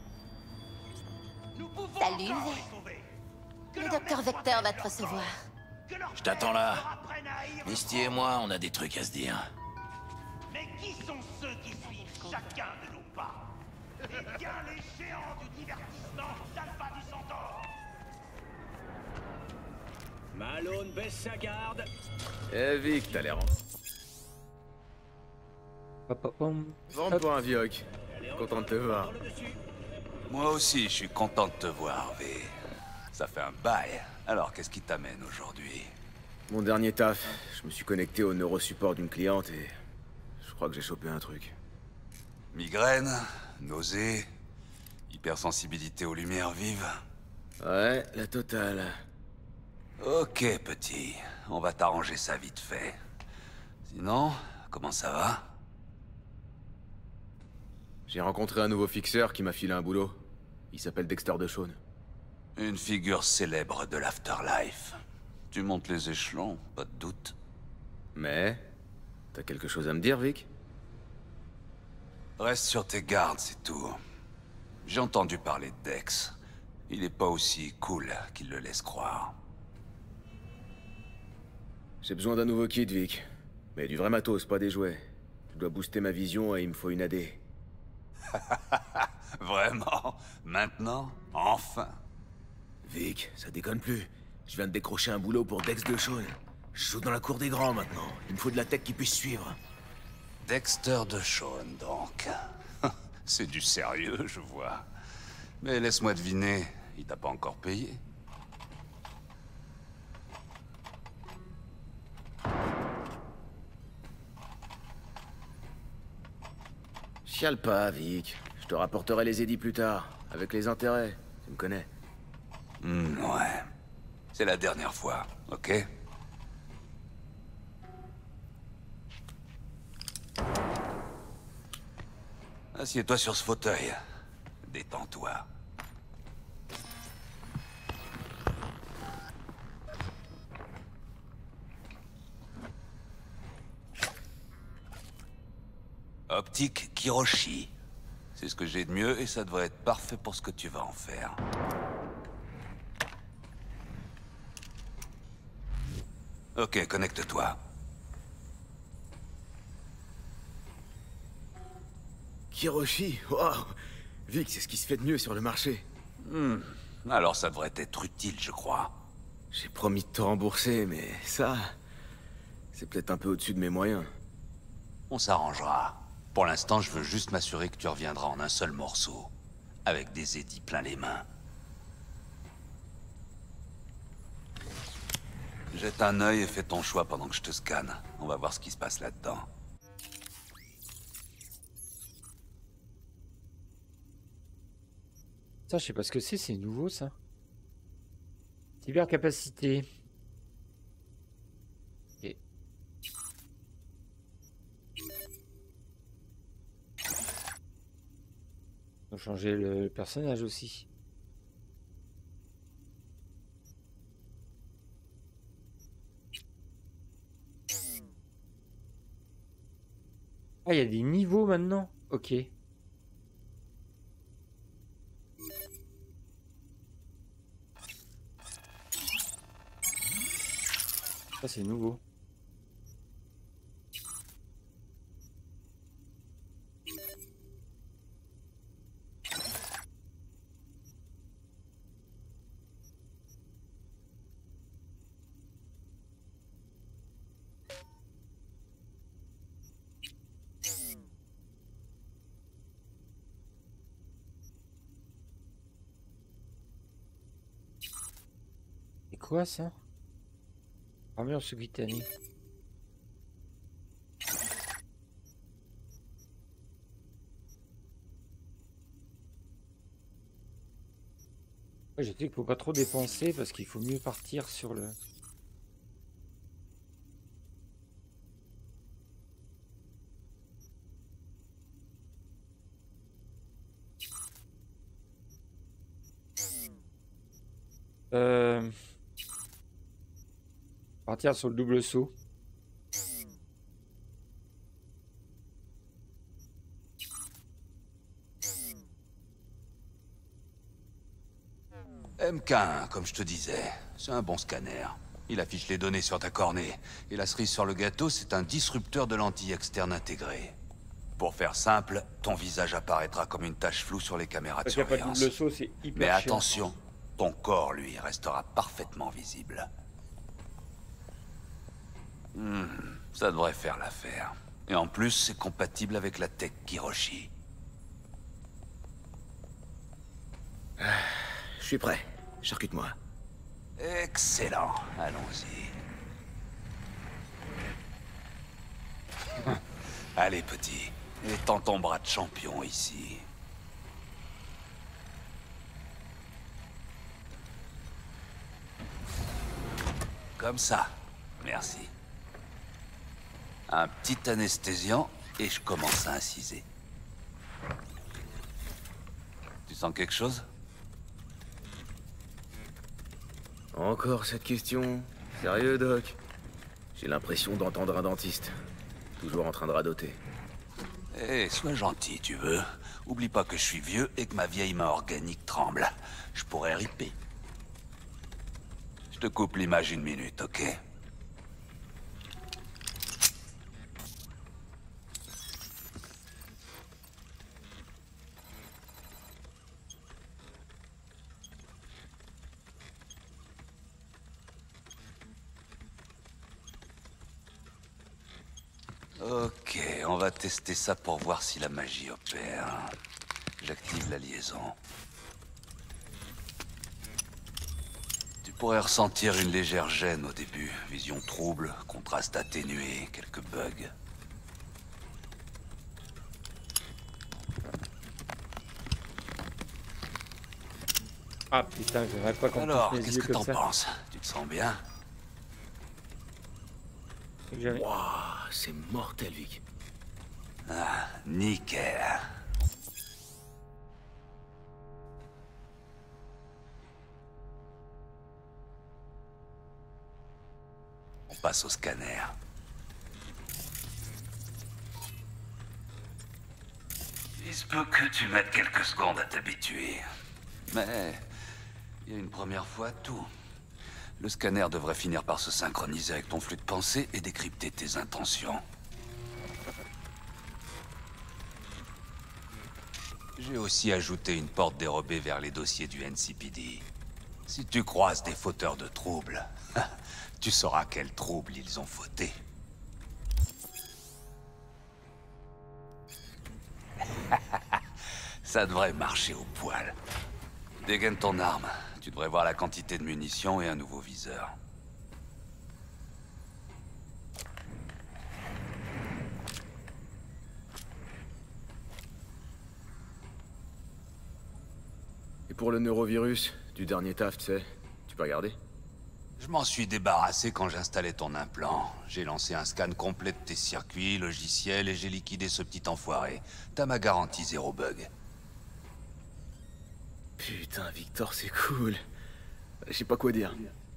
Speaker 11: Salut, le docteur Vector va te recevoir.
Speaker 3: Je t'attends là. Misty et moi, on a des trucs à se dire.
Speaker 1: Mais qui sont ceux qui suivent chacun de nos pas? Eh bien, les géants du divertissement d'Alpha du Centaure.
Speaker 8: Malone baisse sa garde.
Speaker 4: Eh Vic, t'as l'air en... Vends-toi un Vioc. Content de te voir.
Speaker 18: Moi aussi, je suis content de te voir, V. Ça fait un bail. Alors, qu'est-ce qui t'amène aujourd'hui?
Speaker 4: Mon dernier taf, je me suis connecté au neurosupport d'une cliente et... je crois que j'ai chopé un truc.
Speaker 18: Migraine, nausée, hypersensibilité aux lumières vives.
Speaker 4: Ouais, la totale.
Speaker 18: Ok, petit. On va t'arranger ça vite fait. Sinon, comment ça va?
Speaker 4: J'ai rencontré un nouveau fixeur qui m'a filé un boulot. Il s'appelle Dexter DeShawn.
Speaker 18: Une figure célèbre de l'afterlife. Tu montes les échelons, pas de doute.
Speaker 4: Mais... t'as quelque chose à me dire, Vic?
Speaker 18: Reste sur tes gardes, c'est tout. J'ai entendu parler de Dex. Il est pas aussi cool qu'il le laisse croire.
Speaker 4: J'ai besoin d'un nouveau kit, Vic. Mais du vrai matos, pas des jouets. Je dois booster ma vision et il me faut une AD.
Speaker 18: Vraiment? Maintenant? Enfin?
Speaker 4: Vic, ça déconne plus. Je viens de décrocher un boulot pour Dex DeShawn. Je joue dans la cour des grands maintenant. Il me faut de la tech qui puisse suivre.
Speaker 18: Dexter DeShawn, donc. C'est du sérieux, je vois. Mais laisse-moi deviner, il t'a pas encore payé?
Speaker 4: Chiale pas, Vic. Je te rapporterai les édits plus tard, avec les intérêts. Tu me connais.
Speaker 18: Ouais. C'est la dernière fois, ok? Assieds-toi sur ce fauteuil. Détends-toi. Optique Kiroshi. C'est ce que j'ai de mieux et ça devrait être parfait pour ce que tu vas en faire. Ok, connecte-toi.
Speaker 4: Kiroshi, waouh! Vic, c'est ce qui se fait de mieux sur le marché.
Speaker 18: Alors ça devrait être utile, je crois.
Speaker 4: J'ai promis de te rembourser, mais ça... c'est peut-être un peu au-dessus de mes moyens.
Speaker 18: On s'arrangera. Pour l'instant, je veux juste m'assurer que tu reviendras en un seul morceau. Avec des édits plein les mains. Jette un œil et fais ton choix pendant que je te scanne. On va voir ce qui se passe là-dedans.
Speaker 2: Ça, je sais pas ce que c'est nouveau ça. Cybercapacité. changer le personnage aussi. Ah, il y a des niveaux maintenant? Ok. Ça, c'est nouveau. C'est quoi ça? Armure sous-cutanée. Ouais, je sais qu'il faut pas trop dépenser parce qu'il faut mieux partir sur le... Partir sur le double saut.
Speaker 18: MK1, comme je te disais, c'est un bon scanner. Il affiche les données sur ta cornée. Et la cerise sur le gâteau, c'est un disrupteur de lentille externe intégré. Pour faire simple, ton visage apparaîtra comme une tache floue sur les caméras de surveillance.
Speaker 2: Double saut, c'est hyper
Speaker 18: Mais
Speaker 2: chiant.
Speaker 18: attention, ton corps, lui, restera parfaitement visible. Ça devrait faire l'affaire. Et en plus, c'est compatible avec la tech Kiroshi.
Speaker 4: Je suis prêt. Charcute-moi.
Speaker 18: Excellent. Allons-y. Allez, petit. Étends ton bras de champion ici. Comme ça. Merci. Un petit anesthésiant et je commence à inciser. Tu sens quelque chose?
Speaker 4: Encore cette question? Sérieux, Doc? J'ai l'impression d'entendre un dentiste. Toujours en train de radoter.
Speaker 18: Eh, sois gentil, tu veux. Oublie pas que je suis vieux et que ma vieille main organique tremble. Je pourrais riper. Je te coupe l'image une minute, ok? Ok, on va tester ça pour voir si la magie opère. J'active la liaison. Tu pourrais ressentir une légère gêne au début. Vision trouble, contraste atténué, quelques bugs.
Speaker 2: Ah putain, je voudrais pas qu'on
Speaker 18: Alors,
Speaker 2: touche mes
Speaker 18: qu'est-ce
Speaker 2: yeux
Speaker 18: que
Speaker 2: comme
Speaker 18: t'en
Speaker 2: ça.
Speaker 18: penses? Tu te sens bien?
Speaker 4: Wouah, c'est mortel, Vic.
Speaker 18: Ah, nickel. On passe au scanner. Il se peut que tu mettes quelques secondes à t'habituer. Mais il y a une première fois tout. Le scanner devrait finir par se synchroniser avec ton flux de pensée et décrypter tes intentions. J'ai aussi ajouté une porte dérobée vers les dossiers du NCPD. Si tu croises des fauteurs de troubles, tu sauras quels troubles ils ont fauté. Ça devrait marcher au poil. Dégaine ton arme. Tu devrais voir la quantité de munitions et un nouveau viseur.
Speaker 4: Et pour le neurovirus, du dernier taf, tu sais, tu peux regarder?
Speaker 18: Je m'en suis débarrassé quand j'installais ton implant. J'ai lancé un scan complet de tes circuits, logiciels, et j'ai liquidé ce petit enfoiré. T'as ma garantie 0 bug.
Speaker 4: Putain, Victor, c'est cool. Je sais pas quoi dire.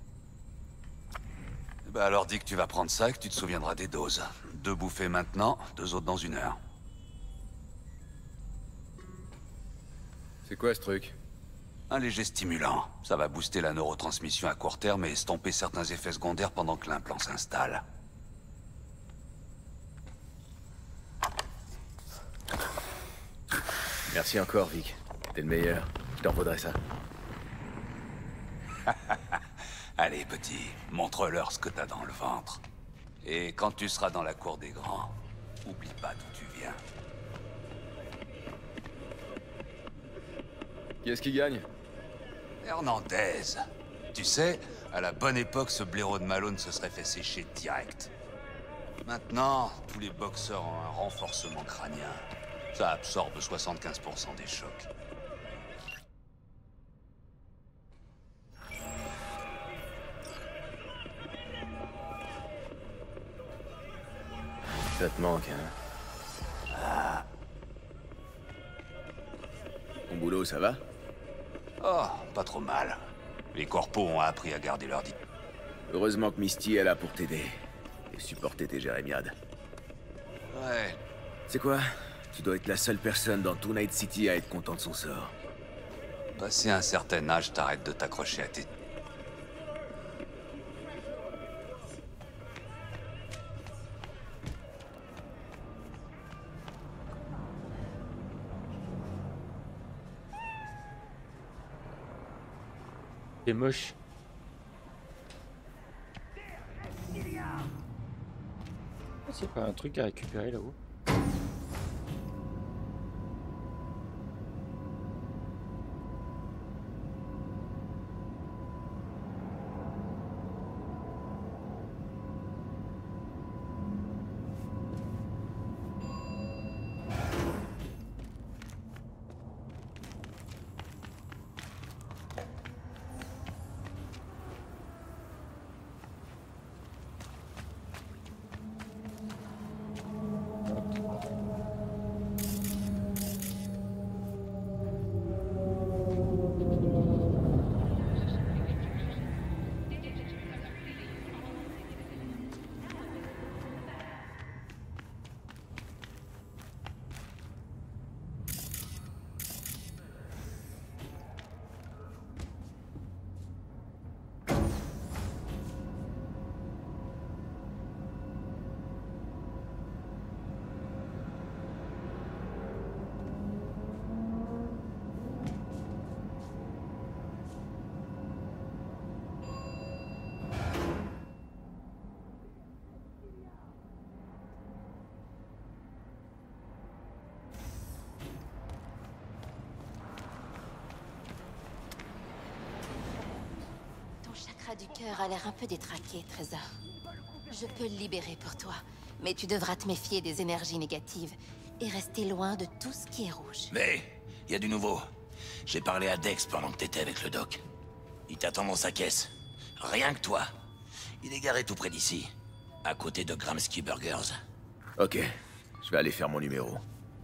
Speaker 18: Bah alors dis que tu vas prendre ça et que tu te souviendras des doses. 2 bouffées maintenant, 2 autres dans 1 heure.
Speaker 4: C'est quoi ce truc?
Speaker 18: Un léger stimulant. Ça va booster la neurotransmission à court terme et estomper certains effets secondaires pendant que l'implant s'installe.
Speaker 4: Merci encore, Vic. T'es le meilleur. Je t'en vaudrais ça.
Speaker 18: Allez, petit, montre-leur ce que t'as dans le ventre. Et quand tu seras dans la cour des grands, oublie pas d'où tu viens.
Speaker 4: Qui est-ce qui gagne?
Speaker 18: Hernandez. Tu sais, à la bonne époque, ce blaireau de Malone se serait fait sécher direct. Maintenant, tous les boxeurs ont un renforcement crânien. Ça absorbe 75% des chocs.
Speaker 4: Ça te manque, hein?
Speaker 18: Ah.
Speaker 4: Ton boulot, ça va?
Speaker 18: Oh, pas trop mal. Les corpos ont appris à garder leur dit.
Speaker 4: Heureusement que Misty est là pour t'aider. Et supporter tes jérémiades.
Speaker 18: Ouais.
Speaker 4: C'est quoi? Tu dois être la seule personne dans tout Night City à être content de son sort.
Speaker 18: Passé un certain âge, t'arrêtes de t'accrocher à tes...
Speaker 2: C'est moche. C'est pas un truc à récupérer là-haut?
Speaker 11: Du cœur a l'air un peu détraqué, Trésor. Je peux le libérer pour toi, mais tu devras te méfier des énergies négatives et rester loin de tout ce qui est rouge.
Speaker 3: Mais, il y a du nouveau. J'ai parlé à Dex pendant que t'étais avec le doc. Il t'attend dans sa caisse. Rien que toi. Il est garé tout près d'ici, à côté de Gramsci Burgers.
Speaker 4: Ok, je vais aller faire mon numéro.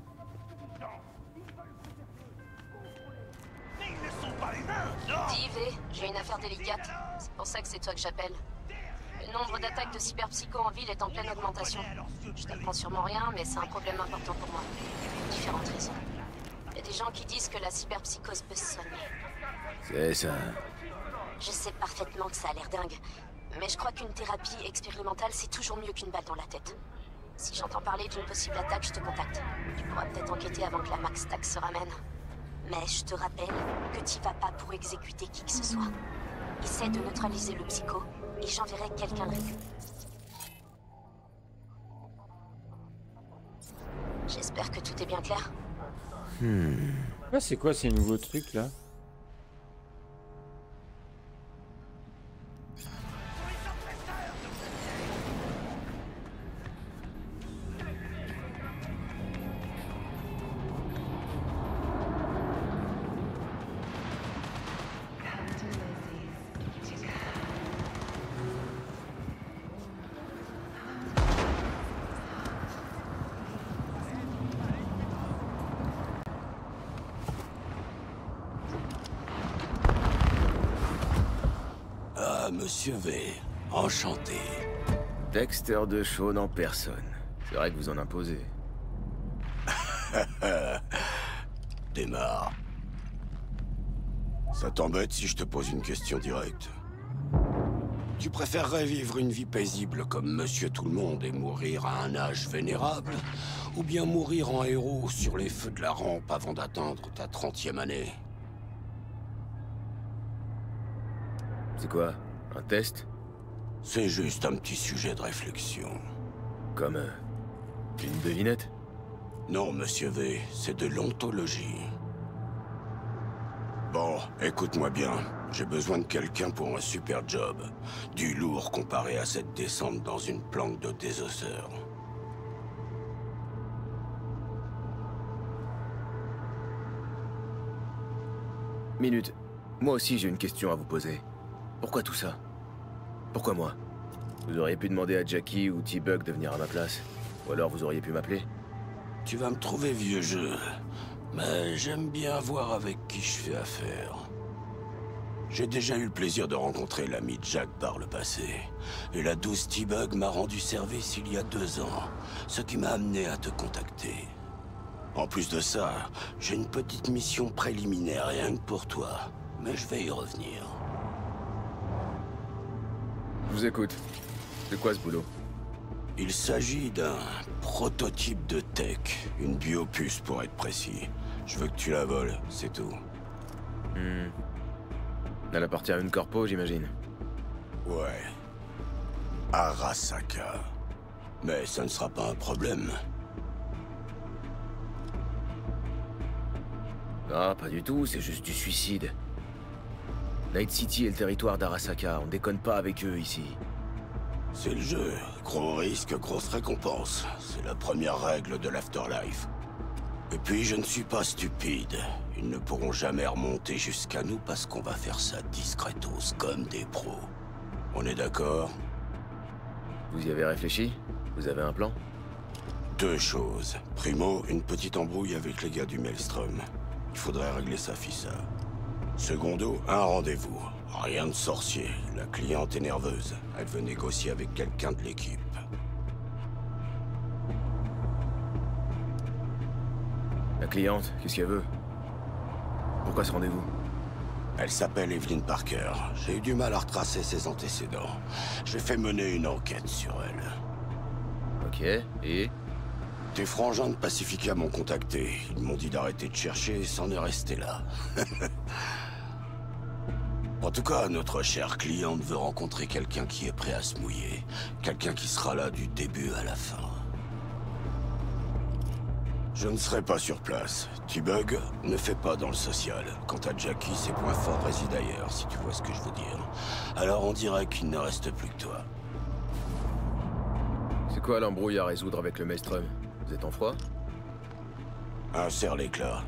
Speaker 11: Dis, V, j'ai une affaire délicate. C'est pour ça que c'est toi que j'appelle. Le nombre d'attaques de cyberpsycho en ville est en pleine augmentation. Je t'apprends sûrement rien, mais c'est un problème important pour moi. Pour différentes raisons. Il y a des gens qui disent que la cyberpsychose peut se soigner.
Speaker 4: C'est ça.
Speaker 11: Je sais parfaitement que ça a l'air dingue, mais je crois qu'une thérapie expérimentale, c'est toujours mieux qu'une balle dans la tête. Si j'entends parler d'une possible attaque, je te contacte. Tu pourras peut-être enquêter avant que la Max Tax se ramène. Mais je te rappelle que t'y vas pas pour exécuter qui que ce soit. Essaie de neutraliser le psycho, et j'enverrai quelqu'un le récupérer. J'espère que tout est bien clair.
Speaker 2: Ah, c'est quoi ces nouveaux trucs là?
Speaker 19: Monsieur V. Enchanté.
Speaker 4: Dexter DeShawn en personne. C'est vrai que vous en imposez.
Speaker 19: Démarre. Ça t'embête si je te pose une question directe? Tu préférerais vivre une vie paisible comme Monsieur Tout-le-Monde et mourir à un âge vénérable? Ou bien mourir en héros sur les feux de la rampe avant d'atteindre ta 30e année?
Speaker 4: C'est quoi? Un test?
Speaker 19: C'est juste un petit sujet de réflexion.
Speaker 4: Comme une devinette?
Speaker 19: Non, Monsieur V, c'est de l'ontologie. Bon, écoute-moi bien. J'ai besoin de quelqu'un pour un super job. Du lourd comparé à cette descente dans une planque de désosseur.
Speaker 4: Minute. Moi aussi j'ai une question à vous poser. Pourquoi tout ça? Pourquoi moi? Vous auriez pu demander à Jackie ou T-Bug de venir à ma place. Ou alors vous auriez pu m'appeler.
Speaker 19: Tu vas me trouver vieux jeu. Mais j'aime bien voir avec qui je fais affaire. J'ai déjà eu le plaisir de rencontrer l'ami Jack par le passé. Et la douce T-Bug m'a rendu service il y a 2 ans. Ce qui m'a amené à te contacter. En plus de ça, j'ai une petite mission préliminaire rien que pour toi. Mais je vais y revenir.
Speaker 4: Je vous écoute. C'est quoi ce boulot?
Speaker 19: Il s'agit d'un prototype de tech. Une biopuce pour être précis. Je veux que tu la voles, c'est tout.
Speaker 4: Elle appartient à une corpo, j'imagine.
Speaker 19: Ouais. Arasaka. Mais ça ne sera pas un problème.
Speaker 4: Ah, pas du tout, c'est juste du suicide. Night City est le territoire d'Arasaka, on déconne pas avec eux ici.
Speaker 19: C'est le jeu. Gros risque, grosse récompense. C'est la première règle de l'Afterlife. Et puis, je ne suis pas stupide. Ils ne pourront jamais remonter jusqu'à nous parce qu'on va faire ça discretos, comme des pros. On est d'accord?
Speaker 4: Vous y avez réfléchi? Vous avez un plan?
Speaker 19: 2 choses. Primo, une petite embrouille avec les gars du Maelstrom. Il faudrait régler ça, fissa. Secondo, un rendez-vous. Rien de sorcier. La cliente est nerveuse. Elle veut négocier avec quelqu'un de l'équipe.
Speaker 4: La cliente, qu'est-ce qu'elle veut? Pourquoi ce rendez-vous?
Speaker 19: Elle s'appelle Evelyn Parker. J'ai eu du mal à retracer ses antécédents. J'ai fait mener une enquête sur elle.
Speaker 4: Ok, et?
Speaker 19: Tes frangins de Pacifica m'ont contacté. Ils m'ont dit d'arrêter de chercher et s'en est resté là. En tout cas, notre chère cliente veut rencontrer quelqu'un qui est prêt à se mouiller. Quelqu'un qui sera là du début à la fin. Je ne serai pas sur place. T-Bug ne fait pas dans le social. Quant à Jackie, ses points forts résident ailleurs, si tu vois ce que je veux dire. Alors on dirait qu'il ne reste plus que toi.
Speaker 4: C'est quoi l'embrouille à résoudre avec le Maelstrom? Vous êtes en froid?
Speaker 19: Un serre l'éclat.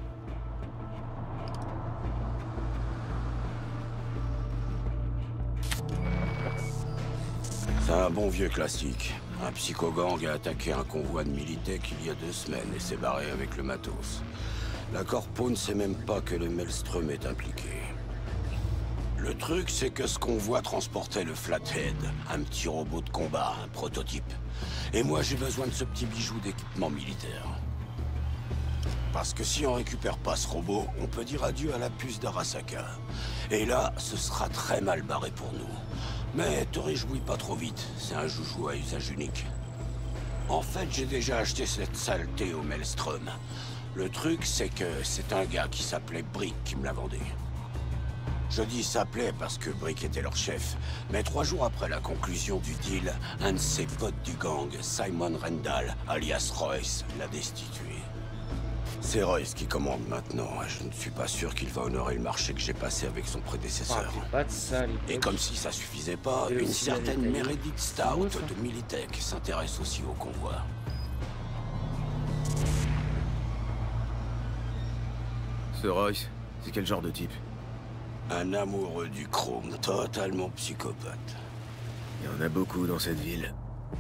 Speaker 19: C'est un bon vieux classique. Un psychogang a attaqué un convoi de Militech il y a 2 semaines et s'est barré avec le matos. La corpo ne sait même pas que le Maelstrom est impliqué. Le truc, c'est que ce convoi transportait le Flathead, un petit robot de combat, un prototype. Et moi, j'ai besoin de ce petit bijou d'équipement militaire. Parce que si on récupère pas ce robot, on peut dire adieu à la puce d'Arasaka. Et là, ce sera très mal barré pour nous. Mais te réjouis pas trop vite, c'est un joujou à usage unique. En fait, j'ai déjà acheté cette saleté au Maelstrom. Le truc, c'est que c'est un gars qui s'appelait Brick qui me l'a vendu. Je dis s'appelait parce que Brick était leur chef. Mais 3 jours après la conclusion du deal, un de ses potes du gang, Simon Rendall, alias Royce, l'a destitué. C'est Royce qui commande maintenant. Je ne suis pas sûr qu'il va honorer le marché que j'ai passé avec son prédécesseur.
Speaker 2: Pas de ça,
Speaker 19: et comme si ça suffisait pas,
Speaker 2: Et
Speaker 19: une
Speaker 2: aussi
Speaker 19: certaine
Speaker 2: la
Speaker 19: Meredith Stout de Militech s'intéresse aussi au convoi.
Speaker 4: Ce Royce, c'est quel genre de type?
Speaker 19: Un amoureux du chrome, totalement psychopathe.
Speaker 4: Il y en a beaucoup dans cette ville.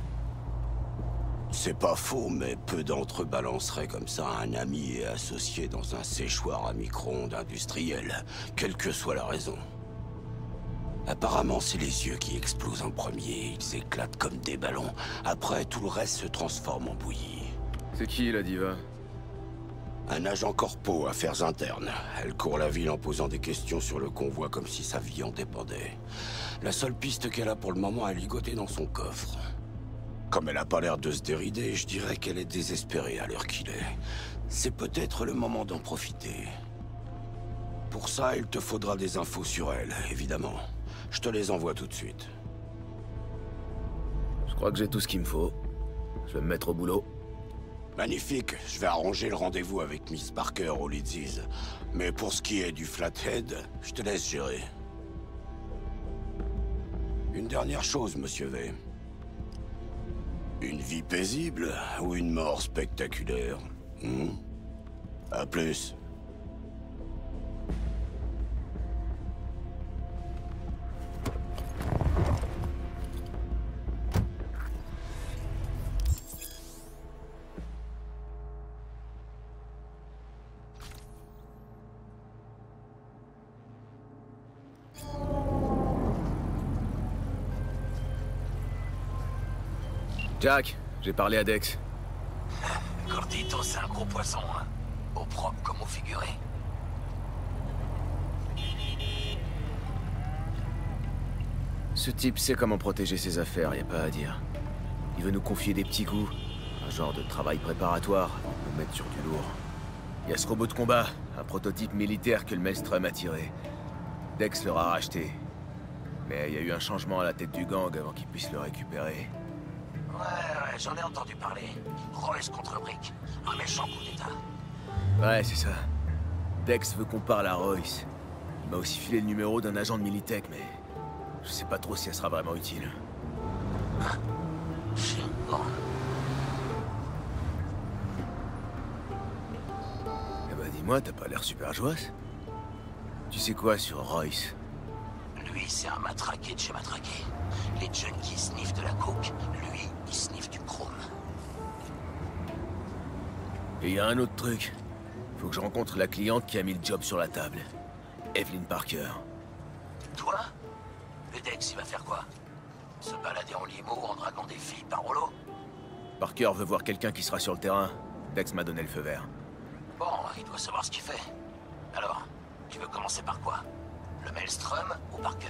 Speaker 19: C'est pas faux, mais peu d'entre eux balanceraient comme ça un ami et associé dans un séchoir à micro-ondes industriel, quelle que soit la raison. Apparemment, c'est les yeux qui explosent en premier. Ils éclatent comme des ballons. Après, tout le reste se transforme en bouillie.
Speaker 4: C'est qui, la diva?
Speaker 19: Un agent corpo, affaires internes. Elle court la ville en posant des questions sur le convoi comme si sa vie en dépendait. La seule piste qu'elle a pour le moment est ligotée dans son coffre. Comme elle a pas l'air de se dérider, je dirais qu'elle est désespérée à l'heure qu'il est. C'est peut-être le moment d'en profiter. Pour ça, il te faudra des infos sur elle, évidemment. Je te les envoie tout de suite.
Speaker 4: Je crois que j'ai tout ce qu'il me faut. Je vais me mettre au boulot.
Speaker 19: Magnifique, je vais arranger le rendez-vous avec Miss Parker au Leadsies. Mais pour ce qui est du Flathead, je te laisse gérer. Une dernière chose, Monsieur V. Une vie paisible ou une mort spectaculaire? À plus.
Speaker 4: Jack, j'ai parlé à Dex.
Speaker 3: Gordito, c'est un gros poisson, hein. Au propre comme au figuré.
Speaker 4: Ce type sait comment protéger ses affaires, y a pas à dire. Il veut nous confier des petits coups, un genre de travail préparatoire, avant de nous mettre sur du lourd. Il y a ce robot de combat, un prototype militaire que le Maelstrom a tiré. Dex l'aura racheté. Mais il y a eu un changement à la tête du gang avant qu'il puisse le récupérer.
Speaker 3: Ouais, j'en ai entendu parler. Royce contre Brick. Un méchant coup d'état.
Speaker 4: Ouais, c'est ça. Dex veut qu'on parle à Royce. Il m'a aussi filé le numéro d'un agent de Militech, mais... je sais pas trop si elle sera vraiment utile.
Speaker 3: Bon.
Speaker 4: Eh bah dis-moi, t'as pas l'air super joyeuse. Tu sais quoi sur Royce?
Speaker 3: Lui, c'est un matraqué de chez matraqué. Les junkies sniffent de la coke. Lui, il sniffe du chrome.
Speaker 4: Et il y a un autre truc. Faut que je rencontre la cliente qui a mis le job sur la table. Evelyn Parker.
Speaker 3: Toi? Le Dex, il va faire quoi? Se balader en limo en draguant des filles par rouleau?
Speaker 4: Parker veut voir quelqu'un qui sera sur le terrain. Dex m'a donné le feu vert.
Speaker 3: Bon, il doit savoir ce qu'il fait. Alors, tu veux commencer par quoi? Le Maelstrom ou Parker?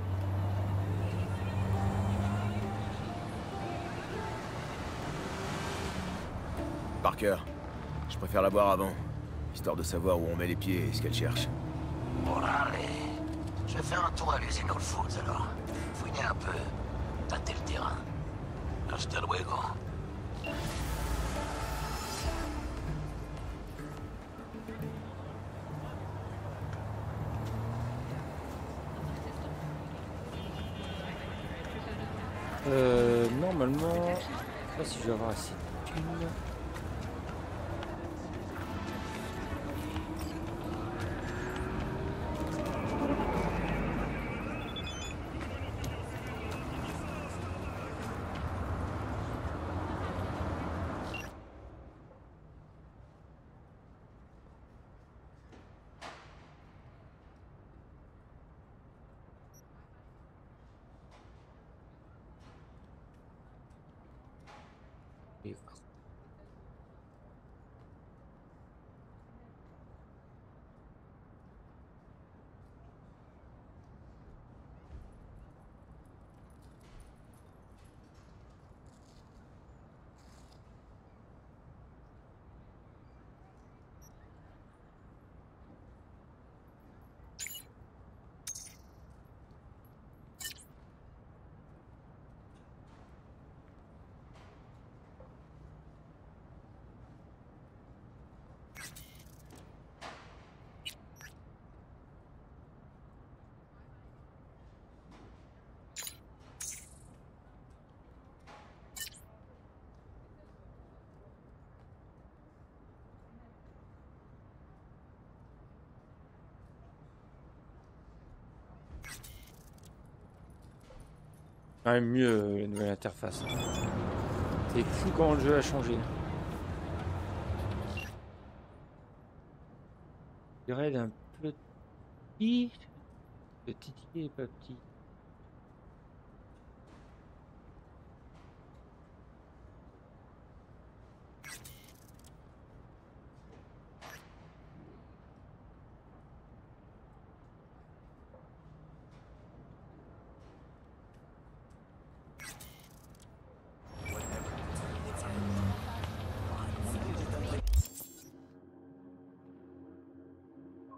Speaker 4: Parker. Je préfère la voir avant, histoire de savoir où on met les pieds et ce qu'elle cherche.
Speaker 3: Bon, allez. Je vais faire un tour à l'usine All Foods, alors. Fouiner un peu, tâter le terrain. Hasta luego.
Speaker 2: Normalement, je sais pas si je vais avoir assez de thunes. Quand même mieux la nouvelle interface. C'est fou comment le jeu a changé. Je dirais d'un petit et pas petit.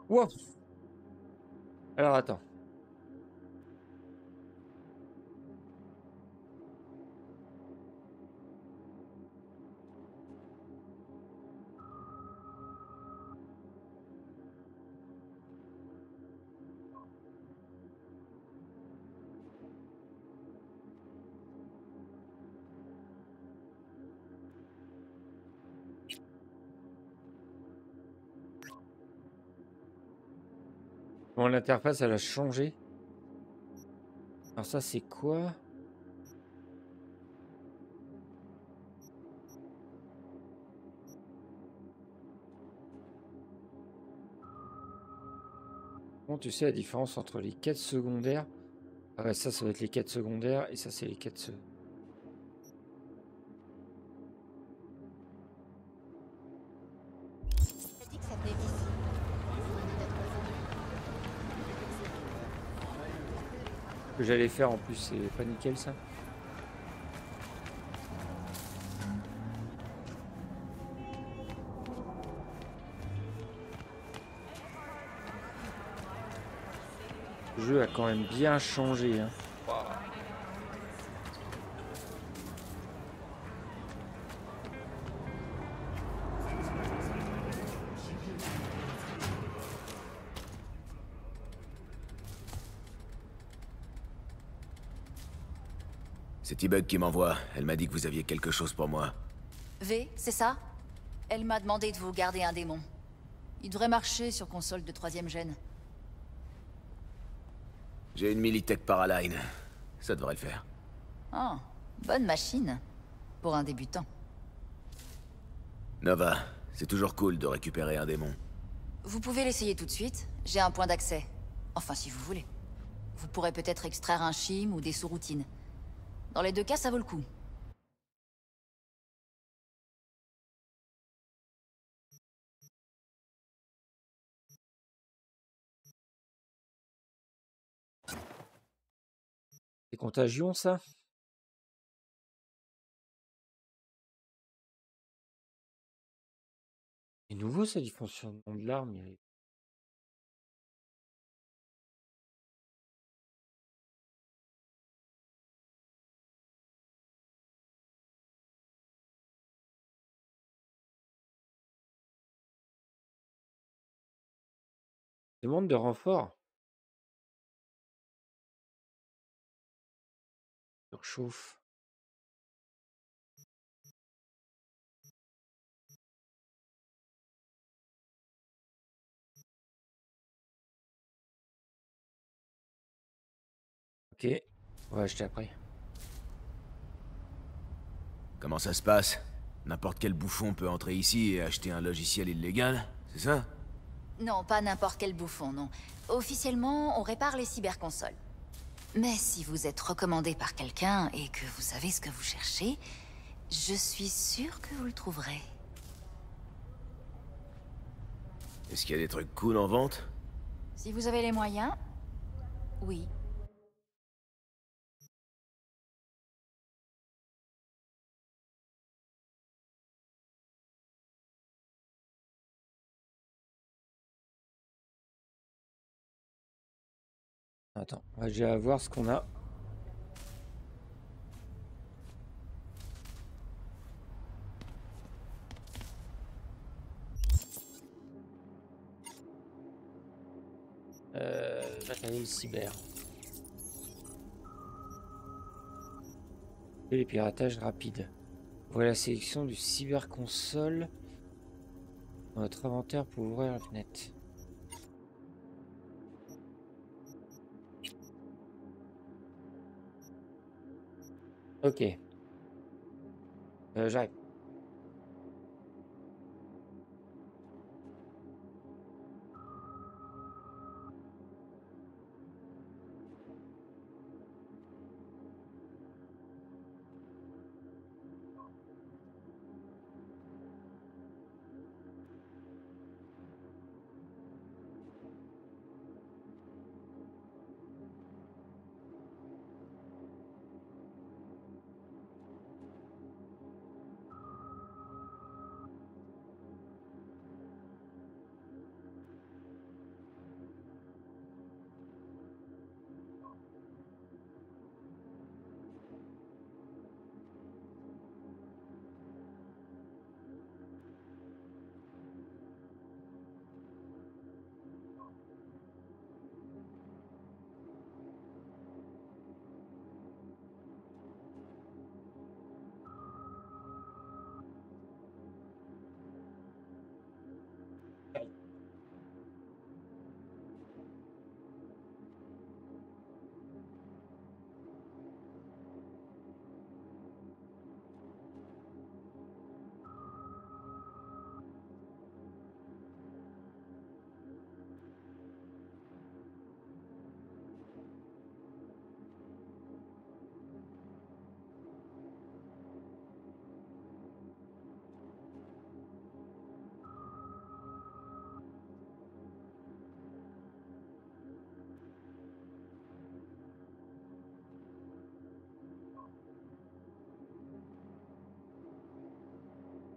Speaker 2: Wow. Alors attends. Bon, l'interface, elle a changé. Alors ça, c'est quoi? Bon, tu sais la différence entre les quêtes secondaires? Ah ouais, ça va être les quêtes secondaires et ça, c'est les quêtes secondaires. Que j'allais faire en plus, c'est pas nickel ça. Le jeu a quand même bien changé. Hein.
Speaker 4: C'est T-Bug qui m'envoie. Elle m'a dit que vous aviez quelque chose pour moi.
Speaker 20: V, c'est ça? Elle m'a demandé de vous garder un démon. Il devrait marcher sur console de 3e gène.
Speaker 4: J'ai une Militech Paraline. Ça devrait le faire.
Speaker 20: Ah, bonne machine. Pour un débutant.
Speaker 4: Nova, c'est toujours cool de récupérer un démon.
Speaker 20: Vous pouvez l'essayer tout de suite. J'ai un point d'accès. Enfin, si vous voulez. Vous pourrez peut-être extraire un chim ou des sous-routines. Dans les deux cas, ça vaut le coup.
Speaker 2: C'est Contagion, ça? C'est nouveau, ça, du fonctionnement de l'arme. Demande de renfort. Surchauffe. Ok. Ouais, je t'ai appris.
Speaker 4: Comment ça se passe? N'importe quel bouffon peut entrer ici et acheter un logiciel illégal, c'est ça?
Speaker 20: Non, pas n'importe quel bouffon, non. Officiellement, on répare les cyberconsoles. Mais si vous êtes recommandé par quelqu'un et que vous savez ce que vous cherchez, je suis sûre que vous le trouverez.
Speaker 4: Est-ce qu'il y a des trucs cool en vente?
Speaker 20: Si vous avez les moyens, oui.
Speaker 2: Attends, j'ai à voir ce qu'on a. Matériel cyber. Et les piratages rapides. Voilà la sélection du cyberconsole dans votre inventaire pour ouvrir la fenêtre. Ok. J'arrive.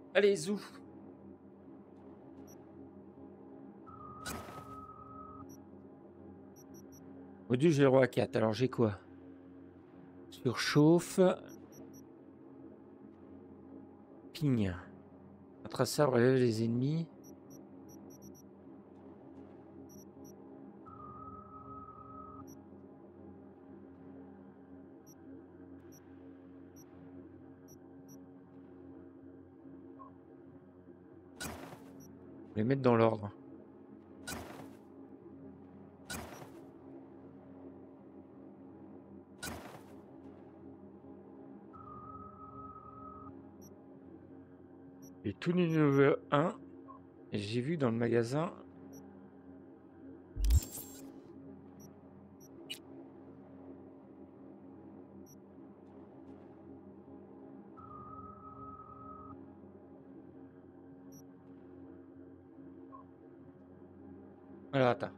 Speaker 2: Allez, zou. Module, j'ai le roi à 4. Alors, j'ai quoi? Surchauffe. Ping. Un traçeur relève les ennemis. Les mettre dans l'ordre. Et tout niveau 1. Et j'ai vu dans le magasin. Alors, attends.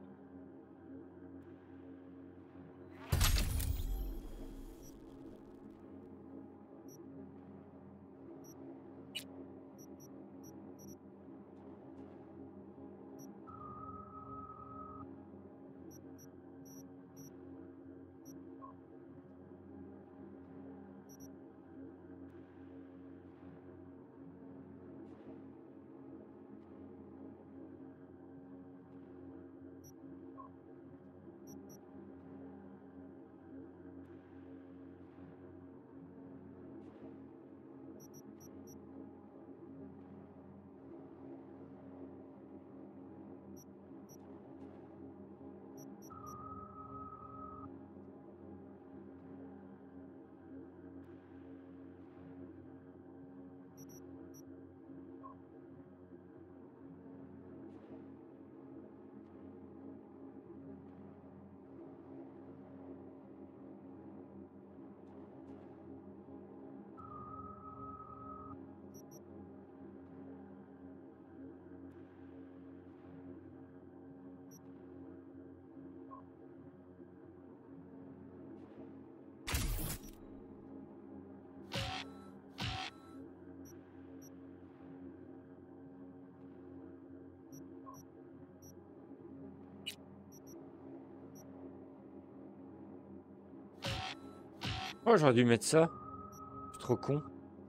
Speaker 2: Oh, j'aurais dû mettre ça. Je suis trop con.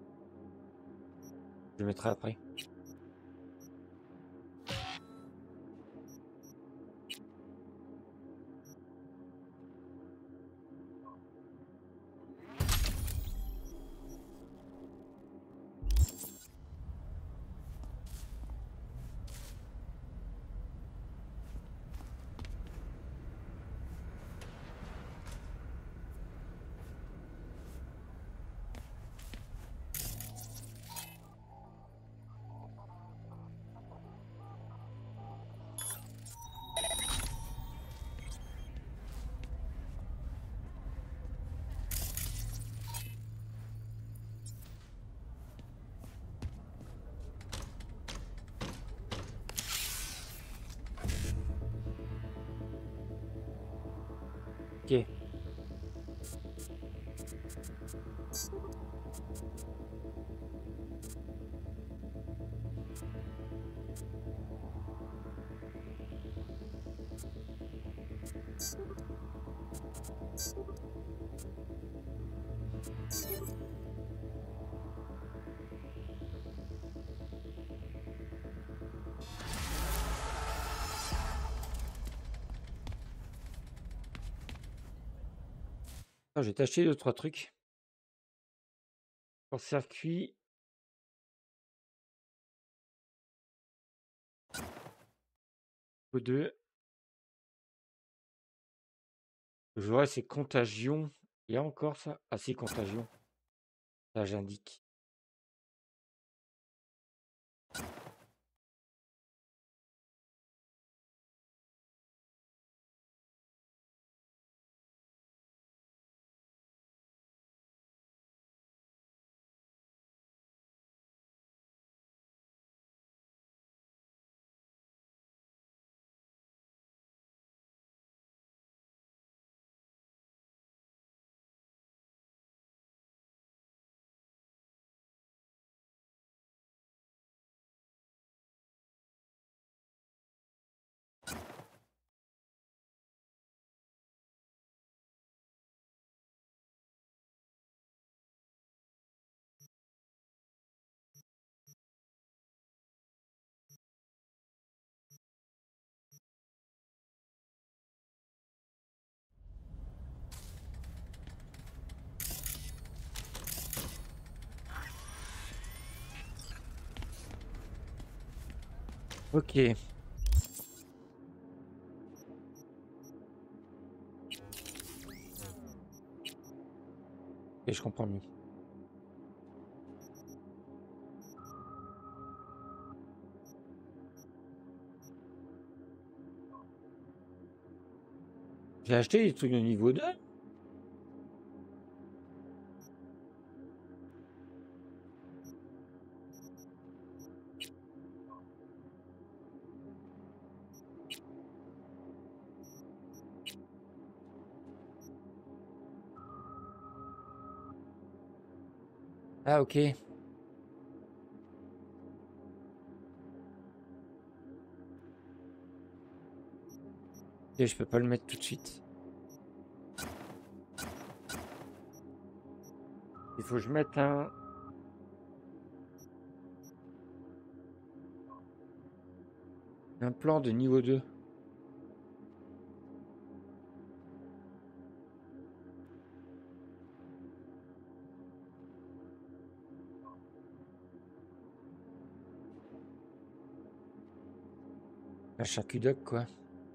Speaker 2: Je le mettrai après. Ok. Ah, j'ai tâché 2-3 trucs. Pour circuit. O2. Je vois, c'est contagion. Il y a encore ça? Ah, c'est contagion. Là, j'indique. Ok. Et je comprends mieux. J'ai acheté des trucs de niveau 2. Ah ok. Et je peux pas le mettre tout de suite. Il faut que je mette un plan de niveau 2. La charcuterie quoi.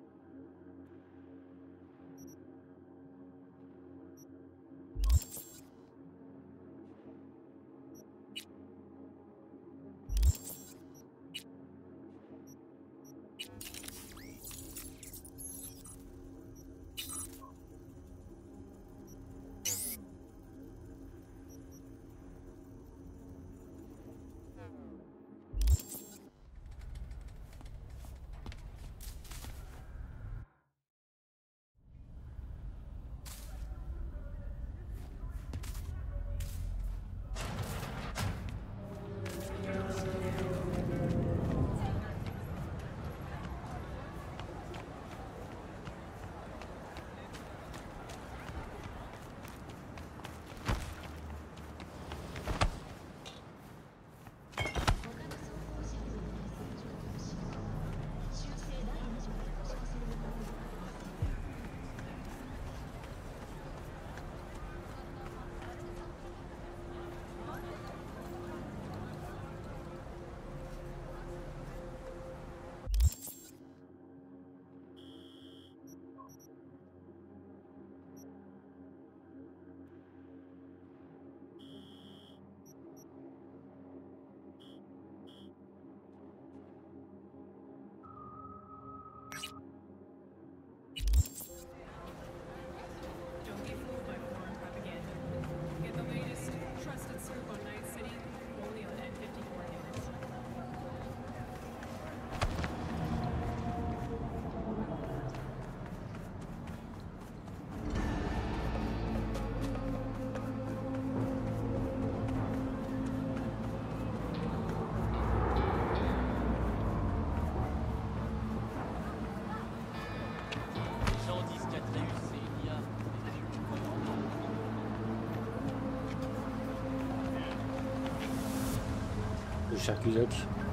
Speaker 2: Charcuterie.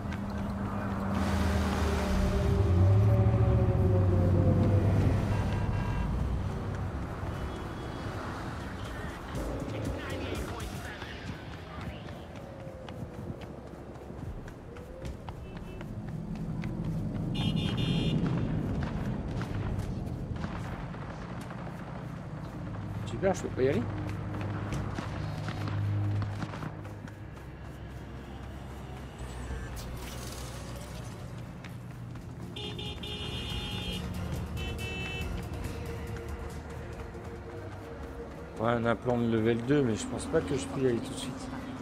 Speaker 2: Super, je peux pas y aller. Ouais, on a un plan de level 2, mais je pense pas que je peux y aller tout de suite.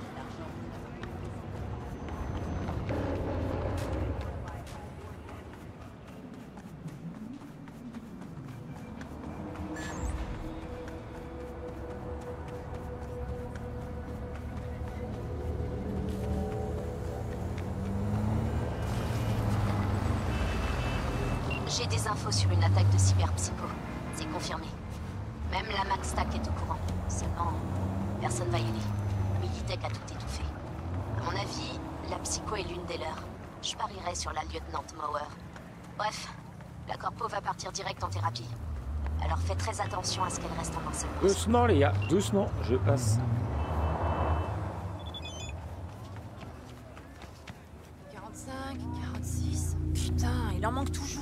Speaker 11: J'ai des infos sur une attaque de cyberpsycho. C'est confirmé. Même la Maxtac est au courant. Seulement, personne va y aller. Militech a tout étouffé. À mon avis, la psycho est l'une des leurs. Je parierais sur la lieutenant Mauer. Bref, la corpo va partir direct en thérapie. Alors faites très attention à ce qu'elle reste en enceinte.
Speaker 2: Doucement les gars, doucement, je passe.
Speaker 15: 45, 46...
Speaker 13: Putain, il en manque toujours.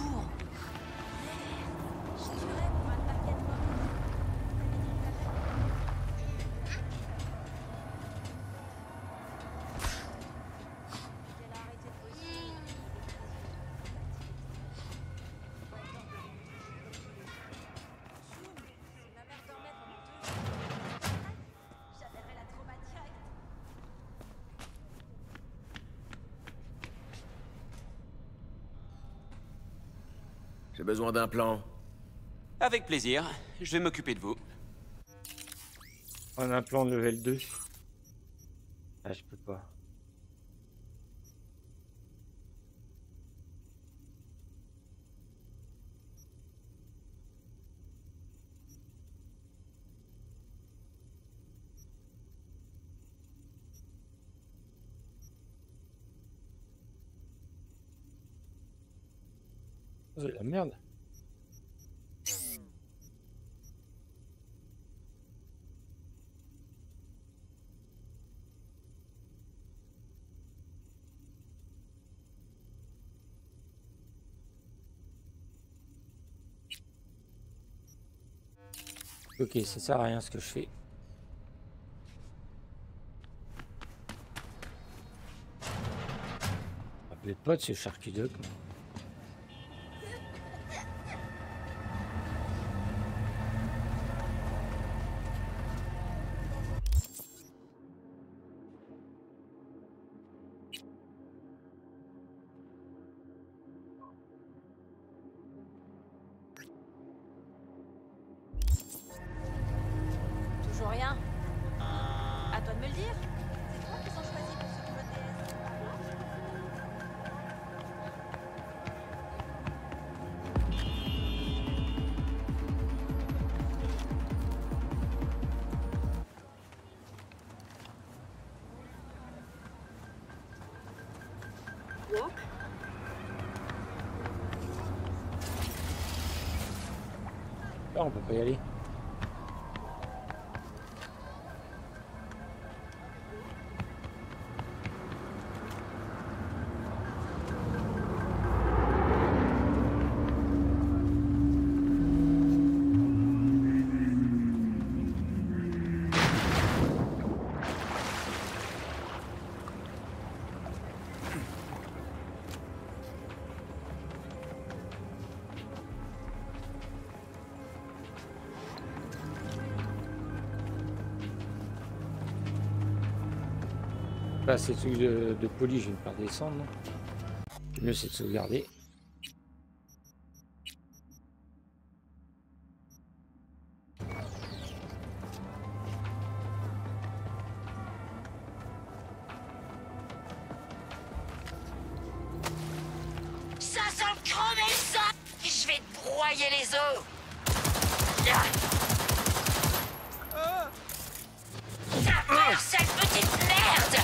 Speaker 4: J'ai besoin d'un plan.
Speaker 21: Avec plaisir, je vais m'occuper de vous.
Speaker 2: On a un plan de level 2. Ah, je peux pas. C'est la merde. Ok, ça sert à rien ce que je fais. Rappelez pas de ce Sharky Duck.
Speaker 13: Toujours rien. À toi de me le dire. C'est toi qui sont choisis pour ce pilote DS.
Speaker 16: Walk.
Speaker 2: Là, on peut pas y aller. Là, c'est truc de poli, je vais me faire descendre. Non, le mieux, c'est de sauvegarder.
Speaker 11: Ça sent le chrome et ça. Je vais te broyer les os. T'as peur, cette petite merde.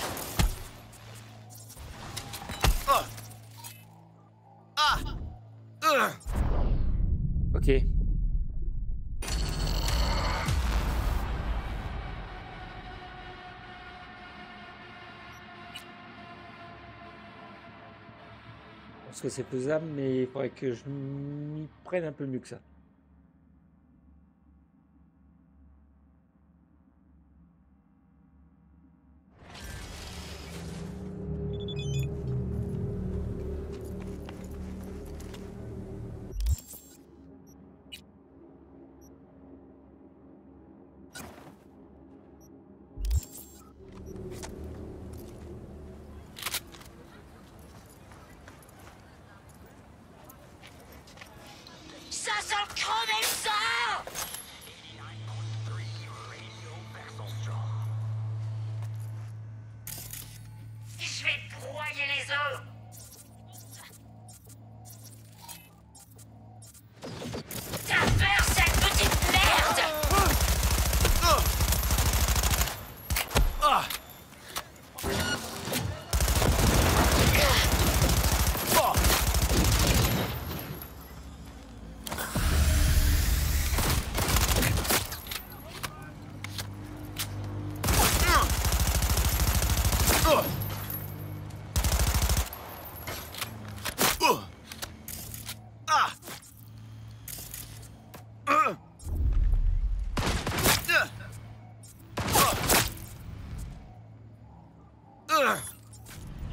Speaker 2: Ok. Je pense que c'est faisable, mais il faudrait que je m'y prenne un peu mieux que ça.
Speaker 11: Ça sent le chrome et ça. Je vais te broyer les os. T'as peur, cette petite merde.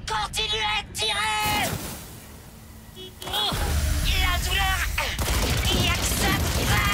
Speaker 5: Continuez à tirer! Oh, la douleur! Il y a que ça qui va!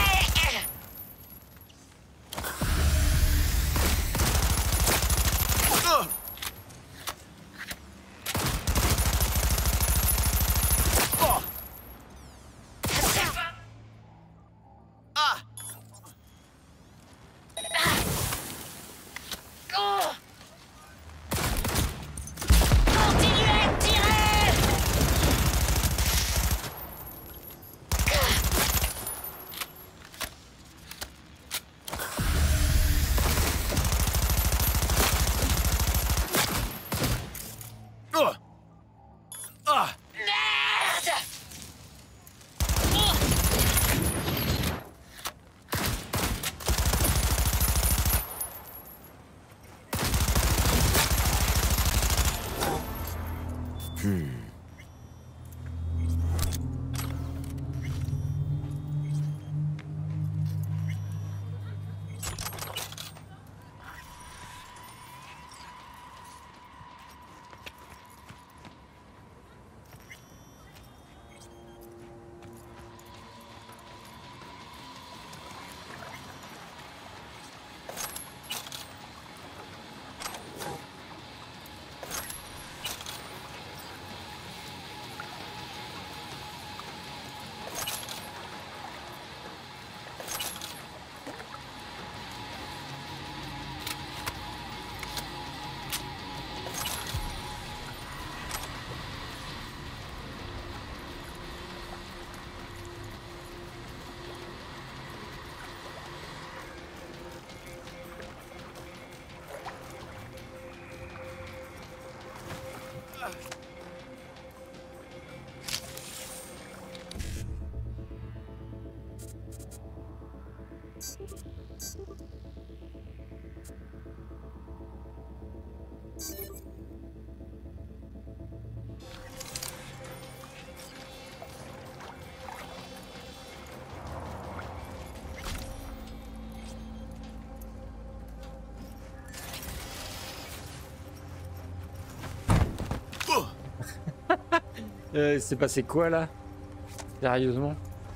Speaker 2: C'est passé quoi là? Sérieusement?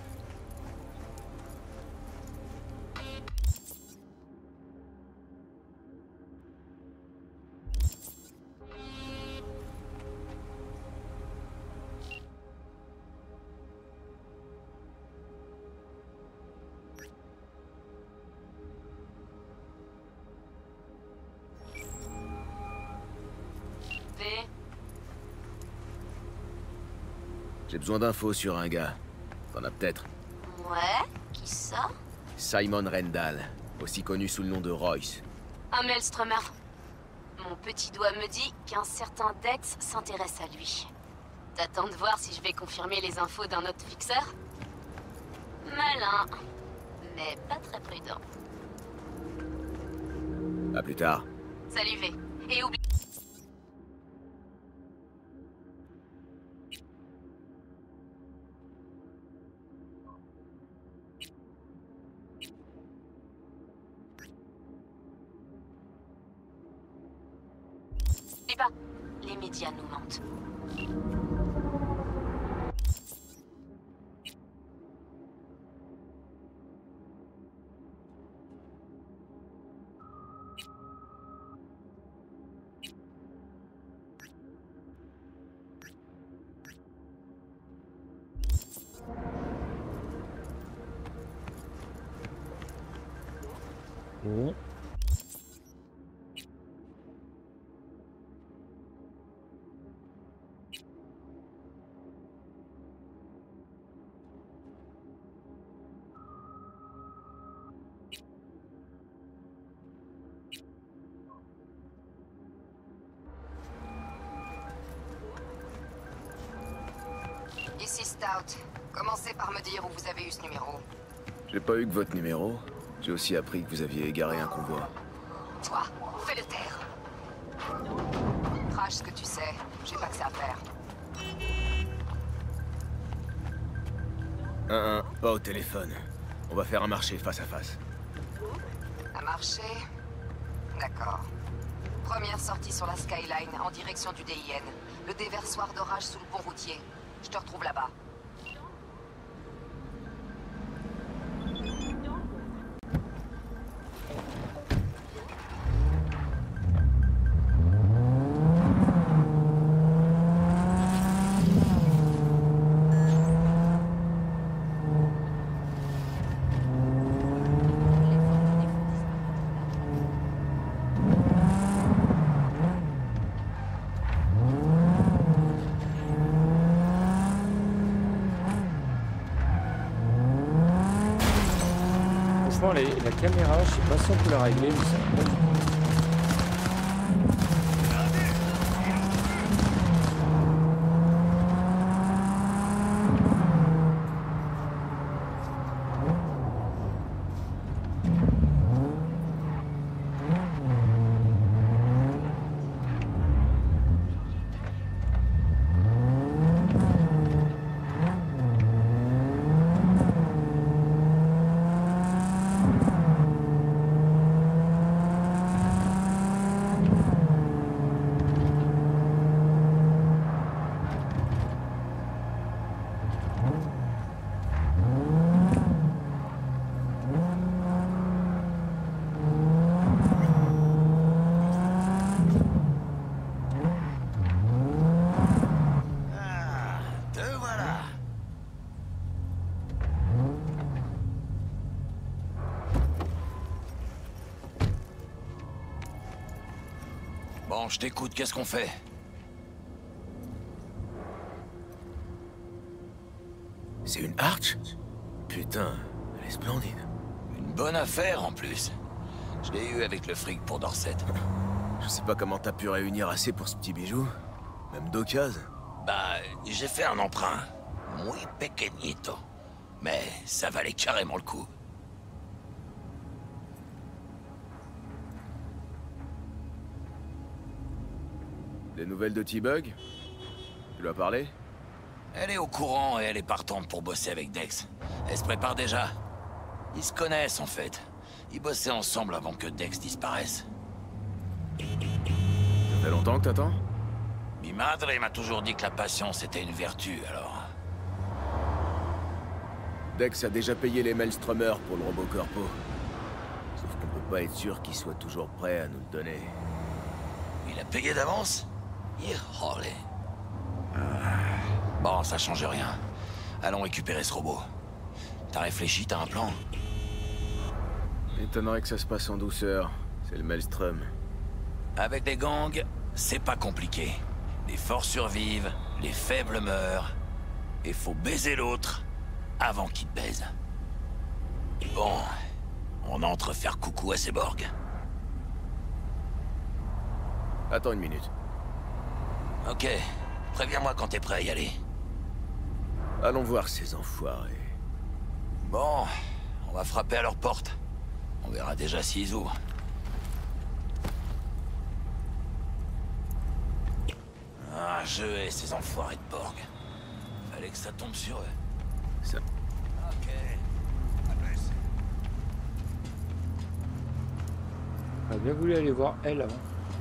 Speaker 4: J'ai besoin d'infos sur un gars. T'en as peut-être?
Speaker 11: Ouais, qui ça?
Speaker 4: Simon Rendall, aussi connu sous le nom de Royce.
Speaker 11: Un Maelströmer. Mon petit doigt me dit qu'un certain Dex s'intéresse à lui. T'attends de voir si je vais confirmer les infos d'un autre fixeur? Malin, mais pas très prudent.
Speaker 4: À plus tard.
Speaker 11: Salut V. Et oublie... pas, les médias nous mentent.
Speaker 2: Mmh.
Speaker 22: Ici Stout. Commencez par me dire où vous avez eu ce numéro.
Speaker 4: J'ai pas eu que votre numéro. J'ai aussi appris que vous aviez égaré un convoi.
Speaker 22: Toi, fais-le taire. Crache ce que tu sais. J'ai pas que ça à faire.
Speaker 4: 1-1, pas au téléphone. On va faire un marché face à face.
Speaker 22: Un marché? D'accord. Première sortie sur la Skyline, en direction du DIN. Le déversoir d'orage sous le pont routier. Je te retrouve là-bas.
Speaker 2: La caméra, je sais pas si on peut la régler, mais ça va pas.
Speaker 3: Bon, je t'écoute, qu'est-ce qu'on fait?
Speaker 4: C'est une Arch? Putain, elle est splendide.
Speaker 3: Une bonne affaire en plus. Je l'ai eu avec le fric pour Dorset.
Speaker 4: Je sais pas comment t'as pu réunir assez pour ce petit bijou. Même d'occasion.
Speaker 3: Bah, j'ai fait un emprunt. Muy pequeñito. Mais ça valait carrément le coup.
Speaker 4: Des nouvelles de T-Bug? Tu lui as parlé?
Speaker 3: Elle est au courant et elle est partante pour bosser avec Dex. Elle se prépare déjà. Ils se connaissent en fait. Ils bossaient ensemble avant que Dex disparaisse.
Speaker 4: Ça fait longtemps que t'attends?
Speaker 3: Mi madre m'a toujours dit que la patience était une vertu, alors...
Speaker 4: Dex a déjà payé les Maelstromers pour le robot corpo. Sauf qu'on peut pas être sûr qu'il soit toujours prêt à nous le donner.
Speaker 3: Il a payé d'avance? Hirolé. Bon, ça change rien. Allons récupérer ce robot. T'as réfléchi, t'as un plan?
Speaker 4: Étonnerait que ça se passe en douceur. C'est le Maelstrom.
Speaker 3: Avec les gangs, c'est pas compliqué. Les forts survivent, les faibles meurent. Et faut baiser l'autre avant qu'il te baise. Bon, on entre faire coucou à ces Borg.
Speaker 4: Attends une minute.
Speaker 3: Ok, préviens-moi quand t'es prêt à y aller.
Speaker 4: Allons voir ces enfoirés.
Speaker 3: Bon, on va frapper à leur porte. On verra déjà s'ils ouvrent. Ah, je hais ces enfoirés de Borg. Fallait que ça tombe sur eux.
Speaker 4: Ça...
Speaker 3: Ok.
Speaker 2: J'aurais bien voulu aller voir elle avant.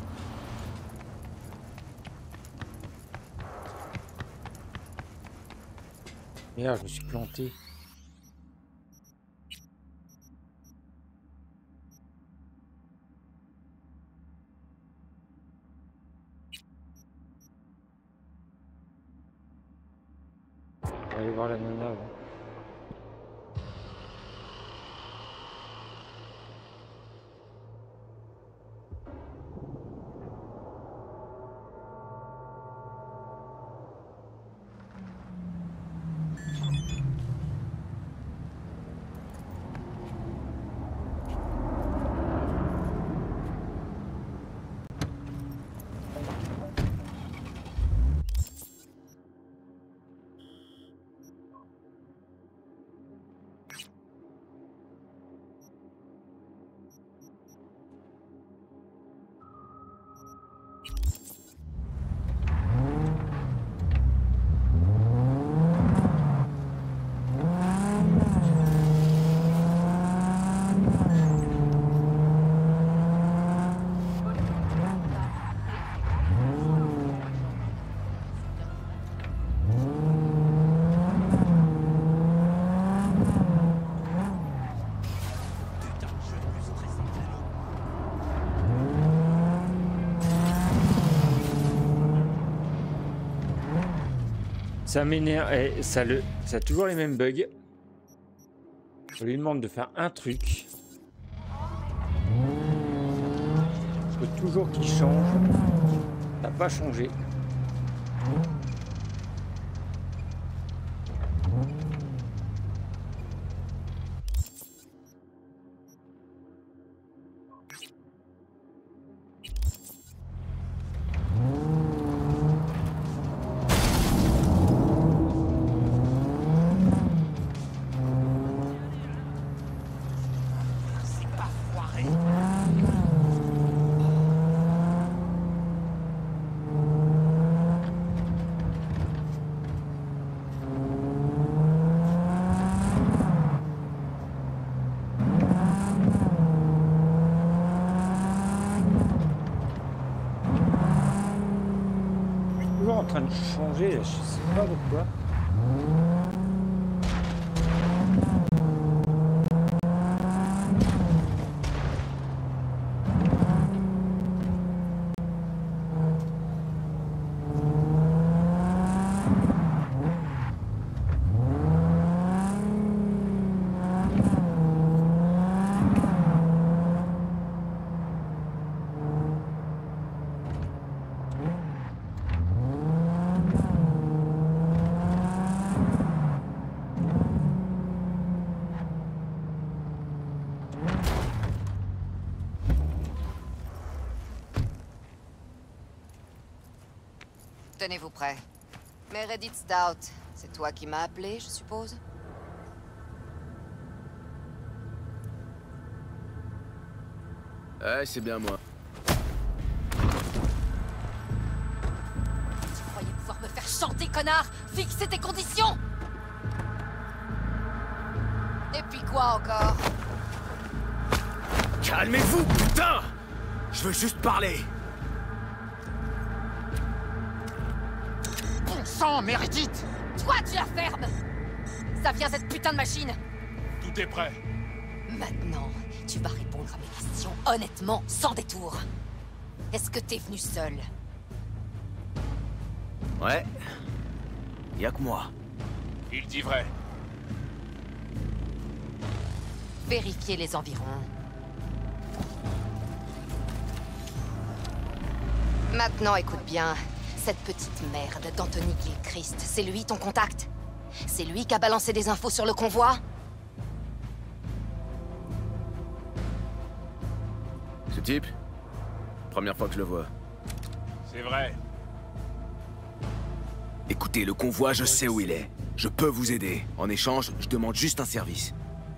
Speaker 2: Merde, je me suis planté. On va aller voir la nana avant. Ça m'énerve. Et ça a toujours les mêmes bugs. Je lui demande de faire un truc. Il faut toujours qu'il change. Ça n'a pas changé. En train de changer, je sais pas pourquoi.
Speaker 22: Tenez-vous prêts. Meredith Stout, c'est toi qui m'as appelé, je suppose?
Speaker 4: Ouais, c'est bien moi.
Speaker 22: Tu croyais pouvoir me faire chanter, connard? Fixer tes conditions! Et puis quoi encore?
Speaker 4: Calmez-vous, putain! Je veux juste parler.
Speaker 22: Sang, Meredith! Toi, tu la fermes! Ça vient cette putain de machine!
Speaker 1: Tout est prêt.
Speaker 22: Maintenant, tu vas répondre à mes questions honnêtement, sans détour. Est-ce que t'es venu seul?
Speaker 4: Ouais. Y'a que moi.
Speaker 1: Il dit vrai.
Speaker 22: Vérifiez les environs. Maintenant, écoute bien. Cette petite merde d'Anthony Gilchrist, c'est lui ton contact? C'est lui qui a balancé des infos sur le convoi?
Speaker 4: Ce type? Première fois que je le vois.
Speaker 1: C'est vrai.
Speaker 4: Écoutez, le convoi, je sais où il est. Je peux vous aider. En échange, je demande juste un service.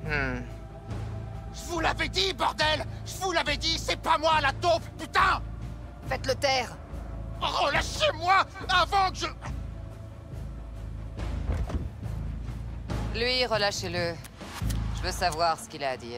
Speaker 1: Je vous l'avais dit, bordel! Je vous l'avais dit, c'est pas moi la taupe, putain!
Speaker 22: Faites-le taire.
Speaker 1: Oh, lâchez-moi avant que je...
Speaker 22: Lui, relâchez-le. Je veux savoir ce qu'il a à dire.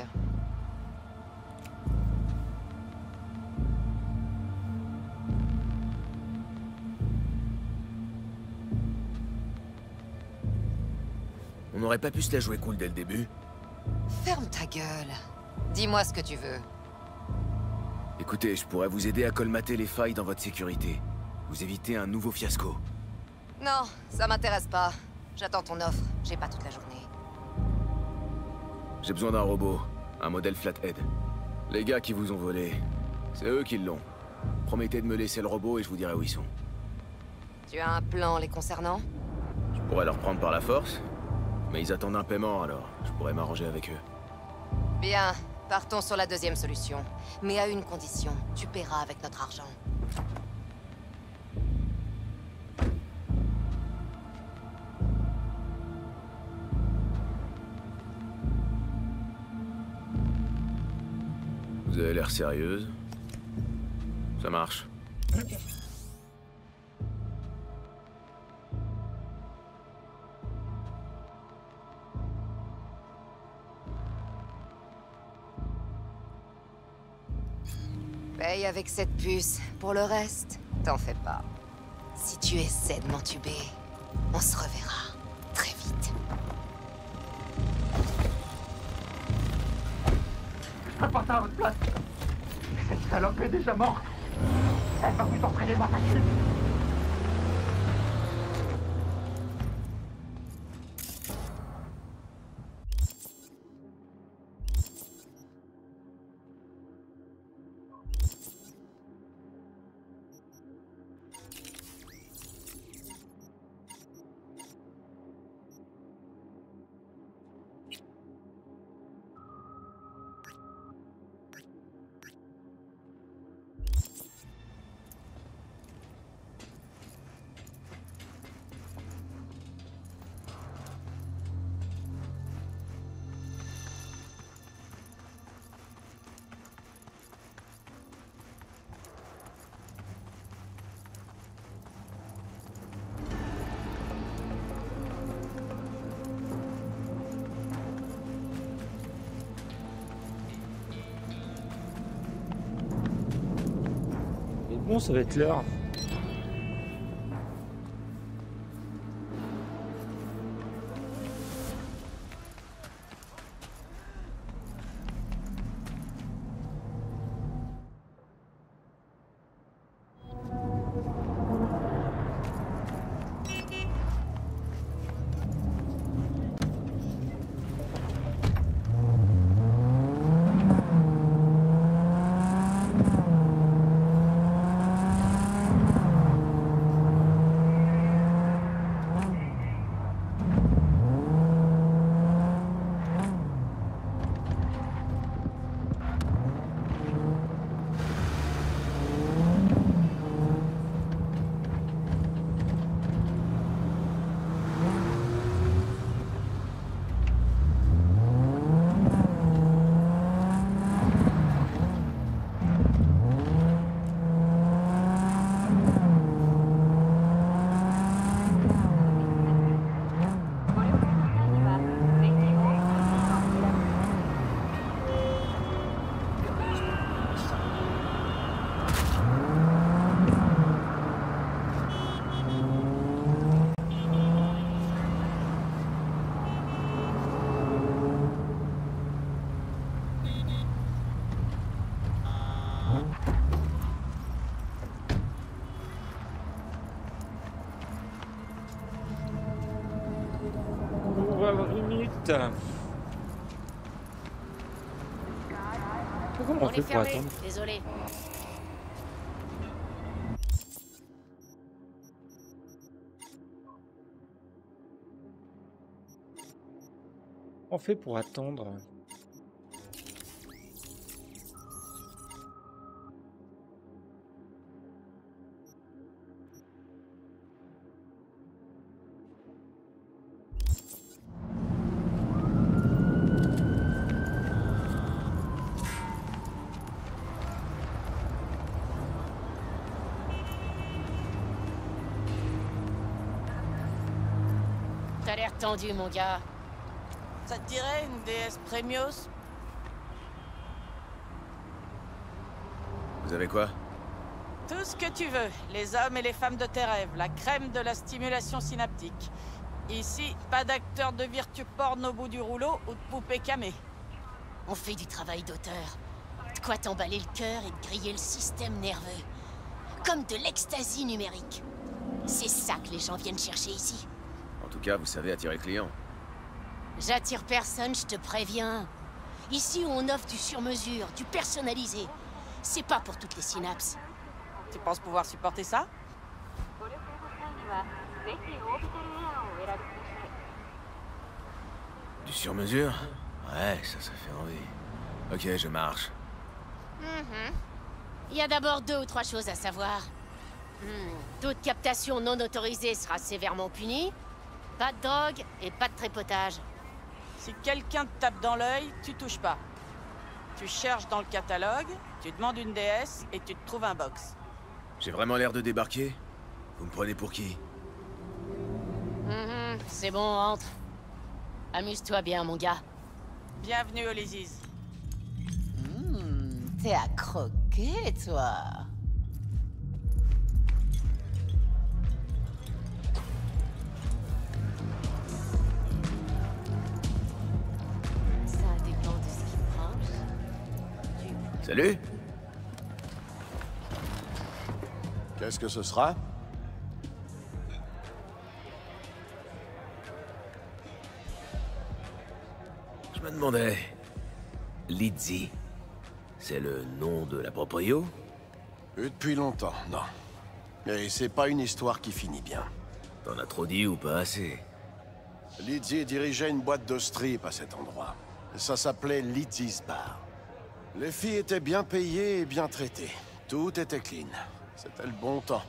Speaker 4: On n'aurait pas pu se la jouer cool dès le début?
Speaker 22: Ferme ta gueule. Dis-moi ce que tu veux.
Speaker 4: Écoutez, je pourrais vous aider à colmater les failles dans votre sécurité. Vous éviter un nouveau fiasco.
Speaker 22: Non, ça m'intéresse pas. J'attends ton offre. J'ai pas toute la journée.
Speaker 4: J'ai besoin d'un robot. Un modèle Flathead. Les gars qui vous ont volé, c'est eux qui l'ont. Promettez de me laisser le robot et je vous dirai où ils sont.
Speaker 22: Tu as un plan les concernant?
Speaker 4: Je pourrais leur prendre par la force, mais ils attendent un paiement alors. Je pourrais m'arranger avec eux.
Speaker 22: Bien. Partons sur la deuxième solution. Mais à une condition. Tu paieras avec notre argent.
Speaker 4: Vous avez l'air sérieuse. Ça marche.
Speaker 22: Paye avec cette puce. Pour le reste, t'en fais pas. Si tu essaies de m'entuber, on se reverra. Très vite.
Speaker 1: Je peux pas ça à votre place. Cette salope est déjà morte. Elle va vous entraîner ma machine.
Speaker 2: Bon, ça va être l'heure. Comment on fait pour attendre?
Speaker 5: Désolé.
Speaker 2: On fait pour attendre.
Speaker 5: T'as l'air tendu, mon gars.
Speaker 15: Ça te dirait une déesse Premios?
Speaker 4: Vous avez quoi?
Speaker 15: Tout ce que tu veux. Les hommes et les femmes de tes rêves. La crème de la stimulation synaptique. Ici, pas d'acteur de virtu porn au bout du rouleau ou de poupée camée.
Speaker 5: On fait du travail d'auteur. De quoi t'emballer le cœur et de griller le système nerveux. Comme de l'ecstasy numérique. C'est ça que les gens viennent chercher ici.
Speaker 4: En tout cas, vous savez attirer le client.
Speaker 5: J'attire personne, je te préviens. Ici, on offre du sur-mesure, du personnalisé. C'est pas pour toutes les synapses.
Speaker 15: Tu penses pouvoir supporter ça?
Speaker 4: Du sur-mesure? Ouais, ça fait envie. Ok, je marche.
Speaker 5: Il y a d'abord 2 ou 3 choses à savoir. Toute captation non autorisée sera sévèrement punie. Pas de drogue et pas de trépotage.
Speaker 15: Si quelqu'un te tape dans l'œil, tu touches pas. Tu cherches dans le catalogue, tu demandes une déesse et tu te trouves un box.
Speaker 4: J'ai vraiment l'air de débarquer? Vous me prenez pour qui?
Speaker 5: C'est bon, entre. Amuse-toi bien, mon gars.
Speaker 15: Bienvenue, Ulysses.
Speaker 13: T'es à croquer, toi.
Speaker 5: Ça dépend de ce qui branche.
Speaker 4: Salut.
Speaker 6: Qu'est-ce que ce sera?
Speaker 4: Je me demandais... Lizzie, c'est le nom de la proprio?
Speaker 6: Depuis longtemps, non. Mais c'est pas une histoire qui finit bien.
Speaker 4: T'en as trop dit ou pas assez?
Speaker 6: Lizzie dirigeait une boîte de strip à cet endroit. Ça s'appelait Lizzie's Bar. Les filles étaient bien payées et bien traitées. Tout était clean. C'était le bon temps.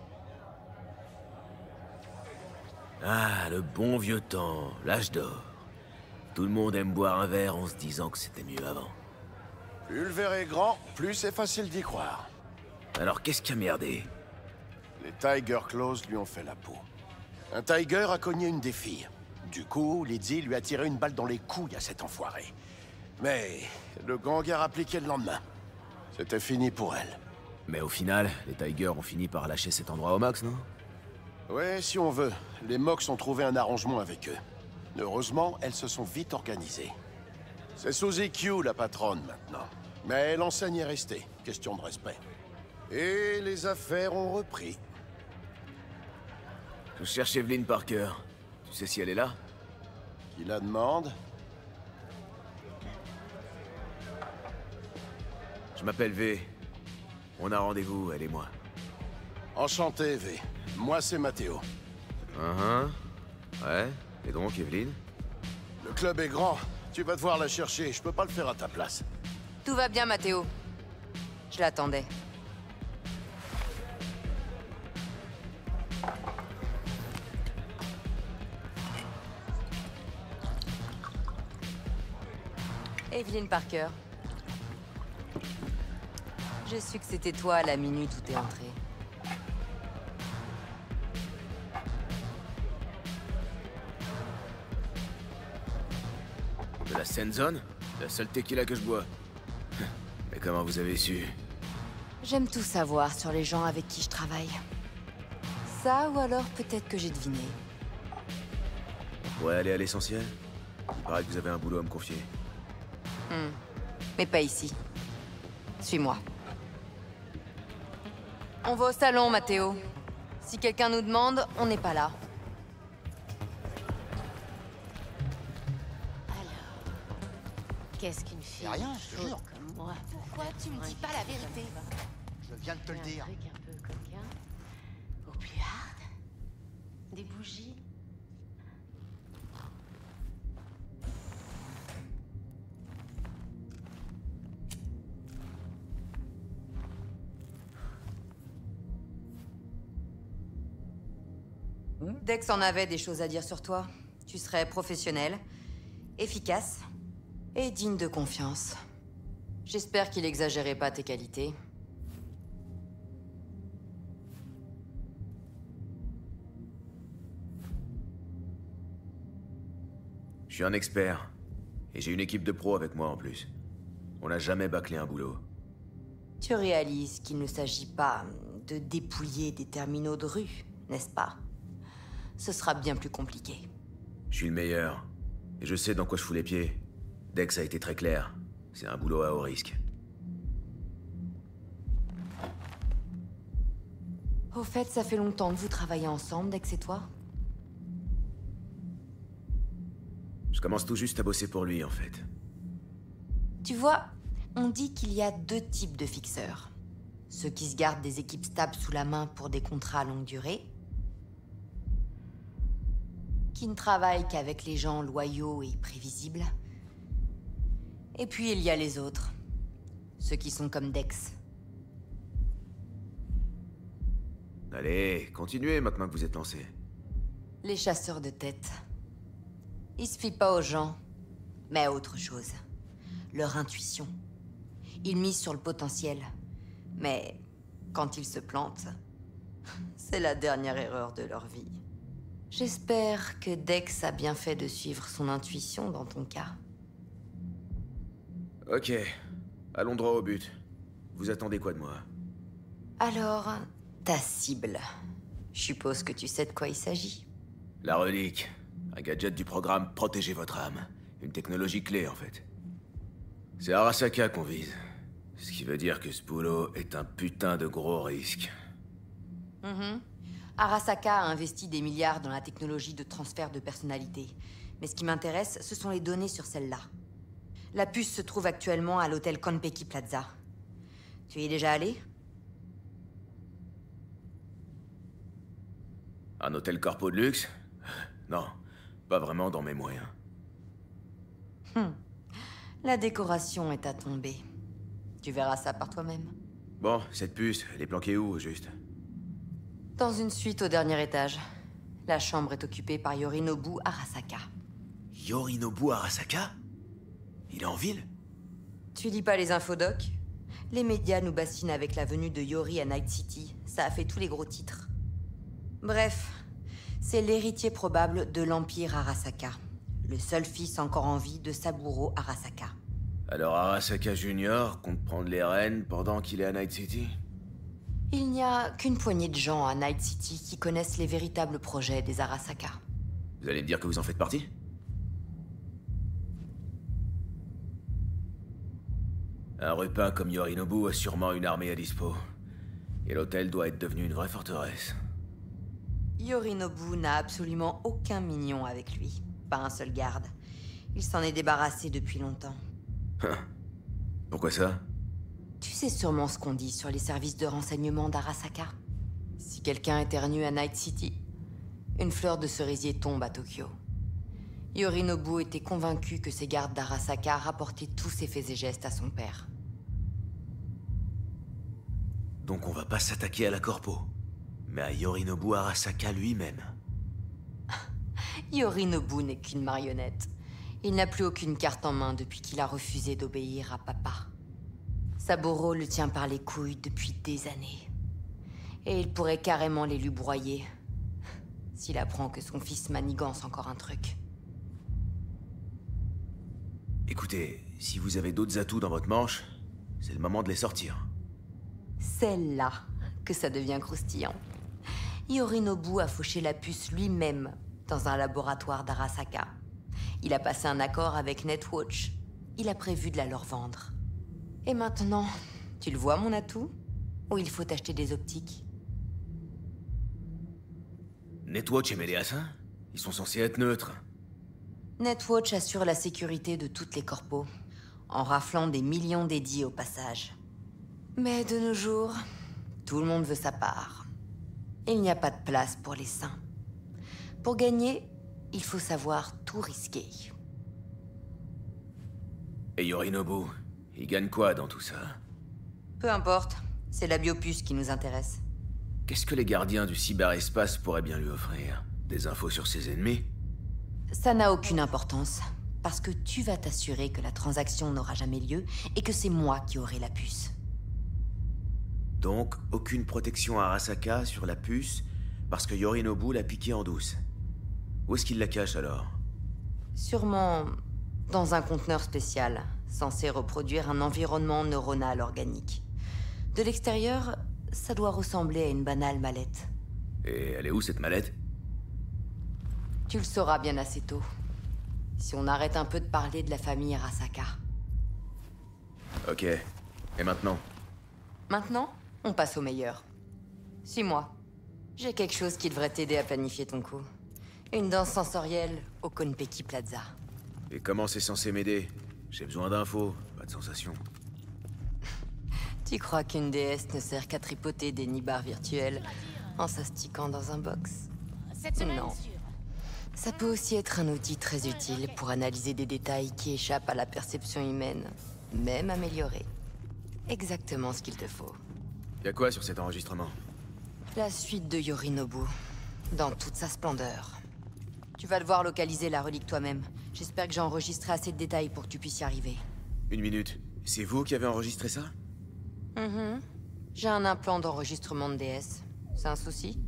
Speaker 4: Ah, le bon vieux temps, l'âge d'or. Tout le monde aime boire un verre en se disant que c'était mieux avant.
Speaker 6: Plus le verre est grand, plus c'est facile d'y croire.
Speaker 4: Alors qu'est-ce qui a merdé?
Speaker 6: Les Tiger Claws lui ont fait la peau. Un Tiger a cogné une des filles. Du coup, Lizzie lui a tiré une balle dans les couilles à cet enfoiré. Mais le gang a appliqué le lendemain. C'était fini pour elle.
Speaker 4: Mais au final, les Tigers ont fini par lâcher cet endroit au max, non?
Speaker 6: Ouais, si on veut. Les Mox ont trouvé un arrangement avec eux. Heureusement, elles se sont vite organisées. C'est Suzy Q, la patronne, maintenant. Mais l'enseigne est restée, question de respect. Et les affaires ont repris.
Speaker 4: Je cherche Evelyn Parker. Tu sais si elle est là?
Speaker 6: Qui la demande?
Speaker 4: Je m'appelle V. On a rendez-vous, elle et moi.
Speaker 6: Enchanté, V. Moi, c'est Mathéo.
Speaker 4: Ouais. Et donc, Evelyn?
Speaker 6: Le club est grand. Tu vas devoir la chercher. Je peux pas le faire à ta place.
Speaker 22: Tout va bien, Mathéo. Je l'attendais. Evelyn Parker. J'ai su que c'était toi à la minute où t'es entrée.
Speaker 4: De la Senzone? La seule tequila que je bois. Mais comment vous avez su?
Speaker 22: J'aime tout savoir sur les gens avec qui je travaille. Ça, ou alors peut-être que j'ai deviné.
Speaker 4: On pourrait aller à l'essentiel? Il paraît que vous avez un boulot à me confier.
Speaker 22: Mais pas ici. Suis-moi. On va au salon, Mathéo. Si quelqu'un nous demande, on n'est pas là.
Speaker 5: Qu'est-ce qu'une fille
Speaker 10: rien, je te jure.
Speaker 5: comme moi?
Speaker 22: Pourquoi tu me dis pas la vérité?
Speaker 10: Je viens de te le dire.
Speaker 5: Un truc un peu coquin. Au plus hard. Des bougies.
Speaker 22: Dex en avait des choses à dire sur toi. Tu serais professionnel, efficace et digne de confiance. J'espère qu'il exagérait pas tes qualités.
Speaker 4: Je suis un expert. Et j'ai une équipe de pros avec moi en plus. On n'a jamais bâclé un boulot.
Speaker 22: Tu réalises qu'il ne s'agit pas de dépouiller des terminaux de rue, n'est-ce pas? Ce sera bien plus compliqué.
Speaker 4: Je suis le meilleur. Et je sais dans quoi je fous les pieds. Dex a été très clair. C'est un boulot à haut risque.
Speaker 22: Au fait, ça fait longtemps que vous travaillez ensemble, Dex et toi?
Speaker 4: Je commence tout juste à bosser pour lui, en fait.
Speaker 22: Tu vois, on dit qu'il y a deux types de fixeurs. Ceux qui se gardent des équipes stables sous la main pour des contrats à longue durée, qui ne travaillent qu'avec les gens loyaux et prévisibles. Et puis il y a les autres, ceux qui sont comme Dex.
Speaker 4: Allez, continuez maintenant que vous êtes lancé.
Speaker 22: Les chasseurs de tête. Ils se fient pas aux gens, mais à autre chose. Leur intuition. Ils misent sur le potentiel. Mais quand ils se plantent, c'est la dernière erreur de leur vie. J'espère que Dex a bien fait de suivre son intuition dans ton cas.
Speaker 4: Ok, allons droit au but. Vous attendez quoi de moi?
Speaker 22: Alors, ta cible. Je suppose que tu sais de quoi il s'agit.
Speaker 4: La relique. Un gadget du programme Protégez votre âme. Une technologie clé, en fait. C'est Arasaka qu'on vise. Ce qui veut dire que ce boulot est un putain de gros risque.
Speaker 22: Arasaka a investi des milliards dans la technologie de transfert de personnalité. Mais ce qui m'intéresse, ce sont les données sur celle-là. La puce se trouve actuellement à l'hôtel Konpeki Plaza. Tu y es déjà allé?
Speaker 4: Un hôtel corpo de luxe? Non, pas vraiment dans mes moyens.
Speaker 22: La décoration est à tomber. Tu verras ça par toi-même.
Speaker 4: Bon, cette puce, elle est planquée où, au juste?
Speaker 22: Dans une suite au dernier étage. La chambre est occupée par Yorinobu Arasaka.
Speaker 4: Yorinobu Arasaka? Il est en ville?
Speaker 22: Tu lis pas les infodocs? Les médias nous bassinent avec la venue de Yori à Night City. Ça a fait tous les gros titres. Bref, c'est l'héritier probable de l'Empire Arasaka. Le seul fils encore en vie de Saburo Arasaka.
Speaker 4: Alors Arasaka Junior compte prendre les rênes pendant qu'il est à Night City?
Speaker 22: Il n'y a qu'une poignée de gens à Night City qui connaissent les véritables projets des Arasaka.
Speaker 4: Vous allez me dire que vous en faites partie? Un repas comme Yorinobu a sûrement une armée à dispo. Et l'hôtel doit être devenu une vraie forteresse.
Speaker 22: Yorinobu n'a absolument aucun mignon avec lui. Pas un seul garde. Il s'en est débarrassé depuis longtemps.
Speaker 4: Pourquoi ça?
Speaker 22: Tu sais sûrement ce qu'on dit sur les services de renseignement d'Arasaka. Si quelqu'un éternue à Night City, une fleur de cerisier tombe à Tokyo. Yorinobu était convaincu que ses gardes d'Arasaka rapportaient tous ses faits et gestes à son père.
Speaker 4: Donc on va pas s'attaquer à la Corpo, mais à Yorinobu Arasaka lui-même.
Speaker 22: Yorinobu n'est qu'une marionnette. Il n'a plus aucune carte en main depuis qu'il a refusé d'obéir à papa. Saburo le tient par les couilles depuis des années. Et il pourrait carrément les lui broyer, s'il apprend que son fils manigance encore un truc.
Speaker 4: Écoutez, si vous avez d'autres atouts dans votre manche, c'est le moment de les sortir.
Speaker 22: C'est là que ça devient croustillant. Yorinobu a fauché la puce lui-même dans un laboratoire d'Arasaka. Il a passé un accord avec Netwatch. Il a prévu de la leur vendre. Et maintenant, tu le vois mon atout? Ou il faut acheter des optiques?
Speaker 4: Netwatch et Méléas, hein? Ils sont censés être neutres.
Speaker 22: Netwatch assure la sécurité de toutes les corpos, en raflant des millions d'édits au passage. Mais de nos jours, tout le monde veut sa part. Il n'y a pas de place pour les saints. Pour gagner, il faut savoir tout risquer.
Speaker 4: Et Yorinobu, il gagne quoi dans tout ça?
Speaker 22: Peu importe, c'est la biopuce qui nous intéresse.
Speaker 4: Qu'est-ce que les gardiens du cyberespace pourraient bien lui offrir? Des infos sur ses ennemis?
Speaker 22: Ça n'a aucune importance, parce que tu vas t'assurer que la transaction n'aura jamais lieu et que c'est moi qui aurai la puce.
Speaker 4: Donc, aucune protection à Arasaka sur la puce, parce que Yorinobu l'a piquée en douce. Où est-ce qu'il la cache alors?
Speaker 22: Sûrement dans un conteneur spécial, censé reproduire un environnement neuronal organique. De l'extérieur, ça doit ressembler à une banale mallette.
Speaker 4: Et elle est où cette mallette?
Speaker 22: Tu le sauras bien assez tôt. Si on arrête un peu de parler de la famille Arasaka.
Speaker 4: Ok. Et maintenant?
Speaker 22: Maintenant, on passe au meilleur. Suis-moi. J'ai quelque chose qui devrait t'aider à planifier ton coup. Une danse sensorielle au Konpeki Plaza.
Speaker 4: Et comment c'est censé m'aider? J'ai besoin d'infos, pas de sensations.
Speaker 22: Tu crois qu'une déesse ne sert qu'à tripoter des nibards virtuels en s'astiquant dans un box? Non. Ça peut aussi être un outil très utile pour analyser des détails qui échappent à la perception humaine, même améliorée. Exactement ce qu'il te faut.
Speaker 4: Y'a quoi sur cet enregistrement?
Speaker 22: La suite de Yorinobu, dans toute sa splendeur. Tu vas devoir localiser la relique toi-même. J'espère que j'ai enregistré assez de détails pour que tu puisses y arriver.
Speaker 4: Une minute. C'est vous qui avez enregistré ça?
Speaker 22: J'ai un implant d'enregistrement de DS. C'est un souci?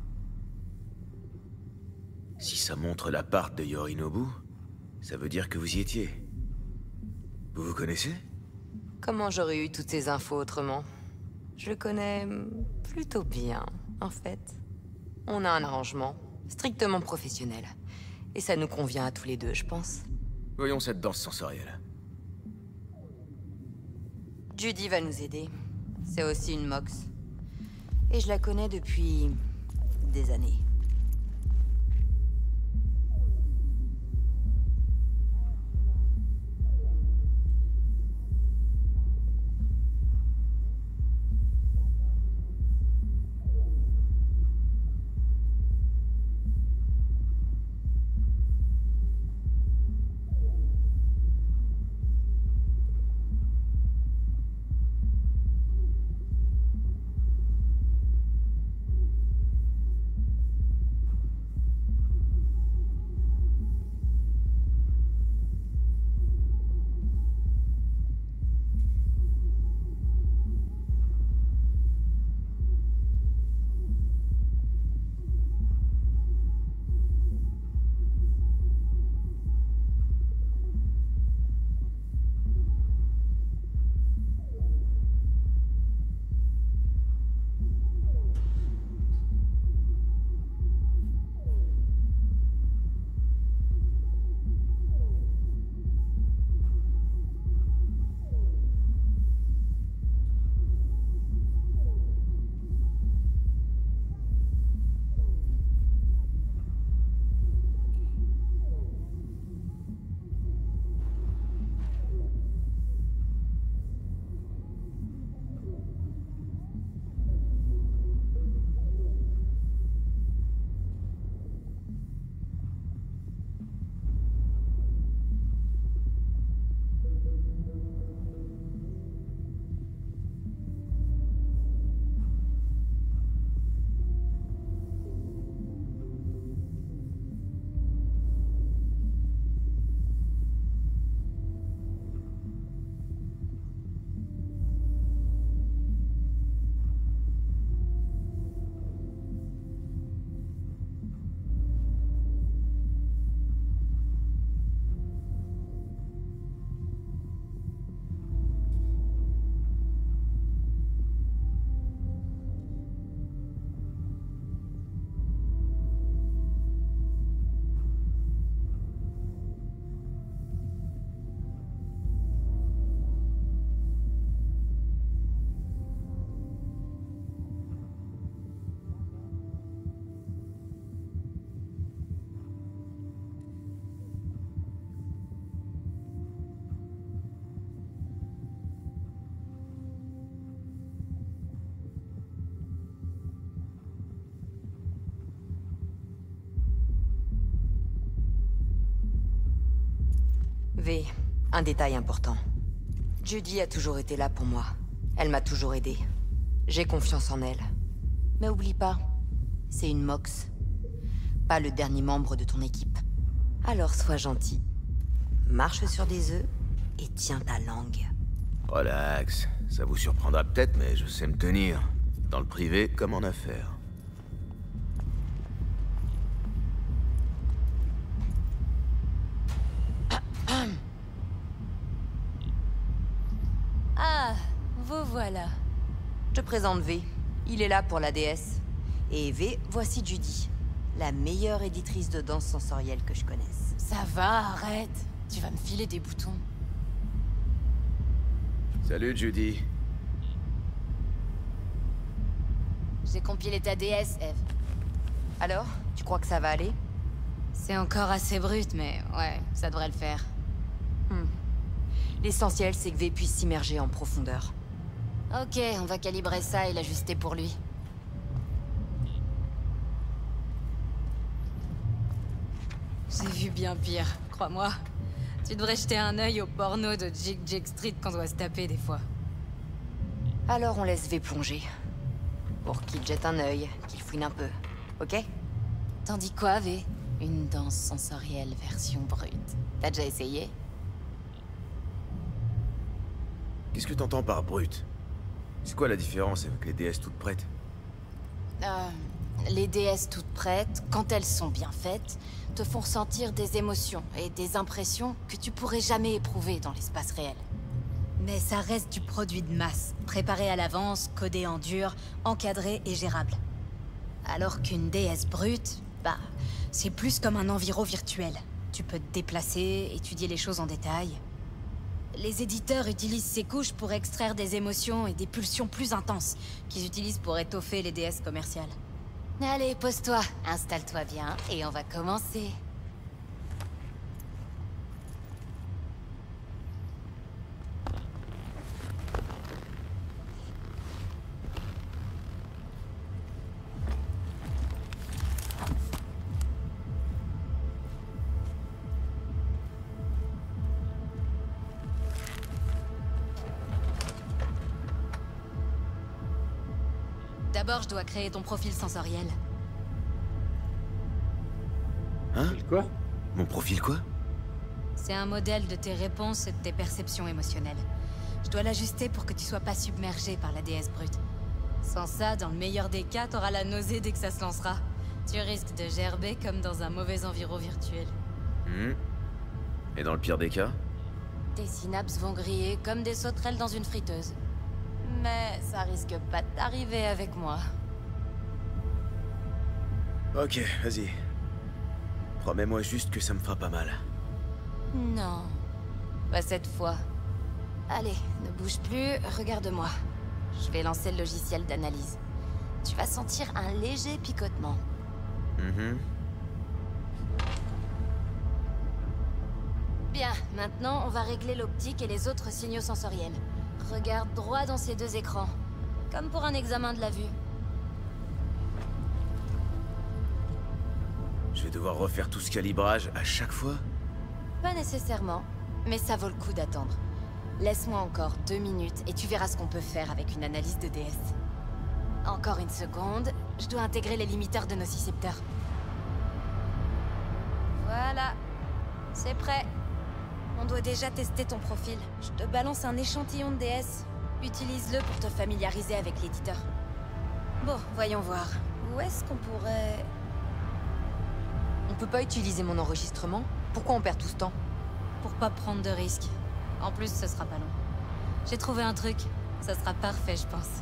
Speaker 4: Si ça montre l'appart de Yorinobu, ça veut dire que vous y étiez. Vous vous connaissez?
Speaker 22: Comment j'aurais eu toutes ces infos autrement? Je le connais plutôt bien, en fait. On a un arrangement, strictement professionnel. Et ça nous convient à tous les deux, je pense.
Speaker 4: Voyons cette danse sensorielle.
Speaker 22: Judy va nous aider. C'est aussi une Mox. Et je la connais depuis des années. V, un détail important. Judy a toujours été là pour moi. Elle m'a toujours aidé. J'ai confiance en elle. Mais oublie pas, c'est une Mox. Pas le dernier membre de ton équipe. Alors sois gentil. Marche sur des œufs et tiens ta langue.
Speaker 4: Relax, ça vous surprendra peut-être, mais je sais me tenir. Dans le privé comme en affaires.
Speaker 22: Ah, vous voilà. Je te présente V. Il est là pour la déesse. Et V, voici Judy. La meilleure éditrice de danse sensorielle que je connaisse.
Speaker 5: Ça va, arrête. Tu vas me filer des boutons.
Speaker 4: Salut Judy.
Speaker 5: J'ai compilé ta déesse, Eve.
Speaker 22: Alors, tu crois que ça va aller?
Speaker 5: C'est encore assez brut, mais ouais, ça devrait le faire.
Speaker 22: L'essentiel, c'est que V puisse s'immerger en profondeur.
Speaker 5: Ok, on va calibrer ça et l'ajuster pour lui. J'ai vu bien pire, crois-moi. Tu devrais jeter un œil au porno de Jig Street qu'on doit se taper des fois.
Speaker 22: Alors on laisse V plonger. Pour qu'il jette un œil, qu'il fouine un peu. Ok?
Speaker 5: T'en dis quoi, V? Une danse sensorielle version brute. T'as déjà essayé?
Speaker 4: Qu'est-ce que t'entends par brute? C'est quoi la différence avec les déesses toutes prêtes?
Speaker 5: Les déesses toutes prêtes, quand elles sont bien faites, te font ressentir des émotions et des impressions que tu pourrais jamais éprouver dans l'espace réel.
Speaker 9: Mais ça reste du produit de masse, préparé à l'avance, codé en dur, encadré et gérable. Alors qu'une déesse brute, bah, c'est plus comme un environ virtuel. Tu peux te déplacer, étudier les choses en détail. Les éditeurs utilisent ces couches pour extraire des émotions et des pulsions plus intenses, qu'ils utilisent pour étoffer les déesses commerciales.
Speaker 5: Allez, pose-toi, installe-toi bien, et on va commencer.
Speaker 9: D'abord, je dois créer ton profil sensoriel.
Speaker 4: Hein?
Speaker 2: Quoi?
Speaker 4: Mon profil quoi?
Speaker 9: C'est un modèle de tes réponses et de tes perceptions émotionnelles. Je dois l'ajuster pour que tu sois pas submergé par la déesse brute. Sans ça, dans le meilleur des cas, t'auras la nausée dès que ça se lancera. Tu risques de gerber comme dans un mauvais environ virtuel.
Speaker 4: Et dans le pire des cas?
Speaker 5: Tes synapses vont griller comme des sauterelles dans une friteuse. Mais ça risque pas d'arriver avec moi.
Speaker 4: Ok, vas-y. Promets-moi juste que ça me fera pas mal.
Speaker 5: Non. Pas cette fois. Allez, ne bouge plus, regarde-moi. Je vais lancer le logiciel d'analyse. Tu vas sentir un léger picotement. Bien, maintenant on va régler l'optique et les autres signaux sensoriels. Regarde droit dans ces deux écrans. Comme pour un examen de la vue.
Speaker 4: Je vais devoir refaire tout ce calibrage à chaque fois?
Speaker 5: Pas nécessairement, mais ça vaut le coup d'attendre. Laisse-moi encore 2 minutes et tu verras ce qu'on peut faire avec une analyse de DS. Encore une seconde, je dois intégrer les limiteurs de nocicepteurs. Voilà, c'est prêt. On doit déjà tester ton profil. Je te balance un échantillon de DS. Utilise-le pour te familiariser avec l'éditeur. Bon, voyons voir. Où est-ce qu'on pourrait...
Speaker 22: On peut pas utiliser mon enregistrement? Pourquoi on perd tout ce temps?
Speaker 9: Pour pas prendre de risques. En plus, ce sera pas long. J'ai trouvé un truc. Ça sera parfait, je pense.